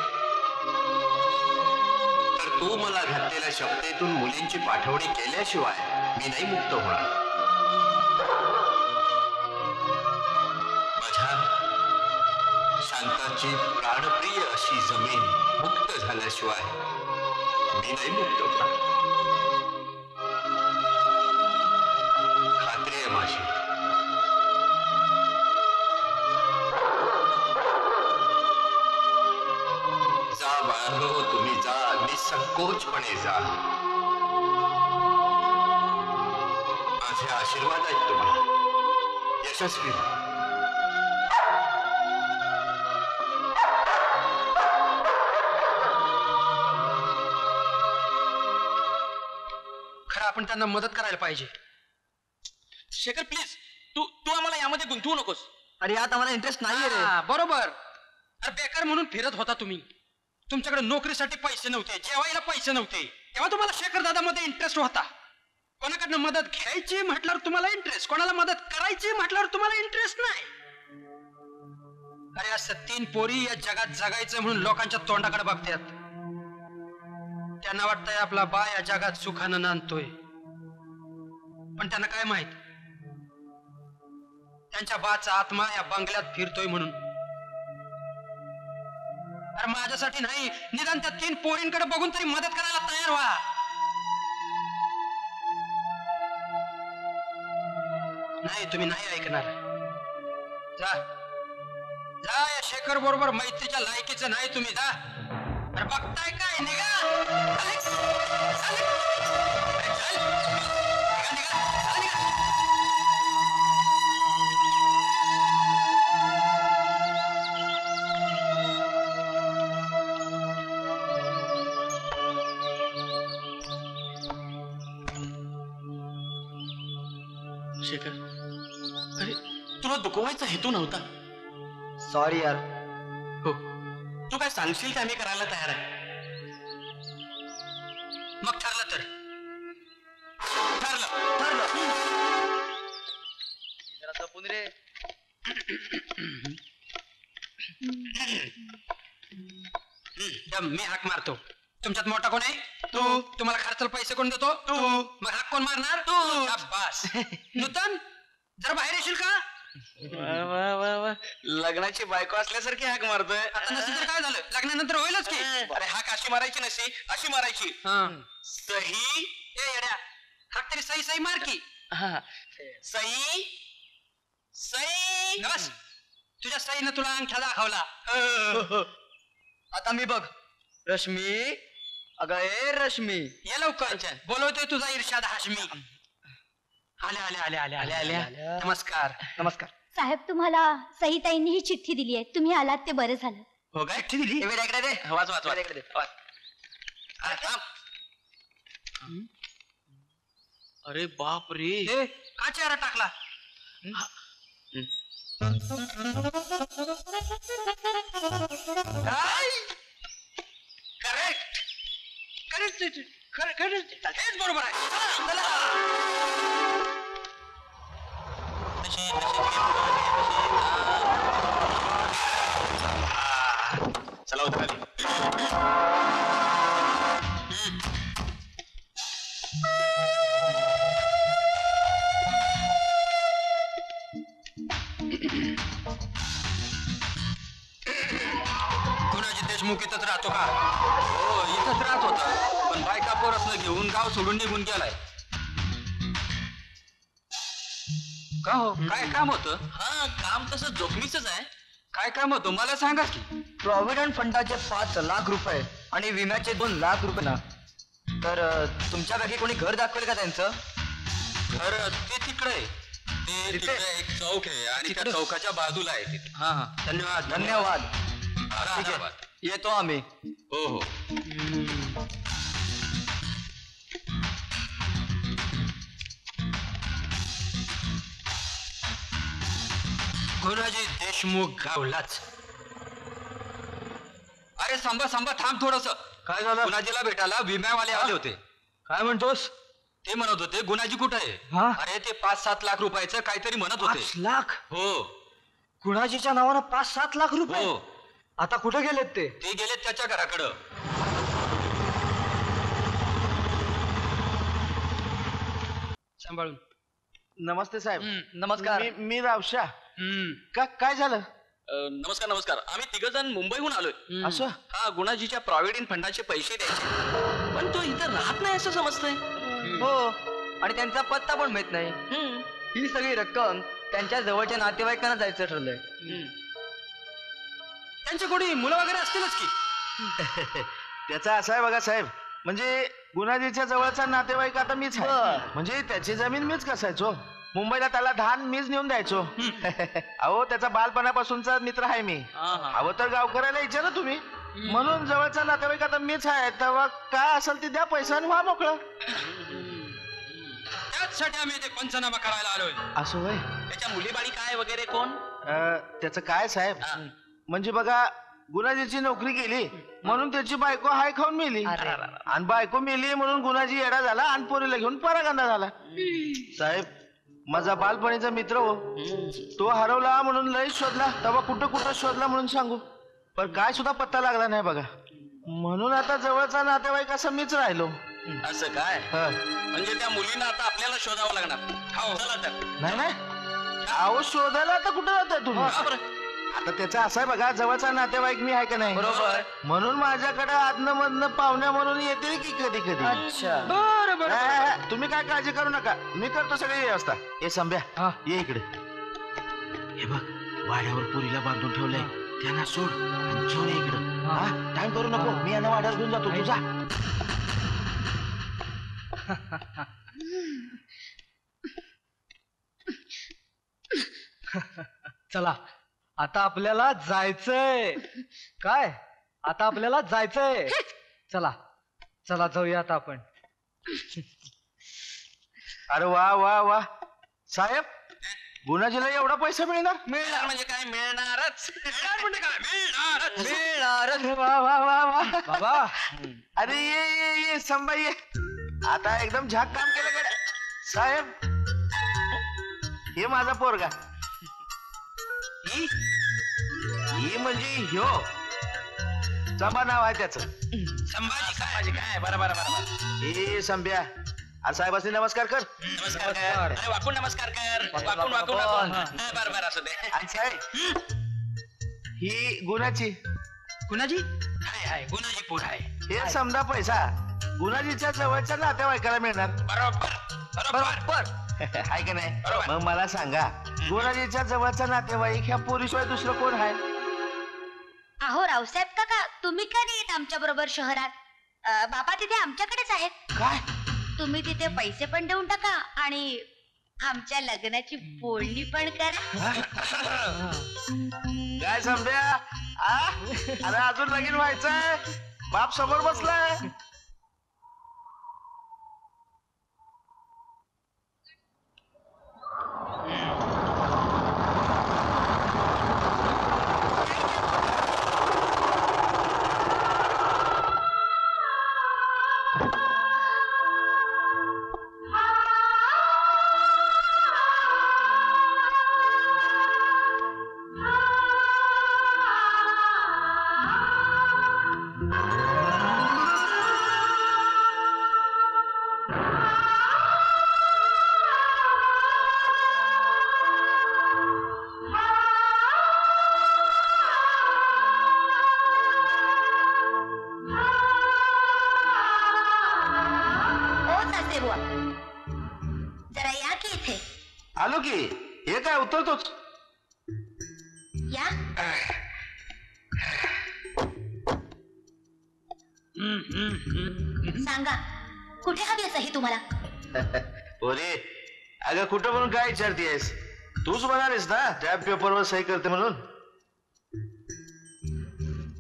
तर तू मला घातलेल्या शब्देतून मुलींची पाठवणी केल्याशिवाय मी नाही मुक्त होणार. माझ्या शांताची प्राणप्रिय अशी जमीन मुक्त झाल्याशिवाय मी नाही मुक्त होणार. खात्री आहे माझी. जा बाळांनो, तुम्ही जा, निसंकोचपणे जा. माझे आशीर्वाद आहेत तुम्हाला. यशस्वी व्हा. खरं आपण त्यांना मदत करायला पाहिजे. शेखर प्लीज, तू तू आम्हाला यामध्ये गुंतवू नकोस. अरे यात आम्हाला इंटरेस्ट नाहीये रे. बरोबर. अरे बेकार म्हणून फिरत होता तुम्ही. तुमच्याकडे नोकरीसाठी पैसे नव्हते, जेवायला पैसे नव्हते, तेव्हा तुम्हाला शेखर दादामध्ये इंटरेस्ट होता. कोणाकडनं मदत घ्यायची म्हटल्यावर तुम्हाला इंटरेस्ट, कोणाला मदत करायची म्हटल्यावर तुम्हाला इंटरेस्ट नाही. अरे असं 3 पोरी या जगात जगायचं म्हणून लोकांच्या तोंडाकडे बघतात. त्यांना वाटतंय आपला बा या जगात सुखानं नांदतोय, पण त्यांना काय माहित त्यांच्या बाचा आत्मा या बंगल्यात फिरतोय म्हणून. अरे माझ्यासाठी नाही, निदान त्या 3 पोरींकडे बघून तरी मदत करायला तयार व्हा. नाही, तुम्ही नाही ऐकणार. जा जा, या शेखर बरोबर मैत्रीच्या लायकीचं नाही तुम्ही. जा. अरे बघताय काय, निघा. शेखर, अरे तुला दुखवायचा हेतू नव्हता. सॉरी यार. हो, तू काय सांगशील ते आम्ही करायला तयार आहे. मग ठरलं तर ठरलं. जरा जपून रे. मी हाक मारतो. तुमच्यात मोठा कोण आहे? तू. तुम्हाला खर्चाला पैसे कोण देतो? तू. मग हाक कोण मारणार? तू. शाबास. नूतन, जरा बाहेर येशील का? वा वा वा, लग्नाची बायको असल्यासारखी हाक मारतोय. आता नसेल तर काय झालं, लग्नानंतर होईलच की. अरे हाक अशी मारायची नशी, अशी मारायची. सही. ए येड्या, हाक तरी सही सही मार की. सही सही. बस, तुझ्या सहीनं तुला अंगठा दाखवला. आता मी बघ. रश्मी, अगं ए रश्मी, ये लवकर. बोलवतोय तुझा इर्षाद हाशमी. आले आले आले आले आले आले. नमस्कार. नमस्कार. साहेब, तुम्हाला सईताईंनी ही चिठ्ठी दिली आहे. तुम्ही आलात ते बरं झालं. हो काय? चिठ्ठी दिली? इकडे दे. वाच वाच वाच. इकडे दे. अरे बाप रे, का चेहरा टाकला? करेक्ट करेक्ट करेक्ट, हेच बरोबर आहे. चला उतरा. कुणाची देशमुख इथंच राहतो का? हो, इथंच राहत होता, पण बायका पोरसनं घेऊन गाव सोडून निघून गेलाय. का हो, काय काम होतं? हा, काम तसं जोखमीच आहे. काय काम होतं मला सांगा की. प्रॉव्हिडंट फंडाचे 5 लाख रुपये आणि विम्याचे 2 लाख रुपये ना. तर तुमच्यापैकी कोणी घर दाखवेल का त्यांचं? घर ते तिकडे आहे. ते तिकडे एक चौक आहे आणि त्या चौकाच्या बाजूला आहे. हा हा, धन्यवाद धन्यवाद. ठीक आहे, येतो आम्ही. हो हो. गुणाजी देशमुख गावलाच. अरे सांबा थांब थोडस. काय झालं? गुणाजीला भेटायला विम्यावाले आले होते. काय म्हणतोस? ते म्हणत होते गुणाजी कुठे आहे. अरे ते 5-7 लाख रुपयाचं काहीतरी म्हणत होते. 5 लाख? हो. गुणाजीच्या नावानं 5-7 लाख रुपये? हो. आता कुठे गेलेत ते? ते गेलेत त्याच्या घराकडं. सांभाळून. नमस्ते साहेब. नमस्कार. मी रावशा. काय झालं? नमस्कार. आम्ही 3 जण मुंबईहून आलोय. असं? हा गुणाजीच्या प्रॉव्हिडंट फंडाचे पैसे द्यायचे, पण तो इथं राहत नाही असं समजतंय. हो, आणि त्यांचा पत्ता पण माहित नाही. ही सगळी रक्कम त्यांच्या जवळच्या नातेवाईकांना जायचं ठरलंय. त्यांच्या कोणी मुलं वगैरे असतीलच की. त्याचा असा आहे बघा साहेब, म्हणजे गुणाजीच्या जवळचा नातेवाईक आता मीच आहे. म्हणजे त्याची जमीन मीच कसायचो. मुंबईला त्याला धान मीच नेऊन द्यायचो. अहो त्याचा बालपणापासूनचा मित्र आहे मी. अहो तर गावकऱ्याला विचारा तुम्ही. म्हणून जवळचा नातेवाईक आता मीच आहे. तेव्हा काय असेल ते द्या पैसा आणि व्हा मोकळं. त्याचसाठी आम्ही ते पंचनामा करायला आलोय. असं होय? त्याच्या मुलीबाळी काय वगैरे कोण? त्याचं काय साहेब, म्हणजे बघा गुणाजीची नोकरी गेली म्हणून त्याची बायको हाय खाऊन मेली, आणि बायको मेली म्हणून गुणाजी येडा झाला आणि पोरीला घेऊन परागंदा झाला. साहेब माझा बालपणीचा मित्र हो, तो हरवला म्हणून लय शोधला. तेव्हा कुठं शोधला म्हणून सांगू, पण काय सुद्धा पत्ता लागला नाही बघा. म्हणून आता जवळचा नातेवाईक असं मीच राहिलो. असं काय? म्हणजे त्या मुलींना आता आपल्याला शोधावं लागणार. हो चला तर. नाही अहो शोधायला आता कुठं जाताय तुम्ही? आता त्याचा असं आहे बघा, जवळचा नातेवाईक मी आहे का नाही. बरोबर. म्हणून माझ्याकडे आदनं मधनं पाहुण्या म्हणून येते की कधी. अच्छा. बरोबर. तुम्ही काय काळजी करू नका, मी करतो सगळी व्यवस्था. हे संभ्या ये इकडे. हे बघ वाड्यावर पुरीला बांधून ठेवलंय, त्यांना सोड आणि घेऊन ये इकडं. टाइम करू नको, मी यांना वाड्यावर घेऊन जातो. तुझा चला आता आपल्याला जायचंय. काय आता आपल्याला जायचंय. चला जाऊया आता आपण. अरे वा साहेब, गुणाजीला एवढा पैसा मिळणार? मिळणार म्हणजे काय? मिळणारच. म्हणजे काय? मिळणारच. वा बाबा. अरे ये संभा ये. आता एकदम झाक काम केलं गड्या. साहेब हे माझा पोरगा. ही म्हणजे ह्यो संभा नाव आहे त्याचं. संभाजी काय? बरोबर. हे संभ्या, अरे साहेबांनी नमस्कार कर. नमस्कार कर. अरे वाकून नमस्कार कर. वाकून. बरोबर असू दे. आणि साहेब ही गुणाची. गुणाजी आहे गुणाजी पूर आहे. हे समजा पैसा गुणाजीच्या जवळच्या नातेवाईकाला मिळणार. बरोबर. आहे का नाही? मग मला सांगा, गुणाजीच्या जवळचा नातेवाईक ह्या पोरीशिवाय दुसरं कोण आहे? अहो रावसाहेब काका, तुम्ही का नाही येत आमच्या बरोबर शहरात? बाबा तिथे आमच्याकडेच आहेत. काय? तुम्ही तिथे पैसे पण देऊन टाका आणि आमच्या लग्नाची बोलणी पण करा. काय समजा? अरे अजून लगीन व्हायचंय, बाप समोर बसलाय. आलो की. हे काय उतरतोच? या. सांगा कुठे हवी असं तुम्हाला? पोरे अगं कुठं म्हणून काय विचारतेस? तूच म्हणालीस ना त्या पेपरवर सही करते म्हणून.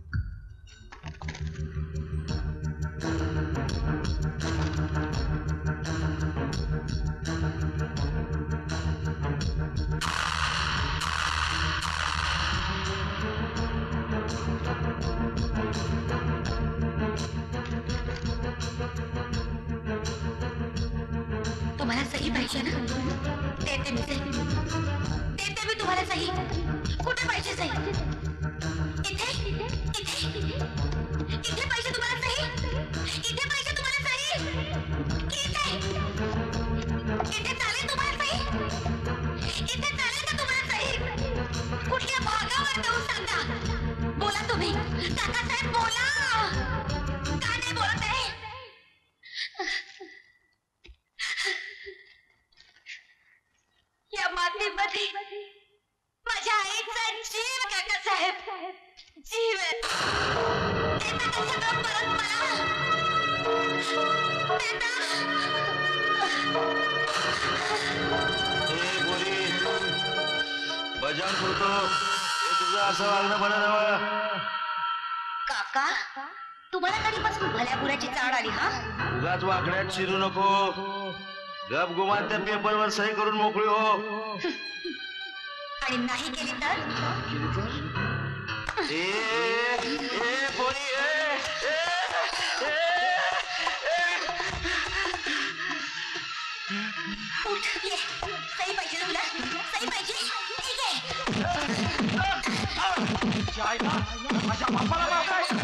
पाहिजे ना? देते मी तुम्हाला सही. कुठे पाहिजे सही? इथे पाहिजे तुम्हाला सही? इथे पाहिजे तुम्हाला सही? इथे चालेल तुम्हाला सही? इथे चालेल का तुम्हाला सही? कुठल्या भागावर देऊ सांगा? बोला तुम्ही काकासाहेब, बोला. का नाही बोलत आहे? या मातीमध्ये माझ्या आईचा जीव, काकासाहेब, जीव आहे. देता का सगळं परत मला? देता? भजन करतो हे तुझं असं वागणं बरं नव्हं. काका, तुम्हाला कधीपासून भल्यापुऱ्याची चाड आली हा? उगाच वाकड्यात शिरू नको. गप गुमान त्या पेपरवर सही करून मोकळी हो. आणि नाही केली तर? पोरी उठ, ये. सही पाहिजे ना तुला? सही पाहिजे? ठीक आहे. माझ्या बापाला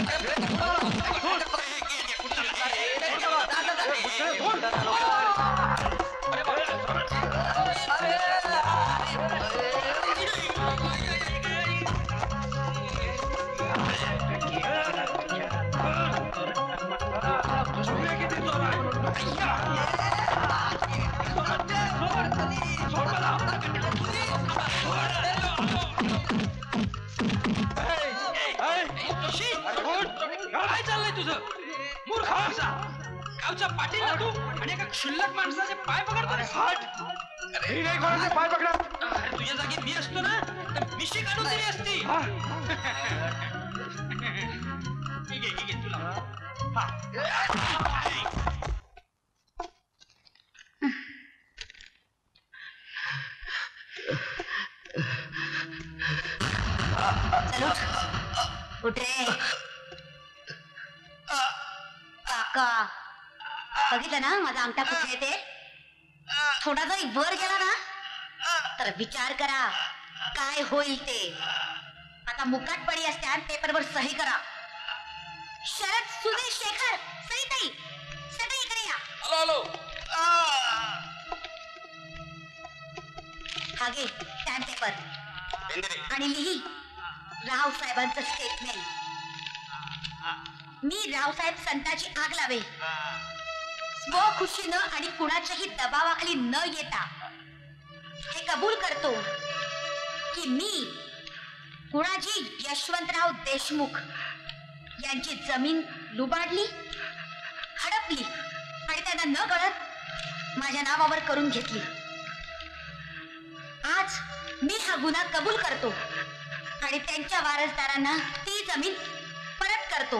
काय चाललंय तुझं? मूर्ख माणसा, गावच्या पाटीलला तू आणि एका क्षुल्लक माणसाचे पाय पकडतोस. मी नाही कोणाचे पाय पकडत. तुझ्या जागी मी असतो ना तर मिशी काढून दिली असती. ठीक आहे तुला. उठ रे काका. बघितलं ना माझा अंगठा कुठे येते? थोडा जरी वर गेला ना तर विचार करा काय होईल ते. आता मुकाट पडी असत्या पेपरवर सही करा. शरद, सुधीर, शेखर, सईताई, सगळे इकडे या. हॅलो. हा घे स्टॅम्प पेपर आणि लिही राव साहेबांचं स्टेटमेंट. मी रावसाहेब संताची आग लावे. स्वखुशीनं आणि कुणाच्याही दबावाखाली न येता हे कबूल करतो की मी कुणाजी यशवंतराव देशमुख यांची जमीन लुबाडली, हडपली आणि त्यांना न कळत माझ्या नावावर करून घेतली. आज मी हा गुन्हा कबूल करतो आणि त्यांच्या वारसदारांना ती जमीन परत करतो.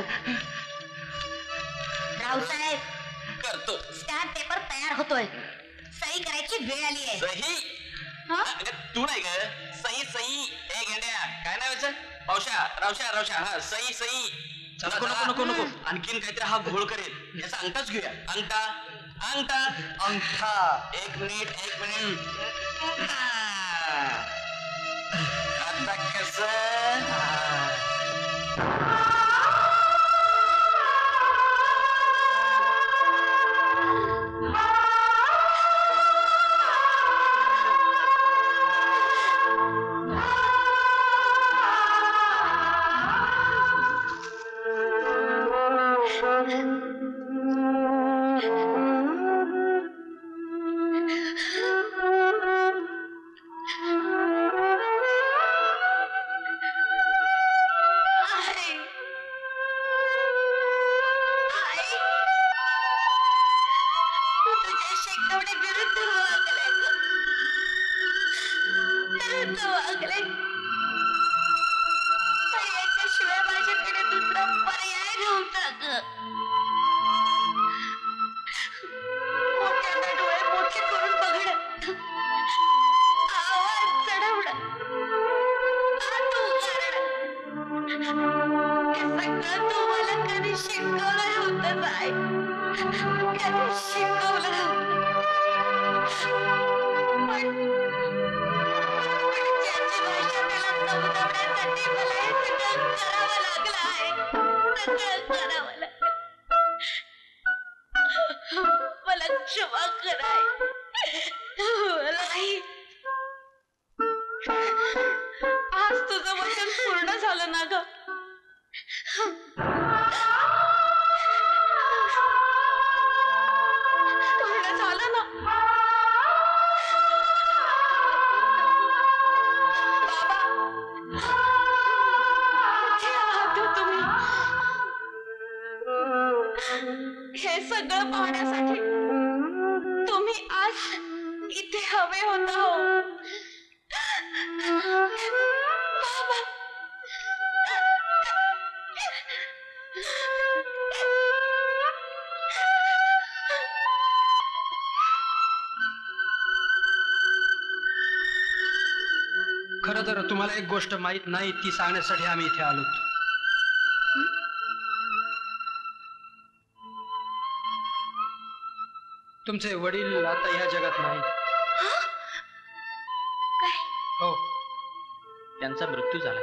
रावसाहेब, करतो. स्टॅम्प पेपर तयार होतोय. सही करायची वेळ आली आहे. सही? तू नाही ग सही. ए गेंड्या, काय नाव याचं? रावशा. हा सही. नको. आणखीन काहीतरी हा घोळ करेल. याचा अंगठाच घेऊया. अंगठा. एक मिनिट. आता कसं? ज्याची भाषा त्याला समजवण्यासाठी मला हे सगळं करावं लागलं आहे. सगळं करावं लागलं. मला क्षमा कराय. नाही, आज तुझं वचन पूर्ण झालं ना ग. पूर्ण झालं ना. बाबा, कुठे आहात हो तुम्ही? हे सगळं पाहण्यासाठी तुम्ही आज इथे हवे होता हो. बाबा, खरं तर तुम्हाला एक गोष्ट माहित नाही ती सांगण्यासाठी आम्ही इथे आलो. तुमचे वडील आता ह्या जगात नाही. हो, त्यांचा मृत्यू झालाय.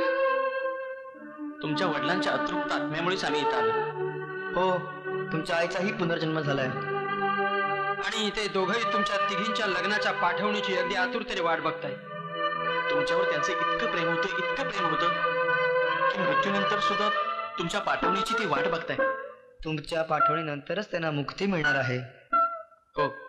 तुमच्या वडिलांच्या अतृप्त आत्म्यामुळेच आम्ही इथं आलो. हो, तुमच्या आईचाही पुनर्जन्म झालाय. आणि इथे दोघंही तुमच्या तिघींच्या लग्नाच्या पाठवणीची अगदी आतुरतेने वाट बघताय. तुमच्यावर त्यांचं इतकं प्रेम होतं की मृत्यूनंतर सुद्धा तुमच्या पाठवणीची ती वाट बघताय. तुमच्या पाठवणीनंतरच त्यांना मुक्ती मिळणार आहे. हो,